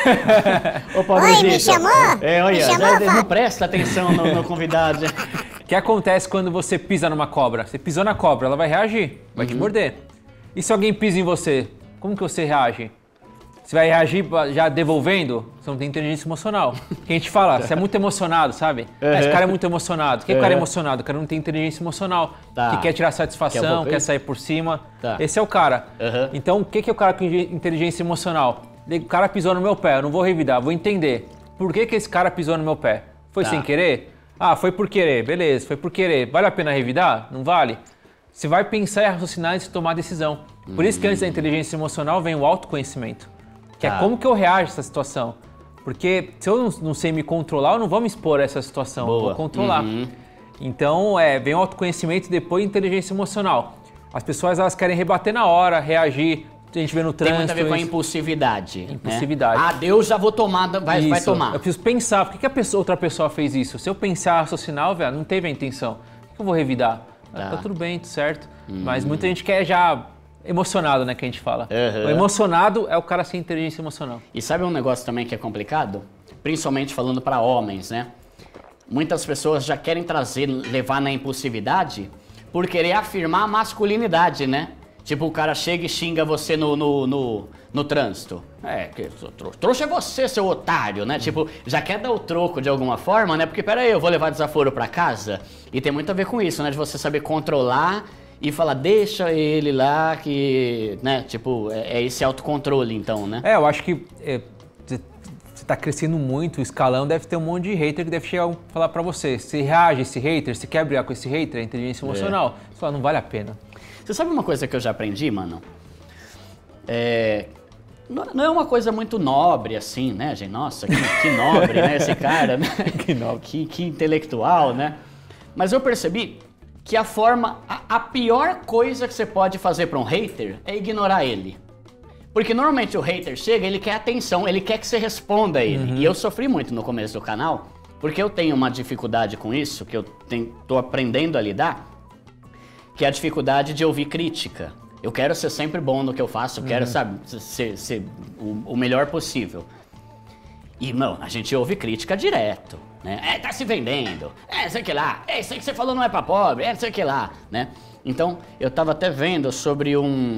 Oi, me chamou? Olha, me chamou, não presta atenção no convidado. O que acontece quando você pisa numa cobra? Você pisou na cobra, ela vai reagir, vai te morder. E se alguém pisa em você, como que você reage? Você vai reagir já devolvendo? Você não tem inteligência emocional. Que a gente fala, você é muito emocionado, sabe? Esse cara é muito emocionado. Por que o cara é emocionado? O cara não tem inteligência emocional. Que quer tirar satisfação, quer sair por cima. Esse é o cara. Então, o que é o cara com inteligência emocional? O cara pisou no meu pé, eu não vou revidar, vou entender. Por que esse cara pisou no meu pé? Foi sem querer? Ah, foi por querer. Beleza, foi por querer. Vale a pena revidar? Não vale? Você vai pensar e raciocinar antes de tomar a decisão. Por isso que antes da inteligência emocional vem o autoconhecimento. Que é como que eu reajo a essa situação. Porque se eu não sei me controlar, eu não vou me expor a essa situação. Eu vou controlar. Então, vem o autoconhecimento e depois a inteligência emocional. As pessoas, elas querem rebater na hora, reagir. A gente vê no trânsito. Tem muito a ver com a impulsividade. Impulsividade. Né? Eu já vou tomar, vai tomar. Eu preciso pensar, por que outra pessoa fez isso? Se eu pensar, raciocinar, velho, não teve a intenção. Por que eu vou revidar? Tá tudo bem, tudo certo. Mas muita gente quer já... emocionado, né, que a gente fala. O emocionado é o cara sem inteligência emocional. E sabe um negócio também que é complicado? Principalmente falando para homens, né? Muitas pessoas já querem levar na impulsividade, por querer afirmar a masculinidade, né? Tipo, o cara chega e xinga você no trânsito. Trouxa é você, seu otário, né? Tipo, já quer dar o troco de alguma forma, né? Porque, peraí, eu vou levar desaforo pra casa. E tem muito a ver com isso, né? De você saber controlar e falar, deixa ele lá, que, né? Tipo, é esse autocontrole, então, né? Eu acho que você tá crescendo muito, o escalão deve ter um monte de hater que deve chegar a falar pra você. Se reage esse hater, se quer brigar com esse hater, é inteligência emocional. Você fala, não vale a pena. Você sabe uma coisa que eu já aprendi, mano? Não é uma coisa muito nobre, assim, né, gente? Nossa, que nobre, né, esse cara, né? Que nobre. Que intelectual, né? Mas eu percebi que a pior coisa que você pode fazer pra um hater é ignorar ele. Porque normalmente o hater chega, ele quer atenção, ele quer que você responda a ele. E eu sofri muito no começo do canal, porque eu tenho uma dificuldade com isso, que eu tô aprendendo a lidar, que é a dificuldade de ouvir crítica. Eu quero ser sempre bom no que eu faço, eu quero, sabe, ser o melhor possível. E, mano, a gente ouve crítica direto, né? Tá se vendendo, sei que lá, isso aí que você falou não é pra pobre, sei que lá, né? Então, eu tava até vendo sobre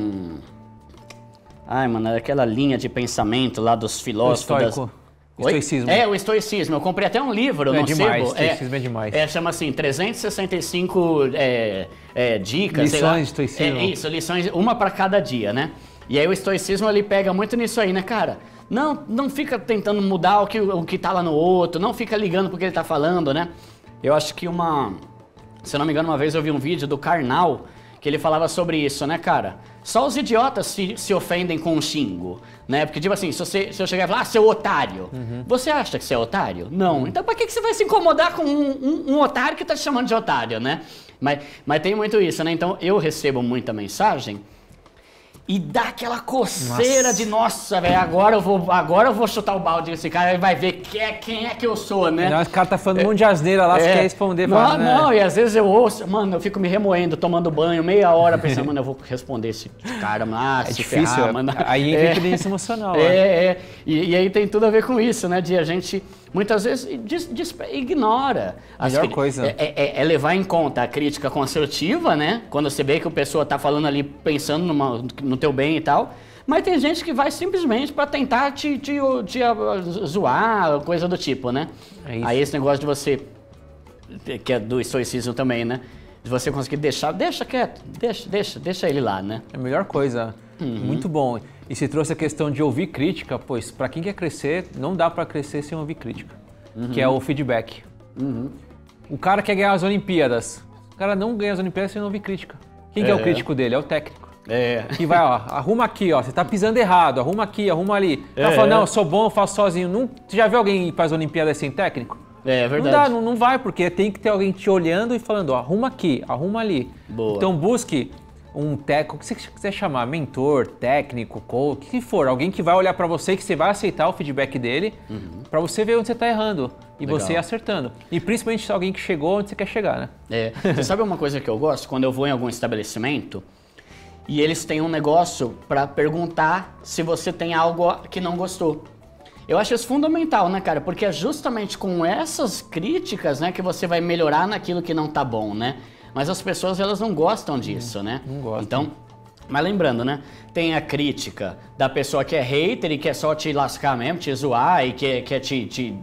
Ai, mano, aquela linha de pensamento lá dos filósofos. Estoicismo. O estoicismo. Eu comprei até um livro no demais, sebo. estoicismo é demais. Chama assim, 365 dicas, lições sei lá. de estoicismo. Isso, lições, uma para cada dia, né? E aí o estoicismo, ele pega muito nisso aí, né, cara? Não fica tentando mudar o que tá lá no outro, não fica ligando pro que ele tá falando, né? Eu acho que se eu não me engano, uma vez eu vi um vídeo do Karnal, que ele falava sobre isso, né, cara? Só os idiotas se ofendem com um xingo, né? Porque, tipo assim, se eu chegar e falar, seu otário, você acha que você é otário? Não. Então, pra que você vai se incomodar com um otário que tá te chamando de otário, né? Mas tem muito isso, né? Então, eu recebo muita mensagem e dá aquela coceira de, nossa, velho, agora eu vou chutar o balde desse cara e vai ver quem é que eu sou, né? Não, esse cara tá falando um monte de asneira lá, você quer responder. Não, e às vezes eu ouço, mano, eu fico me remoendo, tomando banho, meia hora, pensando, mano, eu vou responder esse cara, mano, se difícil, ferrar, mano. Aí entra inteligência emocional. E aí tem tudo a ver com isso, né, de a gente, muitas vezes, ignora. Melhor coisa. É levar em conta a crítica construtiva, né, quando você vê que a pessoa tá falando ali, pensando no teu bem e tal, mas tem gente que vai simplesmente pra tentar te zoar, coisa do tipo, né? É isso. Aí esse negócio de você, que é do estoicismo também, né? De você conseguir deixa quieto, deixa ele lá, né? É a melhor coisa. Muito bom. E se trouxe a questão de ouvir crítica, pois pra quem quer crescer, não dá pra crescer sem ouvir crítica, que é o feedback. O cara quer ganhar as Olimpíadas, o cara não ganha as Olimpíadas sem ouvir crítica. Quem que é o crítico dele? É o técnico. Que vai, ó, arruma aqui, ó, você tá pisando errado, arruma aqui, arruma ali. O cara fala, não, eu sou bom, eu faço sozinho. Você já viu alguém que faz Olimpíadas sem técnico? É verdade. Não vai, porque tem que ter alguém te olhando e falando, ó, arruma aqui, arruma ali. Boa. Então busque um técnico, o que você quiser chamar, mentor, técnico, coach, o que for, alguém que vai olhar pra você e que você vai aceitar o feedback dele, pra você ver onde você tá errando e Legal. você ir acertando. E principalmente alguém que chegou onde você quer chegar, né? Você sabe uma coisa que eu gosto? Quando eu vou em algum estabelecimento e eles têm um negócio pra perguntar se você tem algo que não gostou. Eu acho isso fundamental, né, cara? Porque é justamente com essas críticas, né, que você vai melhorar naquilo que não tá bom, né? Mas as pessoas, elas não gostam disso, né? Não gostam. Então, mas lembrando, né? Tem a crítica da pessoa que é hater e quer só te lascar mesmo, te zoar e quer te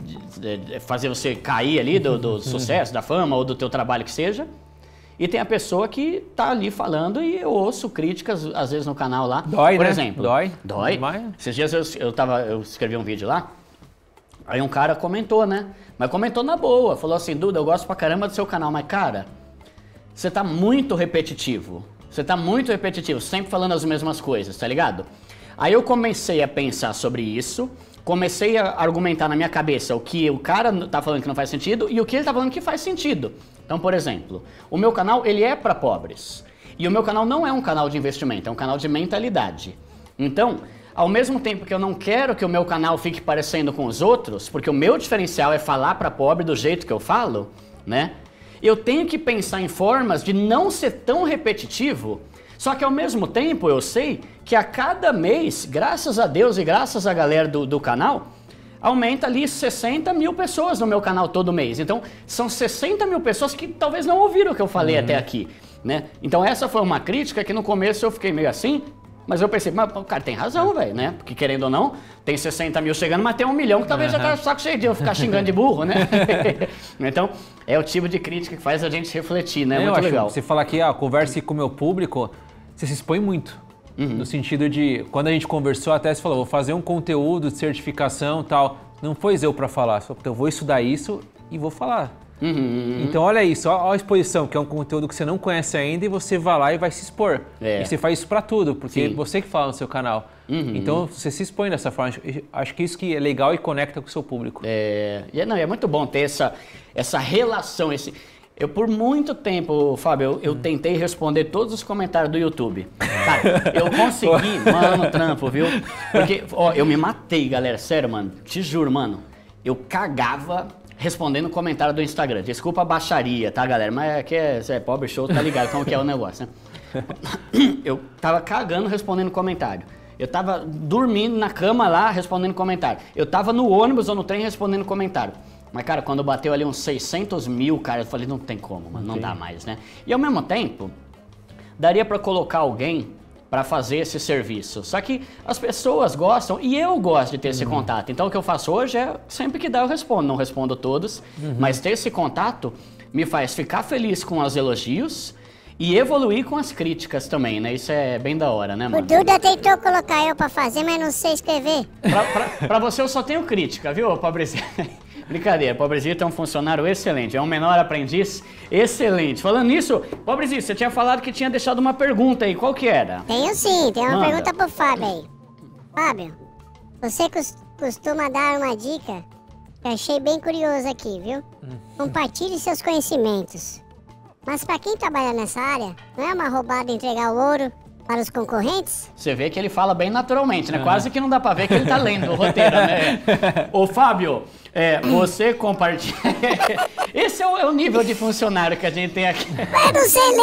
fazer você cair ali do sucesso, da fama ou do teu trabalho que seja. E tem a pessoa que tá ali falando e eu ouço críticas, às vezes, no canal lá. Dói, por né? exemplo. Dói. Dói. Esses dias eu escrevi um vídeo lá, aí um cara comentou, né? Mas comentou na boa, falou assim, Duda, eu gosto pra caramba do seu canal, mas cara, você tá muito repetitivo. Você tá muito repetitivo, sempre falando as mesmas coisas, tá ligado? Aí eu comecei a pensar sobre isso, comecei a argumentar na minha cabeça o que o cara tá falando que não faz sentido e o que ele tá falando que faz sentido. Então, por exemplo, o meu canal, ele é pra pobres. E o meu canal não é um canal de investimento, é um canal de mentalidade. Então, ao mesmo tempo que eu não quero que o meu canal fique parecendo com os outros, porque o meu diferencial é falar pra pobre do jeito que eu falo, né? Eu tenho que pensar em formas de não ser tão repetitivo, só que ao mesmo tempo eu sei que a cada mês, graças a Deus e graças à galera do canal, aumenta ali 60 mil pessoas no meu canal todo mês. Então, são 60 mil pessoas que talvez não ouviram o que eu falei até aqui. né? Então essa foi uma crítica que no começo eu fiquei meio assim, mas eu pensei, mas o cara tem razão, velho, né? Porque querendo ou não, tem 60 mil chegando, mas tem 1 milhão que talvez já tá saco cheio de eu ficar xingando de burro, né? Então, é o tipo de crítica que faz a gente refletir, né? Muito legal. Você fala aqui, converse com o meu público, você se expõe muito. No sentido de, quando a gente conversou, até você falou, vou fazer um conteúdo de certificação e tal. Não foi eu para falar, só porque eu vou estudar isso e vou falar. Então olha isso, olha a exposição, que é um conteúdo que você não conhece ainda e você vai lá e vai se expor. E você faz isso para tudo, porque você que fala no seu canal. Então você se expõe dessa forma. Acho que isso que é legal e conecta com o seu público. É muito bom ter essa relação, Eu, por muito tempo, Fábio, eu tentei responder todos os comentários do YouTube. Cara, eu consegui, mano, trampo, viu? Porque, eu me matei, galera, sério, mano. Te juro, mano. Eu cagava respondendo comentário do Instagram. Desculpa a baixaria, tá, galera? Mas aqui é pobre show, tá ligado como que é o negócio, né? Eu tava cagando respondendo comentário. Eu tava dormindo na cama lá respondendo comentário. Eu tava no ônibus ou no trem respondendo comentário. Mas, cara, quando bateu ali uns 600 mil, cara, eu falei, não tem como, mano, não dá mais, né? E ao mesmo tempo, daria pra colocar alguém pra fazer esse serviço. Só que as pessoas gostam e eu gosto de ter esse contato. Então o que eu faço hoje é, sempre que dá eu respondo. Não respondo todos, mas ter esse contato me faz ficar feliz com os elogios e evoluir com as críticas também, né? Isso é bem da hora, né, mano? O Duda tentou colocar eu pra fazer, mas não sei escrever. Pra você eu só tenho crítica, viu, pobrezinho? Brincadeira, pobrezinho é um funcionário excelente, é um menor aprendiz excelente. Falando nisso, pobrezinho, você tinha falado que tinha deixado uma pergunta aí, qual que era? Tenho sim, tem uma pergunta pro Fábio aí. Fábio, você costuma dar uma dica que eu achei bem curioso aqui, viu? Compartilhe seus conhecimentos. Mas pra quem trabalha nessa área, não é uma roubada entregar o ouro para os concorrentes? Você vê que ele fala bem naturalmente, né? Quase que não dá pra ver que ele tá lendo o roteiro, né? Ô, Fábio, você compartilha... Esse é o nível de funcionário que a gente tem aqui. Eu não sei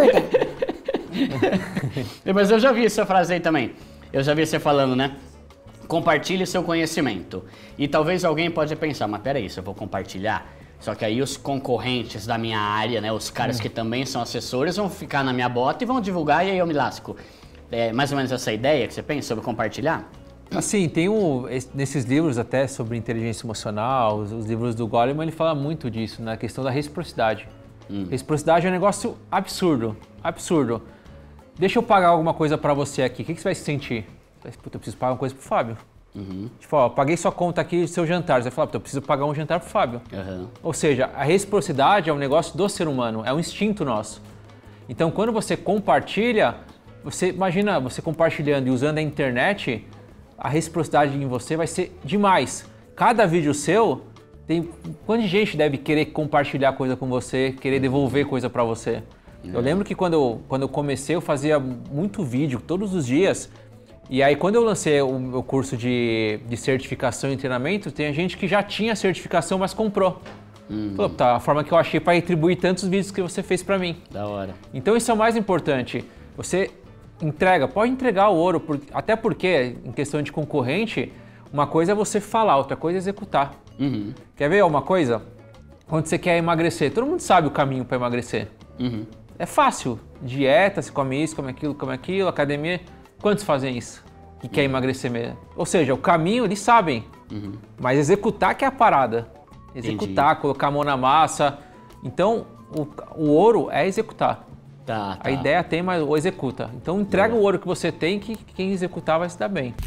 ler, Duda. Mas eu já vi essa frase aí também. Eu já vi você falando, né? Compartilhe seu conhecimento. E talvez alguém pode pensar, mas peraí, se eu vou compartilhar... Só que aí os concorrentes da minha área, né, os caras que também são assessores, vão ficar na minha bota e vão divulgar e aí eu me lasco. É mais ou menos essa ideia que você pensa sobre compartilhar? Assim, tem nesses livros até sobre inteligência emocional, os livros do Goleman, ele fala muito disso, na questão da reciprocidade. Reciprocidade é um negócio absurdo, absurdo. Deixa eu pagar alguma coisa pra você aqui, o que você vai se sentir? Puta, eu preciso pagar uma coisa pro Fábio. Tipo, paguei sua conta aqui do seu jantar. Você vai falar, eu preciso pagar um jantar pro Fábio. Ou seja, a reciprocidade é um negócio do ser humano, é um instinto nosso. Então, quando você compartilha, você imagina você compartilhando e usando a internet, a reciprocidade em você vai ser demais. Cada vídeo seu, tem quanta gente deve querer compartilhar coisa com você, querer devolver coisa pra você. Eu lembro que quando eu comecei, eu fazia muito vídeo todos os dias. E aí, quando eu lancei o meu curso de certificação e treinamento, tem gente que já tinha certificação, mas comprou. Falou, tá, a forma que eu achei para retribuir tantos vídeos que você fez para mim. Da hora. Então, isso é o mais importante. Você pode entregar o ouro, até porque, em questão de concorrente, uma coisa é você falar, outra coisa é executar. Quer ver uma coisa? Quando você quer emagrecer, todo mundo sabe o caminho para emagrecer. É fácil. Dieta, você come isso, come aquilo, academia... Quantos fazem isso? Que quer emagrecer mesmo? Ou seja, o caminho eles sabem, mas executar que é a parada. Executar, colocar a mão na massa. Então, o ouro é executar. Tá. A ideia tem, mas o executa. Então, entrega o ouro que você tem, que quem executar vai se dar bem.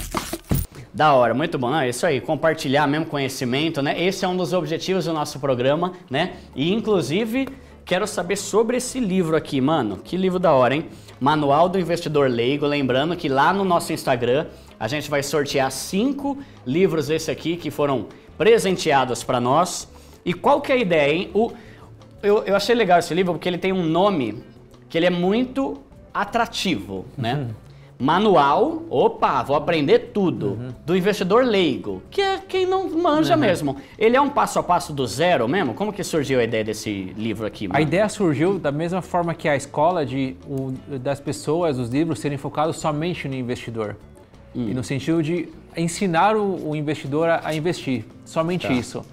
Da hora, muito bom. Não, é isso aí, compartilhar mesmo conhecimento, né? Esse é um dos objetivos do nosso programa, né? E, inclusive... Quero saber sobre esse livro aqui, mano. Que livro da hora, hein? Manual do Investidor Leigo. Lembrando que lá no nosso Instagram a gente vai sortear 5 livros desse aqui que foram presenteados para nós. E qual que é a ideia, hein? Eu achei legal esse livro porque ele tem um nome que ele é muito atrativo, né? Manual, opa, vou aprender tudo, do investidor leigo, que é quem não manja mesmo. Ele é um passo a passo do zero mesmo? Como que surgiu a ideia desse livro aqui, mano? A ideia surgiu da mesma forma que a escola das pessoas, os livros, serem focados somente no investidor. E no sentido de ensinar o investidor a investir, somente isso.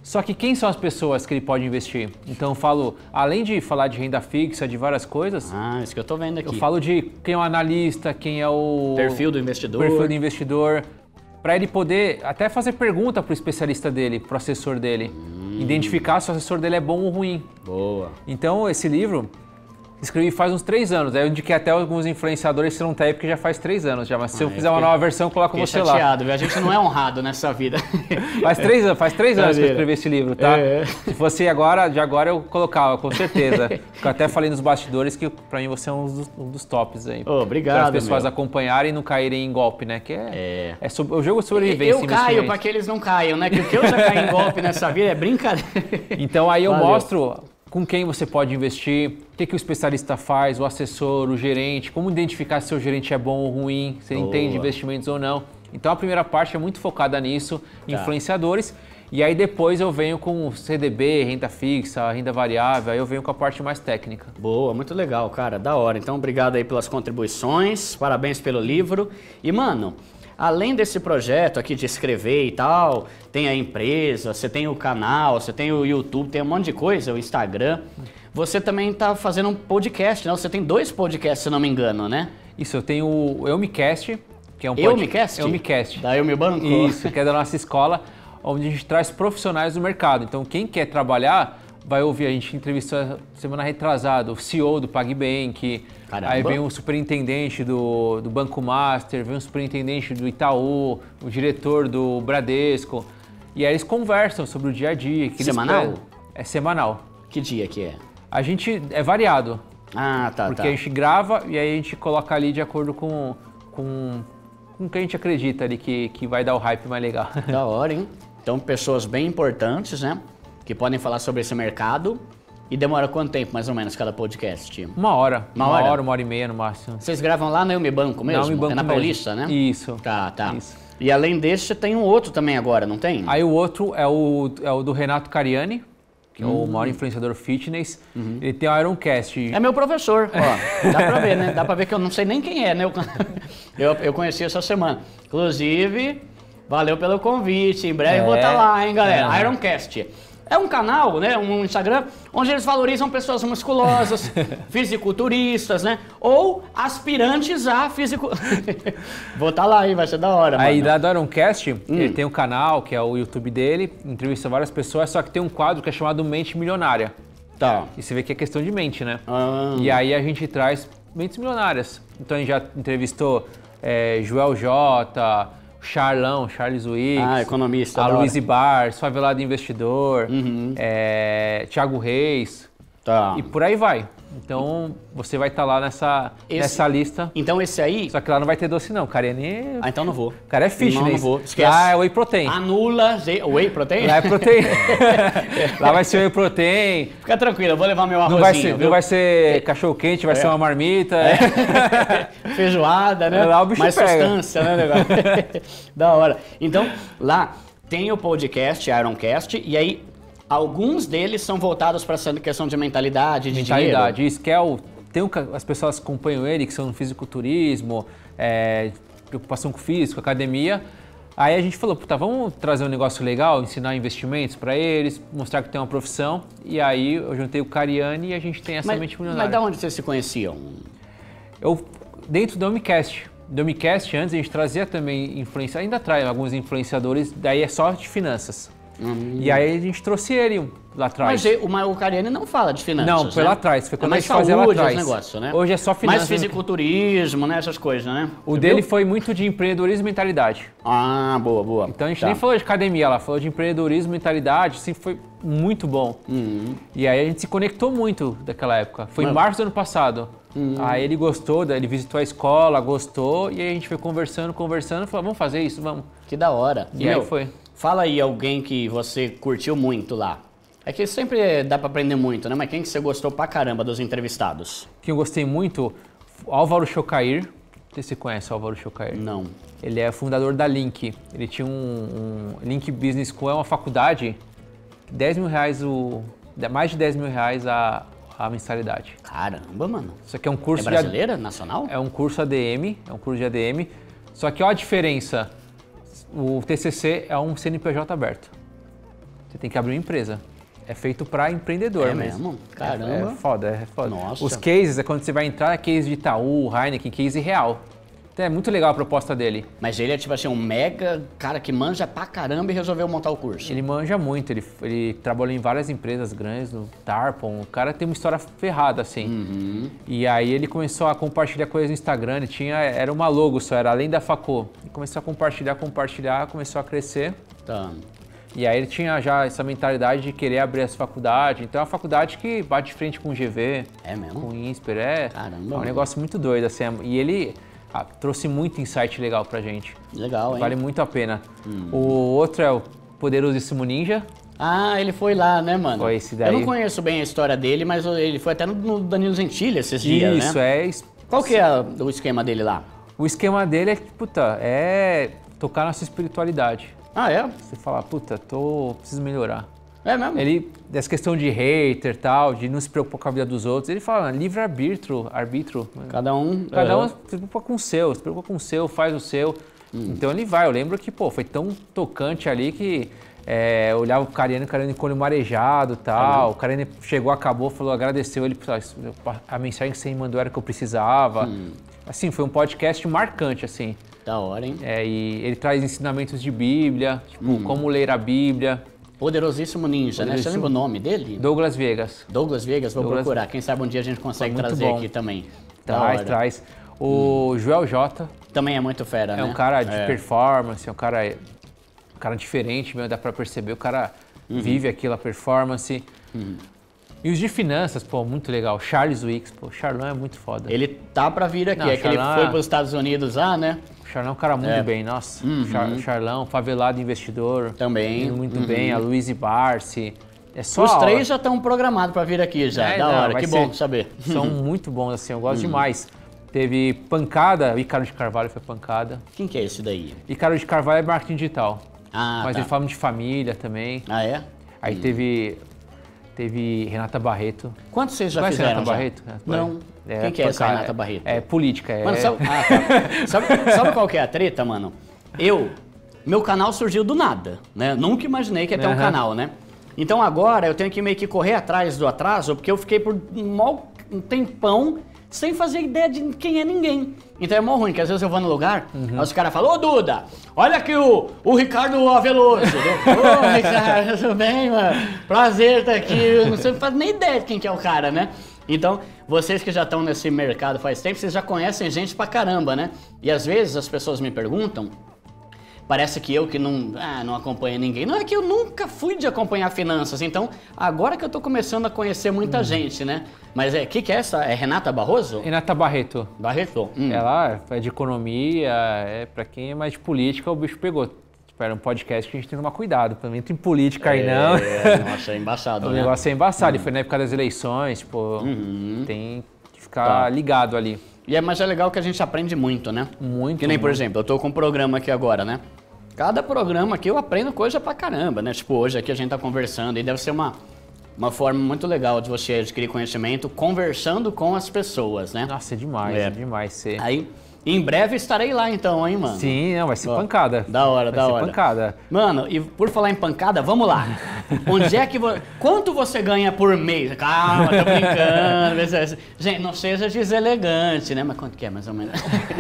Só que quem são as pessoas que ele pode investir? Então eu falo, além de falar de renda fixa, de várias coisas... Isso que eu tô vendo aqui. Eu falo de quem é o analista, quem é o... Perfil do investidor. Perfil do investidor. Para ele poder até fazer pergunta para o especialista dele, para o assessor dele. Identificar se o assessor dele é bom ou ruim. Boa. Então esse livro... Escrevi faz uns 3 anos, aí eu indiquei até alguns influenciadores que não tá aí porque já faz 3 anos já, mas se eu fizer uma nova versão, eu coloco você chateado, lá. Viu? A gente não é honrado nessa vida. Faz 3 anos que eu escrevi esse livro, tá? Se fosse agora, de agora eu colocava, com certeza. Eu até falei nos bastidores que pra mim você é um dos tops aí. Obrigado, para as pessoas acompanharem e não caírem em golpe, né? Que é o jogo de sobrevivência. Eu caio para que eles não caiam, né? Que o que eu já caí em golpe nessa vida é brincadeira. Então aí eu mostro... Com quem você pode investir, o que o especialista faz, o assessor, o gerente, como identificar se o gerente é bom ou ruim, se ele entende investimentos ou não. Então a primeira parte é muito focada nisso, influenciadores, e aí depois eu venho com CDB, renda fixa, renda variável, aí eu venho com a parte mais técnica. Boa, muito legal, cara, da hora. Então obrigado aí pelas contribuições, parabéns pelo livro. E mano... Além desse projeto aqui de escrever e tal, tem a empresa, você tem o canal, você tem o YouTube, tem um monte de coisa, o Instagram. Você também tá fazendo um podcast, né? Você tem 2 podcasts, se não me engano, né? Isso, eu tenho o Eu Me Cast, que é um podcast. Eu Me Cast. Da Eu Me Banco? Isso, que é da nossa escola, onde a gente traz profissionais do mercado. Então, quem quer trabalhar, vai ouvir. A gente entrevistou semana retrasada o CEO do PagBank. Caramba. Aí vem o superintendente do Banco Master, vem o superintendente do Itaú, o diretor do Bradesco. E aí eles conversam sobre o dia a dia. Semanal? É semanal. Que dia que é? A gente é variado. Tá. Porque a gente grava e aí a gente coloca ali de acordo com o que a gente acredita ali que vai dar o hype mais legal. Da hora, hein? Então, pessoas bem importantes, né? Que podem falar sobre esse mercado. E demora quanto tempo, mais ou menos, cada podcast? 1 hora. Uma hora? 1h30 no máximo. Vocês gravam lá na Eu Me Banco mesmo? Na Eu Me Banco é na mesmo. Paulista, né? Isso. Tá. Isso. E além desse, tem um outro também agora, não tem? Aí o outro é o do Renato Cariani, que é o maior influenciador fitness. Ele tem o Ironcast. É meu professor, ó. Dá pra ver, né? Dá pra ver que eu não sei nem quem é, né? Eu conheci essa semana. Inclusive, valeu pelo convite. Em breve vou estar lá, hein, galera? Ironcast. É um canal, né, um Instagram, onde eles valorizam pessoas musculosas, fisiculturistas, né, ou aspirantes a fisico... Vou estar lá, hein, vai ser da hora, Aí mano. lá do Ironcast, ele tem um canal, que é o YouTube dele, entrevista várias pessoas, só que tem um quadro que é chamado Mente Milionária. Tá. E você vê que é questão de mente, né? E aí a gente traz mentes milionárias. Então a gente já entrevistou Joel J., Charles Wicks, economista, a Luiz Bars, Favelado Investidor, Thiago Reis, tá. E por aí vai. Então você vai estar lá nessa lista. Então esse aí... Só que lá não vai ter doce não, cara. então não vou. O cara é fitness. Não vou. Esquece. Lá é Whey Protein. Anula Whey Protein? Lá é protein. Lá vai ser Whey Protein. Fica tranquilo, eu vou levar meu arrozinho. Não vai ser cachorro quente, vai ser uma marmita. Feijoada, né? Lá o bicho mais pega. Substância, né, negócio? Da hora. Então, lá tem o podcast Ironcast, e aí alguns deles são voltados para essa questão de mentalidade, de dinheiro. Isso que as pessoas que acompanham ele, que são no fisiculturismo, preocupação com físico, academia. Aí a gente falou, puta, vamos trazer um negócio legal, ensinar investimentos para eles, mostrar que tem uma profissão. E aí eu juntei o Cariani e a gente tem essa mente milionária. Mas da onde vocês se conheciam? Dentro do Omicast. Do Omicast, antes a gente trazia também ainda traz alguns influenciadores, daí é só de finanças. E aí a gente trouxe ele lá atrás. Mas o Cariani não fala de finanças, Não, foi lá atrás, foi quando a gente saúde, fazia lá atrás. Negócio, né? Hoje é só finanças. Mais fisiculturismo, né? Essas coisas, né? O dele foi muito de empreendedorismo e mentalidade. Ah, boa. Então a gente nem falou de academia lá, falou de empreendedorismo e mentalidade, assim, foi muito bom. E aí a gente se conectou muito daquela época. Foi em março do ano passado. Aí ele gostou, ele visitou a escola, gostou, e aí a gente foi conversando, falou, vamos fazer isso, vamos. Que da hora. E aí foi. Fala aí alguém que você curtiu muito lá. É que sempre dá pra aprender muito, né? Mas quem que você gostou pra caramba dos entrevistados? Que eu gostei muito, Álvaro Chocair. Não sei se você conhece o Álvaro Chocair. Não. Ele é fundador da Link. Ele tinha Link Business School, é uma faculdade, mais de 10 mil reais a mensalidade. Caramba, mano. Isso aqui é um curso brasileira? Nacional? É um curso ADM, Só que olha a diferença. O TCC é um CNPJ aberto. você tem que abrir uma empresa. É feito para empreendedor mesmo? Caramba. É foda, é foda. Nossa. Os cases, quando você vai entrar, é case de Itaú, Heineken, case real. Então é muito legal a proposta dele. Mas ele é tipo assim, um mega cara que manja pra caramba e resolveu montar o curso. Ele manja muito, ele trabalhou em várias empresas grandes, no Tarpon, o cara tem uma história ferrada, assim. E aí ele começou a compartilhar coisas no Instagram, ele era uma logo só, era além da Facô. Ele começou a compartilhar, começou a crescer. Tá. E aí ele tinha já essa mentalidade de querer abrir essa faculdade. Então é uma faculdade que bate de frente com o GV, É mesmo? com o INSPER, Caramba, é um negócio muito doido, assim. E ele trouxe muito insight legal pra gente. Legal, hein? Vale muito a pena. O outro é o Poderosíssimo Ninja. Ah, ele foi lá, né, mano? Foi esse daí. Eu não conheço bem a história dele, mas ele foi até no Danilo Gentili esses dias, Isso, né? é. Qual que é o esquema dele lá? O esquema dele é, é tocar na sua espiritualidade. Ah, é? Você fala, preciso melhorar. É mesmo? Ele, dessa questão de hater e tal, de não se preocupar com a vida dos outros, ele fala, livre-arbítrio, Cada um se preocupa com o seu, faz o seu. Então ele vai, eu lembro que, foi tão tocante ali que olhava o Cariani com o olho marejado e tal, o Cariani chegou, acabou, falou, agradeceu ele, a mensagem que você me mandou era que eu precisava. Assim, foi um podcast marcante, assim. Da hora, hein? E ele traz ensinamentos de Bíblia, tipo, como ler a Bíblia. Poderosíssimo Ninja, né? Você lembra o nome dele? Douglas Viegas. Douglas Viegas, vou procurar. Quem sabe um dia a gente consegue trazer aqui também. Traz. O Joel J. Também é muito fera, né? É um cara de performance, é um cara diferente, dá pra perceber. O cara vive aquilo, a performance. E os de finanças, muito legal. Charles Wicks, o Charlão é muito foda. Ele tá pra vir aqui, que ele foi pros Estados Unidos lá, né? O Charlão é um cara muito bem, nossa. Charlão, favelado investidor. Também. Muito bem, a Luiz Barsi. É só os três já estão programados pra vir aqui já, da hora, que bom saber. São muito bons, assim, eu gosto demais. Teve Pancada, o Ícaro de Carvalho foi Pancada. Quem que é esse daí? Ícaro de Carvalho é marketing digital. Mas tá. ele fala de família também. Ah, é? Aí teve Renata Barreto. Quantos vocês já Conhece fizeram? Renata Barreto? Não. Quem que é essa Renata Barreto? É política. Mano, sabe qual que é a treta, mano? Meu canal surgiu do nada, né? Nunca imaginei que ia ter um canal, né? Então agora eu tenho que meio que correr atrás do atraso, porque eu fiquei por um tempão sem fazer ideia de quem é ninguém. Então é mó ruim, que às vezes eu vou no lugar, aí os caras falam, ô Duda, olha aqui o Ricardo Aveloso. Ô Ricardo, tudo bem, mano? Prazer estar aqui. Eu não sei, não faço nem ideia de quem que é o cara, né? Então, vocês que já estão nesse mercado faz tempo, vocês já conhecem gente pra caramba, né? E às vezes as pessoas me perguntam, parece que eu que não acompanho ninguém. Não é que eu nunca fui de acompanhar finanças, então agora que eu tô começando a conhecer muita gente, né? Mas que é essa? É Renata Barroso? Renata Barreto. Barreto. Ela é de economia, pra quem é mais de política, o bicho pegou. Tipo, era um podcast que a gente tem que tomar cuidado, pelo menos em política aí não. Nossa, é embaçado, O né? negócio é embaçado, e foi na época das eleições, tem que ficar ligado ali. Mas é legal que a gente aprende muito, né? Muito. Que nem, por exemplo, eu tô com um programa aqui agora, né? Cada programa aqui eu aprendo coisa pra caramba, né? Tipo, hoje aqui a gente tá conversando e deve ser uma forma muito legal de você adquirir conhecimento conversando com as pessoas, né? Nossa, é demais, é demais ser. Aí, em breve estarei lá então, hein, mano? Sim, vai ser pancada. Da hora, vai ser pancada. Mano, e por falar em pancada, vamos lá. Onde é que quanto você ganha por mês? Calma, tô brincando. Gente, não seja deselegante, né? Mas quanto que é, mais ou menos?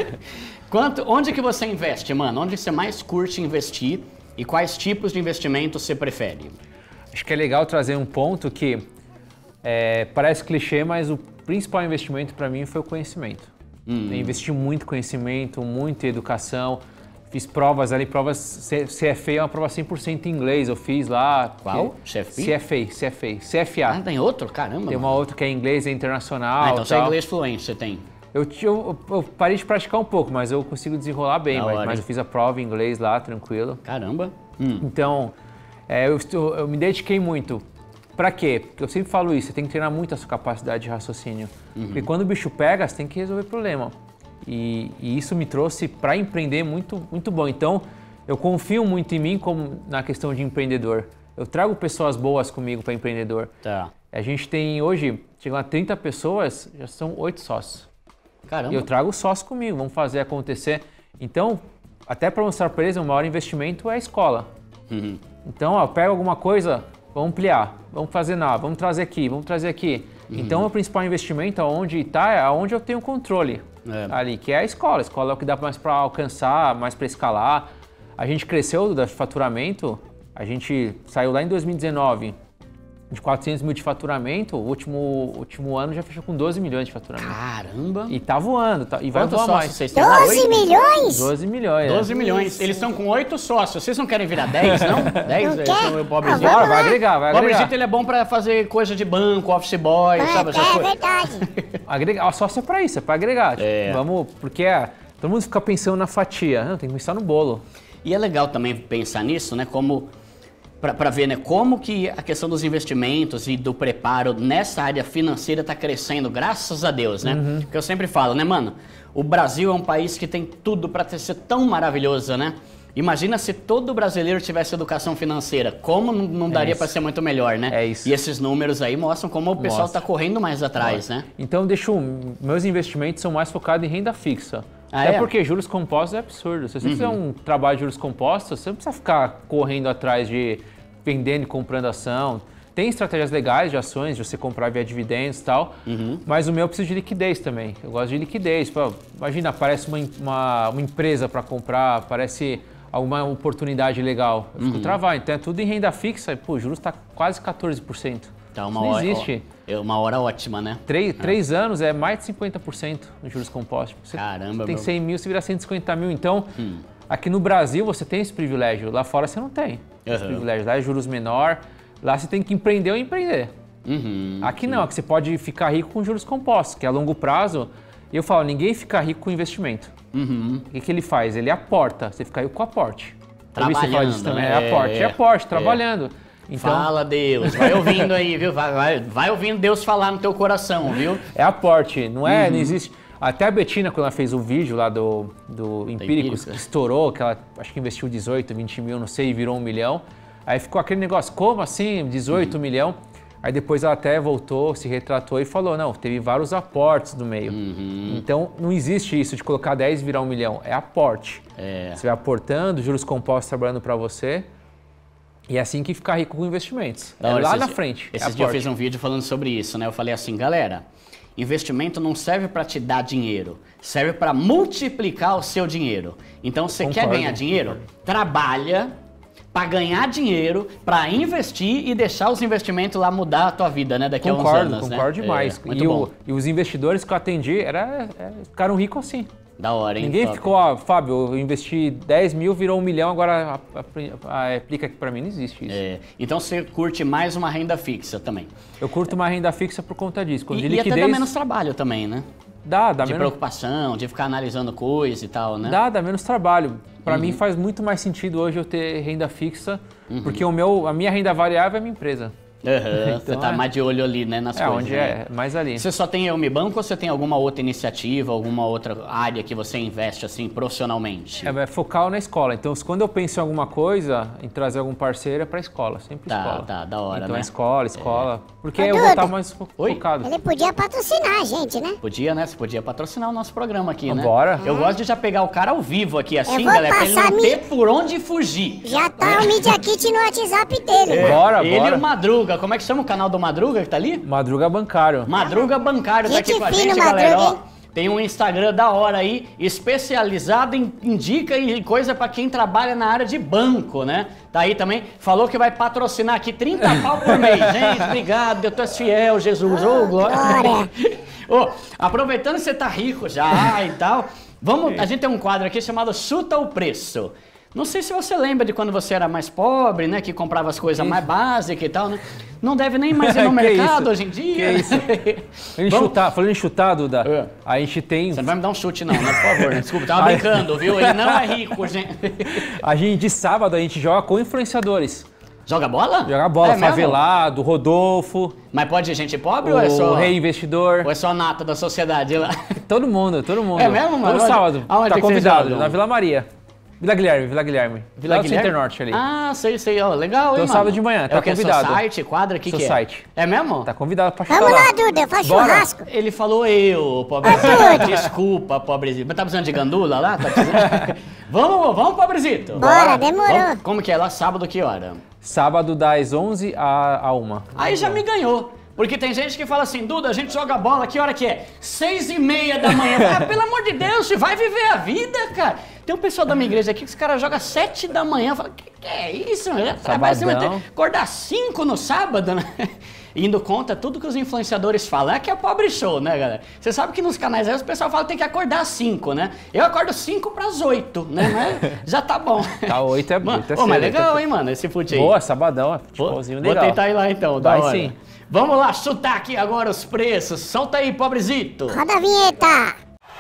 Onde que você investe, mano? Onde você mais curte investir e quais tipos de investimentos você prefere? Acho que é legal trazer um ponto que parece clichê, mas o principal investimento para mim foi o conhecimento. Eu investi muito conhecimento, muita educação, fiz provas ali, CFA é uma prova 100% em inglês, eu fiz lá. Qual? CFA. Ah, tem outro? Caramba. Tem uma outra que é inglês, é internacional. Então você é inglês fluente, você tem? Eu parei de praticar um pouco, mas eu consigo desenrolar bem, mas eu fiz a prova em inglês lá, tranquilo. Caramba. Então, eu me dediquei muito. Pra quê? Porque eu sempre falo isso, você tem que treinar muito a sua capacidade de raciocínio. Porque quando o bicho pega, você tem que resolver problema. E isso me trouxe para empreender muito, muito bom. Então, eu confio muito em mim como na questão de empreendedor. Eu trago pessoas boas comigo para empreendedor. Tá. A gente tem hoje, chegam a 30 pessoas, já são 8 sócios. Caramba. E eu trago sócios comigo, vamos fazer acontecer. Então, até para mostrar para eles, o maior investimento é a escola. Então, ó, pega alguma coisa, vamos ampliar, vamos fazer nada, vamos trazer aqui, vamos trazer aqui. Então, o principal investimento aonde está é aonde eu tenho controle ali, que é a escola. A escola é o que dá mais para alcançar, mais para escalar. A gente cresceu do faturamento, a gente saiu lá em 2019 de 400 mil de faturamento, o último ano já fechou com 12 milhões de faturamento. Caramba! E tá voando, e vai voar mais. Vocês têm? 12 milhões? 12 milhões. 12 milhões. Eles estão com 8 sócios. Vocês não querem virar 10, não? 10? Não quer? O pobrezinho. Bora, vai agregar, vai O agregar. pobrezinho, ele é bom pra fazer coisa de banco, office boy, sabe? Essas É coisas. verdade. Agregar, sócio é pra isso, é pra agregar. Tipo, vamos, porque todo mundo fica pensando na fatia. Não, tem que pensar no bolo. E é legal também pensar nisso, né? Como para ver, né, como que a questão dos investimentos e do preparo nessa área financeira está crescendo, graças a Deus, né? Porque eu sempre falo, né, mano? O Brasil é um país que tem tudo para ser tão maravilhoso, né? Imagina se todo brasileiro tivesse educação financeira, como não daria para ser muito melhor, né? É isso. E esses números aí mostram como o pessoal está correndo mais atrás, né? Então, meus investimentos são mais focados em renda fixa. Ah, Até é? porque juros compostos é absurdo. Se você fizer um trabalho de juros compostos, você não precisa ficar correndo atrás de vendendo e comprando ação. Tem estratégias legais de ações, de você comprar via dividendos e tal, mas o meu precisa de liquidez também. Eu gosto de liquidez. Pô, imagina, aparece uma empresa para comprar, aparece alguma oportunidade legal. Eu fico travado. Então é tudo em renda fixa e, pô, o juros está quase 14%. Então, Isso não existe. Uma hora ótima, né? 3 anos é mais de 50% nos juros compostos. Você Caramba, tem meu. 100 mil, você vira 150 mil. Então, aqui no Brasil você tem esse privilégio. Lá fora você não tem esse privilégio. Lá é juros menor. Lá você tem que empreender ou empreender. Aqui não, aqui você pode ficar rico com juros compostos, que é a longo prazo. E eu falo, ninguém fica rico com investimento. O que ele faz? Ele aporta. Você fica rico com aporte. Eu vi você falar disso também. Trabalhando, né? É aporte, trabalhando. Então, Fala, Deus. Vai ouvindo aí, viu? Vai ouvindo Deus falar no teu coração, viu? é aporte, não é? Não existe. Até a Betina, quando ela fez o vídeo lá do Empíricos, Empírica. que estourou, que ela acho que investiu 18, 20 mil, não sei, e virou 1 milhão. Aí ficou aquele negócio, como assim? 18 milhão? Aí depois ela até voltou, se retratou e falou, não, teve vários aportes no meio. Então não existe isso de colocar 10 e virar 1 milhão, é aporte. Você vai aportando, juros compostos trabalhando para você. E é assim que ficar rico com investimentos. Da hora, lá esses na dias- frente. Esses dias eu fiz um vídeo falando sobre isso, né? Eu falei assim, galera, investimento não serve para te dar dinheiro, serve para multiplicar o seu dinheiro. Então, você quer Concordo, ganhar dinheiro? Trabalha para ganhar dinheiro, para investir e deixar os investimentos lá mudar a tua vida, né? Daqui a uns anos, né? Concordo demais. Muito bom. E os investidores que eu atendi ficaram ricos assim. Da hora, hein? Ninguém Top. ficou, ó, Fábio, eu investi 10 mil, virou 1 milhão, agora aplica aqui pra mim. Não existe isso. Então, você curte mais uma renda fixa também. Eu curto uma renda fixa por conta disso. Quando de E liquidez, até dá menos trabalho também, né? dá De menos, preocupação, de ficar analisando coisa e tal, né? dá menos trabalho. Pra mim faz muito mais sentido hoje eu ter renda fixa, porque a minha renda variável é a minha empresa. Você tá mais de olho ali, né, nas coisas. Onde né? é mais ali. Você só tem a Unibanco ou você tem alguma outra iniciativa, alguma outra área que você investe assim profissionalmente? É focar na escola. Então, quando eu penso em alguma coisa, em trazer algum parceiro, é pra escola. Sempre escola. Tá, da hora, então, né? escola. Porque Ô, eu vou Duda. estar mais Oi? focado. Ele podia patrocinar a gente, né? Podia, né? Você podia patrocinar o nosso programa aqui, né? Bora. Eu gosto de já pegar o cara ao vivo aqui, assim, vou galera, pra ele passar não mi- ter por onde fugir. Já tá o Media Kit no WhatsApp dele. Bora, Ele bora. e o Madruga. Como é que chama o canal do Madruga que tá ali? Madruga bancário. Madruga Bancário tá Gente aqui com a fina, gente, galera. Madruga, Ó, tem um Instagram da hora aí, especializado em dica e coisa pra quem trabalha na área de banco, né? Tá aí também, falou que vai patrocinar aqui 30 pau por mês. Gente, obrigado, Deus, tu és fiel, Jesus. Ô, glória. glória. Ô, aproveitando que você tá rico já e tal, a gente tem um quadro aqui chamado Chuta o Preço. Não sei se você lembra de quando você era mais pobre, né? Que comprava as coisas mais básicas e tal, né? Não deve nem mais ir no Que mercado isso? hoje em dia. Que isso? Falando em chutar, Duda, a gente tem... Você não vai me dar um chute não, né? Por favor, né? Desculpa, tava brincando, viu? Ele não é rico, gente. A gente, de sábado, a gente joga com influenciadores. Joga bola? Joga bola, É mesmo? Favelado, Rodolfo, Mas pode gente pobre ou é o só... reinvestidor. Ou é só nata da sociedade lá? Todo mundo. É mesmo, mano? Todo sábado. Aonde Tá que vocês convidado, jogam? na Vila Maria. Vila Guilherme. Vila Lá do Guilherme? Center Norte ali. Ah, sei, ó, legal, hein, Então, mano? sábado de manhã, tá é o quê? convidado. Society, quadra, o que que é? Society. É mesmo? Tá convidado pra chutar Vamos lá. lá, Duda, faz Bora. churrasco. Ele falou eu, pobrezinho. Desculpa, pobrezinho. Mas tá precisando de gandula lá? Tá precisando... Vamos, pobrezito. Bora, demorou. Como que é lá? Sábado, que hora? Sábado das 11 a 1. Aí já me ganhou. Porque tem gente que fala assim, Duda, a gente joga bola, que hora que é? 6h30 da manhã. Pelo amor de Deus, você vai viver a vida, cara. Tem um pessoal da minha igreja aqui que os caras jogam 7 da manhã. Fala, que é isso? Você vai ter que acordar 5 no sábado, né? Indo contra tudo que os influenciadores falam. É que é pobre show, né, galera? Você sabe que nos canais aí o pessoal fala que tem que acordar às 5, né? Eu acordo 5 para as 8, né? Mas já tá bom. Tá, 8 é mano, cedo. Mas legal, hein, mano, esse fute aí. Boa, sabadão, é futebolzinho legal. Vou tentar ir lá então, da hora. Sim. Vamos lá, chutar aqui agora os preços. Solta aí, pobrezito. Roda a vinheta.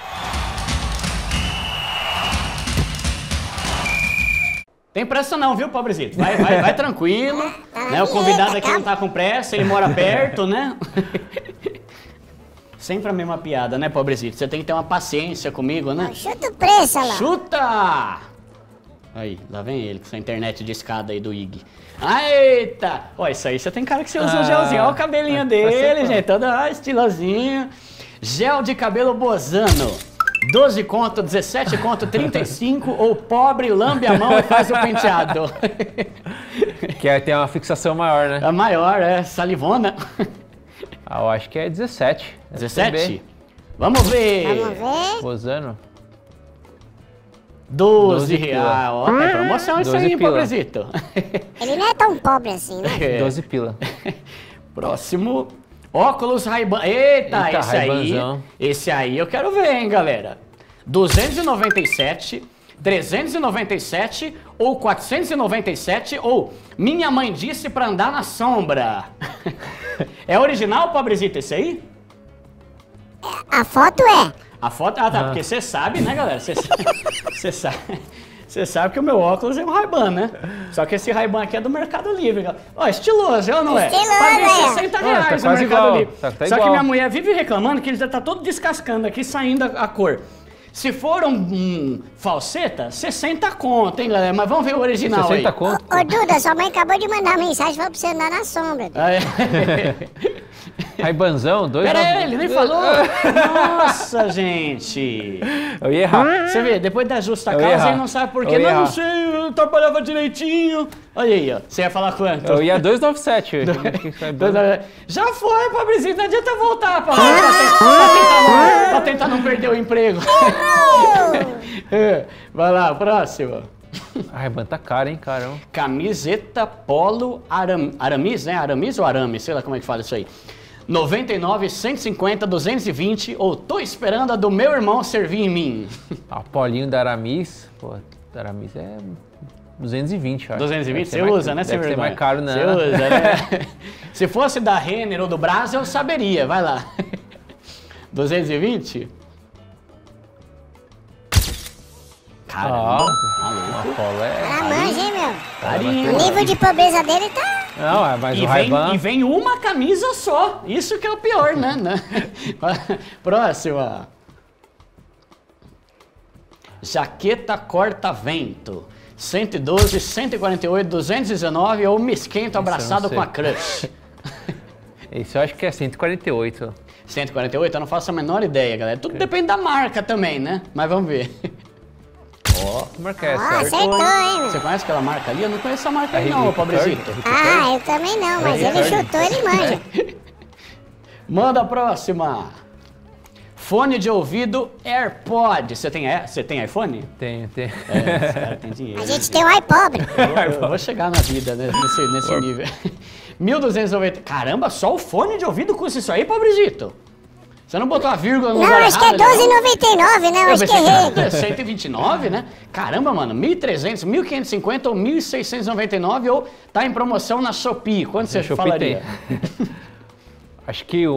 Tem pressa não, viu, pobrezito? Vai tranquilo. Né? O convidado aqui não tá com pressa, ele mora perto, né? Sempre a mesma piada, né, pobrezito? Você tem que ter uma paciência comigo, né? Chuta o preço, lá. Chuta! Aí, lá vem ele com sua internet de escada aí do IG. Eita! Ó, isso aí você tem cara que você usa um gelzinho. Olha o cabelinho dele, gente. Todo estilosinho. Gel de cabelo Bozano. 12 conto, 17 conto, 35 ou pobre lambe a mão e faz o penteado. Que tem uma fixação maior, né? A maior, salivona. Ah, eu acho que é 17. 17? Vamos ver. Vamos ver. Bozano. 12 reais. Ó, tem promoção isso aí, pila. pobrezito. Ele não é tão pobre assim, né? 12 pila. Próximo. Óculos Ray-Ban. Eita, esse aí eu quero ver, hein, galera. 297, 397 ou 497 ou minha mãe disse pra andar na sombra. É original, pobrezito, esse aí? A foto é. A foto, porque você sabe, né, galera? Você sabe que o meu óculos é um Ray-Ban, né? Só que esse Ray-Ban aqui é do Mercado Livre, galera. Ó, estiloso, eu não é? Estiloso, Paguei é. 60 reais tá no Mercado igual. Livre. Tá Só igual. que minha mulher vive reclamando que ele já tá todo descascando aqui, saindo a cor. Se for um falseta, 60 conto, hein, galera? Mas vamos ver o original 60 aí. conto? Ô, Duda, sua mãe acabou de mandar uma mensagem falando pra você andar na sombra. Ray-Banzão, 2. Pera aí, ele nem falou. Nossa, gente. Eu ia errar. Você vê, depois da justa Eu ia causa, errar. ele não sabe por quê. Eu ia Não errar. sei, eu trabalhava direitinho. Olha aí, ó. Você ia falar quanto? Eu ia 297. Já foi, pobrezinho. Não adianta voltar pra tentar não perder o emprego. Vai lá, próximo. A Ray-Ban tá cara, hein, caramba. Camiseta polo Aramis, né? Aramis ou Arame? Sei lá como é que fala isso aí. 99, 150, 220 ou tô esperando a do meu irmão servir em mim. A Polinho da Aramis, pô, da Aramis é 220, acho. 220? Você usa, né, seu irmão? Deve ser irmão? mais caro, não. Você usa, né? Se fosse da Renner ou do Brás, eu saberia. Vai lá. 220? Caramba. A Polo Ela manja, hein, meu? Carinho. O nível de pobreza dele tá... Não, mas o Ray-Ban... E vem uma camisa só. Isso que é o pior, né? Próxima. Jaqueta corta-vento. 112, 148, 219 ou me esquento abraçado com a crush. Esse eu acho que é 148. 148? Eu não faço a menor ideia, galera. Tudo depende da marca também, né? Mas vamos ver. Ó, que marca é essa? Acertou, hein, meu? Você conhece aquela marca ali? Eu não conheço essa marca aí não, pobrezito. Ah, eu também não, mas ele chutou, ele manja. Manda a próxima. Fone de ouvido AirPod. Você tem iPhone? Tem. Esse cara tem dinheiro. A gente tem um ai pobre. Eu vou chegar na vida, né, nesse nível. 1.290. Caramba, só o fone de ouvido custa isso aí, pobrezito? Você não botou a vírgula no Não, lugar acho que é errado, né? 12,99, né? Eu acho que errei. 129, né? Caramba, mano, 1.300, 1.550 ou 1.699 ou tá em promoção na Shopee. Quanto você Shopee falaria? Acho que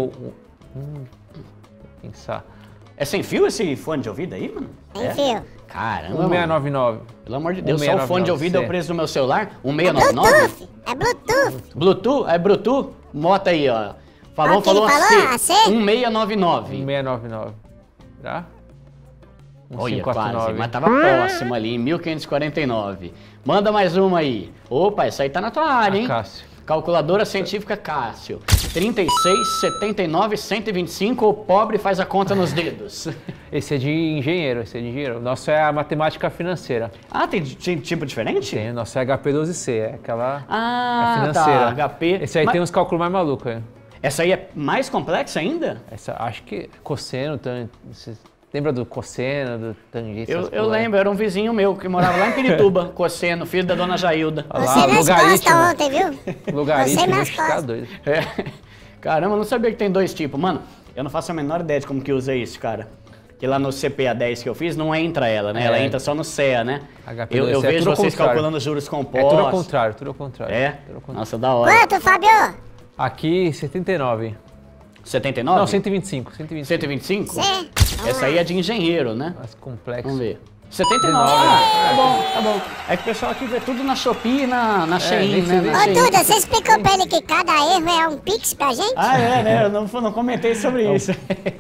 pensar. É sem fio esse fone de ouvido aí, mano? Sem fio. Caramba, mano. 1699. Pelo amor de Deus, só o fone de ouvido é o preço do meu celular? 1699? Bluetooth. É Bluetooth. Bluetooth? É Bluetooth? Bota aí, ó. Qual que ele falou? AC. AC? 1699. 1699. Será? Olha, 549. quase, mas tava próximo ali, em 1549. Manda mais uma aí. Opa, essa aí tá na tua área, hein? Cássio. Calculadora científica Cássio. 36, 79, 125, o pobre faz a conta nos dedos. Esse é de engenheiro, O nosso é a matemática financeira. Ah, tem tipo diferente? Tem, o nosso é HP12C, é aquela tá, financeira. HP. Esse aí tem uns cálculos mais malucos aí. Essa aí é mais complexa ainda? Essa, acho que cosseno, você lembra do cosseno, do tangente? Eu lembro, era um vizinho meu que morava lá em Pirituba, cosseno, filho da dona Jailda. Você nas costas ontem, viu? Logaritmo, Você nas tá costas. doido. É. Caramba, eu não sabia que tem dois tipos. Mano, eu não faço a menor ideia de como que usa isso, cara. Que lá no CPA 10 que eu fiz, não entra ela, né? Ela entra só no CEA, né? Eu vejo vocês calculando juros compostos. É tudo ao contrário, tudo ao contrário. É? Tudo ao contrário. Nossa, da hora. Quanto, Fábio? Aqui, 79. 79? Não, 125. 125? Sim. Essa aí é de engenheiro, né? Mais complexo. Vamos ver. 79. Tá bom, tá bom. É que o pessoal aqui vê tudo na Shopee e na Shein, né? Na Ô, Shein. Duda, você explicou pra ele que cada erro é um pix pra gente? Ah, é, né? Eu não comentei sobre isso.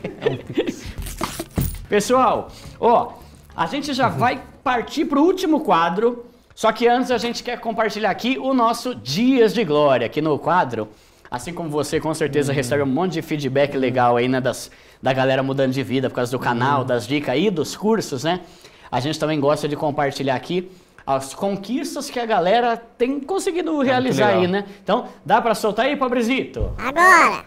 Pessoal, ó, a gente já vai partir pro último quadro, só que antes a gente quer compartilhar aqui o nosso Dias de Glória, aqui no quadro. Assim como você, com certeza, recebe um monte de feedback legal aí, né, da galera mudando de vida por causa do canal, das dicas aí, dos cursos, né? A gente também gosta de compartilhar aqui as conquistas que a galera tem conseguido realizar aí, né? Então, dá pra soltar aí, Pobrezito? Agora.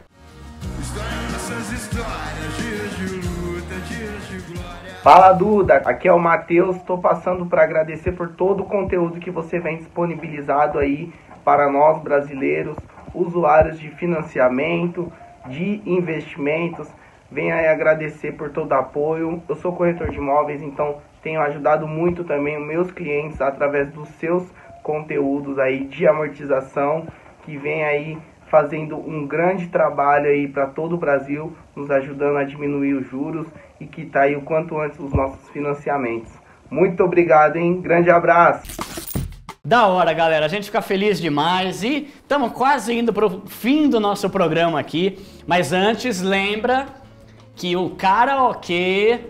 Fala Duda, aqui é o Matheus, estou passando para agradecer por todo o conteúdo que você vem disponibilizado aí para nós brasileiros, usuários de financiamento, de investimentos. Venho aí agradecer por todo o apoio. Eu sou corretor de imóveis, então tenho ajudado muito também os meus clientes através dos seus conteúdos aí de amortização, que vem aí fazendo um grande trabalho aí para todo o Brasil, nos ajudando a diminuir os juros e quitar aí o quanto antes os nossos financiamentos. Muito obrigado, hein? Grande abraço! Da hora, galera. A gente fica feliz demais e estamos quase indo pro fim do nosso programa aqui. Mas antes, lembra que o karaokê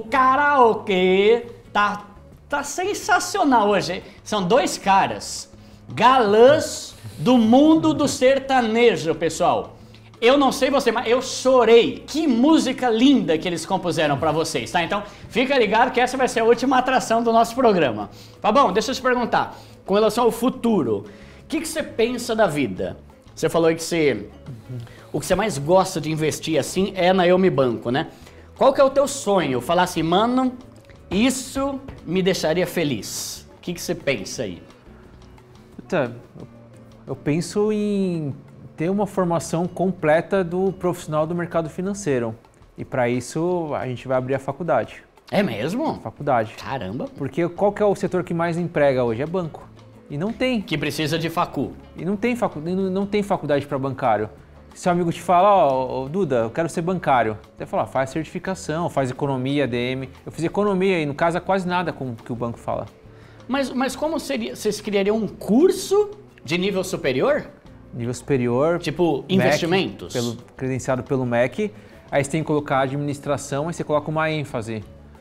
tá sensacional hoje. São dois caras, galãs do mundo do sertanejo, pessoal. Eu não sei você, mas eu chorei. Que música linda que eles compuseram pra vocês, tá? Então, fica ligado que essa vai ser a última atração do nosso programa. Tá bom? Deixa eu te perguntar, com relação ao futuro, o que você pensa da vida? Você falou aí que o que você mais gosta de investir assim é na Eu Me Banco, né? Qual que é o teu sonho? Falar assim, mano, isso me deixaria feliz. O que você pensa aí? Eu penso em ter uma formação completa do profissional do mercado financeiro. E para isso a gente vai abrir a faculdade. É mesmo? Faculdade. Caramba. Porque qual que é o setor que mais emprega hoje? É banco. E não tem. Que precisa de facu. E não tem faculdade para bancário. Se seu amigo te fala, ó, Duda, eu quero ser bancário. Você fala, faz certificação, faz economia, ADM. Eu fiz economia e não casa quase nada com o que o banco fala. Mas como seria? Vocês criariam um curso de nível superior? Nível superior. Tipo, investimentos? Credenciado pelo MEC. Aí você tem que colocar administração, aí você coloca uma ênfase.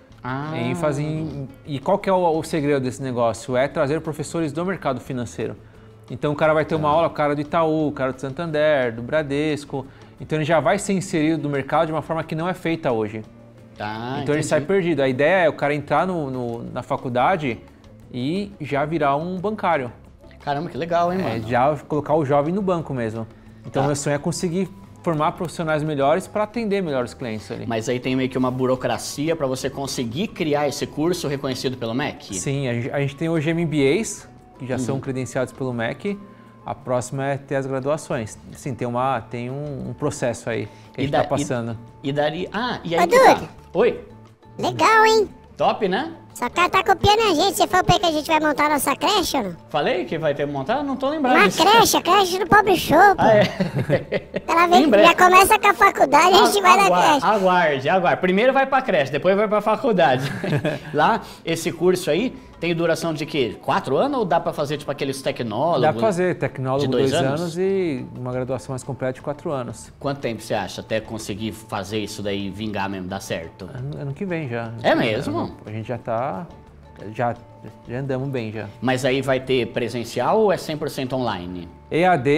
E qual que é o segredo desse negócio? É trazer professores do mercado financeiro. Então o cara vai ter uma aula, o cara do Itaú, o cara do Santander, do Bradesco. Então ele já vai ser inserido no mercado de uma forma que não é feita hoje. Então ele sai perdido. A ideia é o cara entrar na faculdade e já virar um bancário. Caramba, que legal, hein, mano? Já colocar o jovem no banco mesmo. Então meu sonho é conseguir formar profissionais melhores para atender melhores clientes ali. Mas aí tem meio que uma burocracia para você conseguir criar esse curso reconhecido pelo MEC? Sim, a gente tem hoje MBAs, que já são credenciados pelo MEC. A próxima é ter as graduações. Sim, tem um processo aí que a gente está passando. E aí Duda. Oi? Legal, hein? Top, né? Só cara tá copiando a gente. Você falou pra ele que a gente vai montar a nossa creche ou não? Falei que vai ter montado? Não tô lembrado Uma disso. creche, a creche do Pobre Show, pô. Ela vem, Em breve. já começa com a faculdade, a gente vai na creche. Aguarde. Primeiro vai pra creche, depois vai pra faculdade. Lá, esse curso aí tem duração de quê? 4 anos ou dá pra fazer tipo aqueles tecnólogos? Dá pra fazer tecnólogo de 2 anos e uma graduação mais completa de 4 anos. Quanto tempo você acha até conseguir fazer isso daí vingar mesmo, dar certo? Ano que vem já. É mesmo? A gente já andamos bem já. Mas aí vai ter presencial ou é 100% online? EAD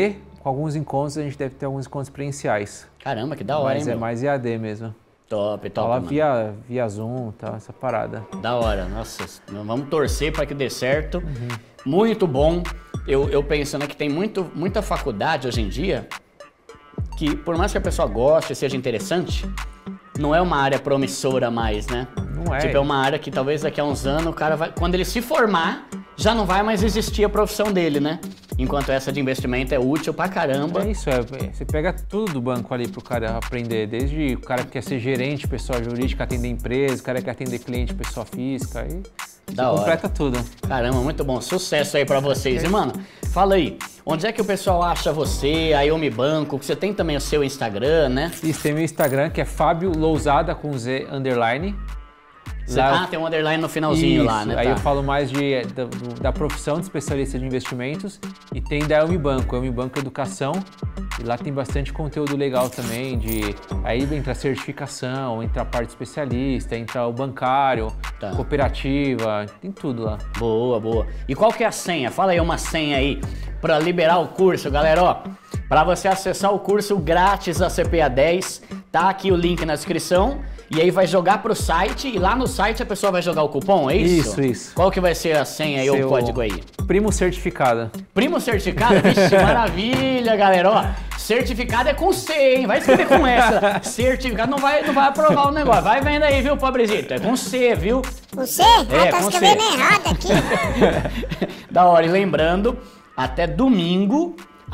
com alguns encontros, a gente deve ter alguns encontros presenciais. Caramba, que da hora, mas hein, é mais EAD mesmo. Top, Fala mano. via Zoom, tá, essa parada. Da hora, nossa, vamos torcer para que dê certo. Muito bom. Eu penso, né, que tem muita faculdade hoje em dia que, por mais que a pessoa goste, seja interessante, não é uma área promissora mais, né? Não é. Tipo, é uma área que talvez daqui a uns anos o cara vai... Quando ele se formar, já não vai mais existir a profissão dele, né? Enquanto essa de investimento é útil pra caramba. É isso, você pega tudo do banco ali pro cara aprender, desde o cara que quer ser gerente, pessoa jurídica, atender empresa, o cara que quer atender cliente, pessoa física, aí Da hora. completa tudo. Caramba, muito bom. Sucesso aí pra vocês. E, mano, fala aí, onde é que o pessoal acha você, a Eu Me Banco? Você tem também o seu Instagram, né? Isso, tem meu Instagram, que é Fábio Lousada, com Z, _. Tem um underline no finalzinho lá, né? Aí Tá. eu falo mais da profissão de especialista de investimentos e tem da Eu Me Banco, Eu Me Banco Educação, e lá tem bastante conteúdo legal também, aí entra a certificação, entra a parte especialista, entra o bancário, Tá. cooperativa, tem tudo lá. Boa, boa. E qual que é a senha? Fala aí uma senha aí pra liberar o curso, galera, ó. Pra você acessar o curso grátis da CPA 10, tá aqui o link na descrição. E aí vai jogar pro site e lá no site a pessoa vai jogar o cupom, é isso? Isso. Qual que vai ser a senha aí ou o código aí? Primo certificado. Primo certificado? Vixe, maravilha, galera, ó. Certificado é com C, hein? Vai escrever com essa. Certificado não vai aprovar o negócio. Vai vendo aí, viu, pobrezito? É com C, viu? Você? É, Tá com escrevendo C. errado aqui. Da hora. E lembrando, até domingo,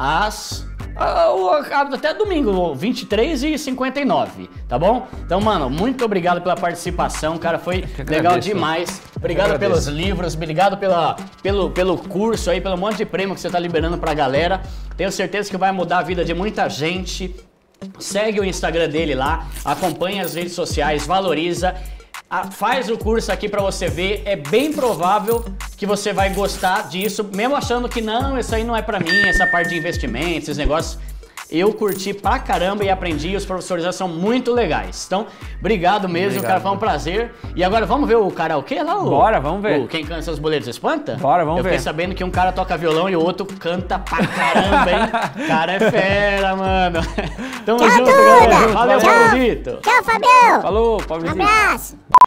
até domingo, 23h59, tá bom? Então, mano, muito obrigado pela participação, cara, foi legal demais. Obrigado pelos livros, obrigado pelo curso aí, pelo monte de prêmio que você tá liberando pra galera. Tenho certeza que vai mudar a vida de muita gente. Segue o Instagram dele lá, acompanha as redes sociais, valoriza. Faz o curso aqui pra você ver, é bem provável que você vai gostar disso, mesmo achando que não, isso aí não é pra mim, essa parte de investimentos, esses negócios. Eu curti pra caramba e aprendi, os professores já são muito legais. Então, obrigado mesmo, cara, foi um prazer. E agora vamos ver o karaokê lá? Bora, vamos ver. Quem canta seus boletos espanta? Bora, vamos ver. Eu fiquei sabendo que um cara toca violão e o outro canta pra caramba, hein? Cara é fera, mano. Tamo Tchau, junto, Duda. galera. Valeu, Tchau. Pablito. Tchau, Fabião. Falou, Paulo. Abraço.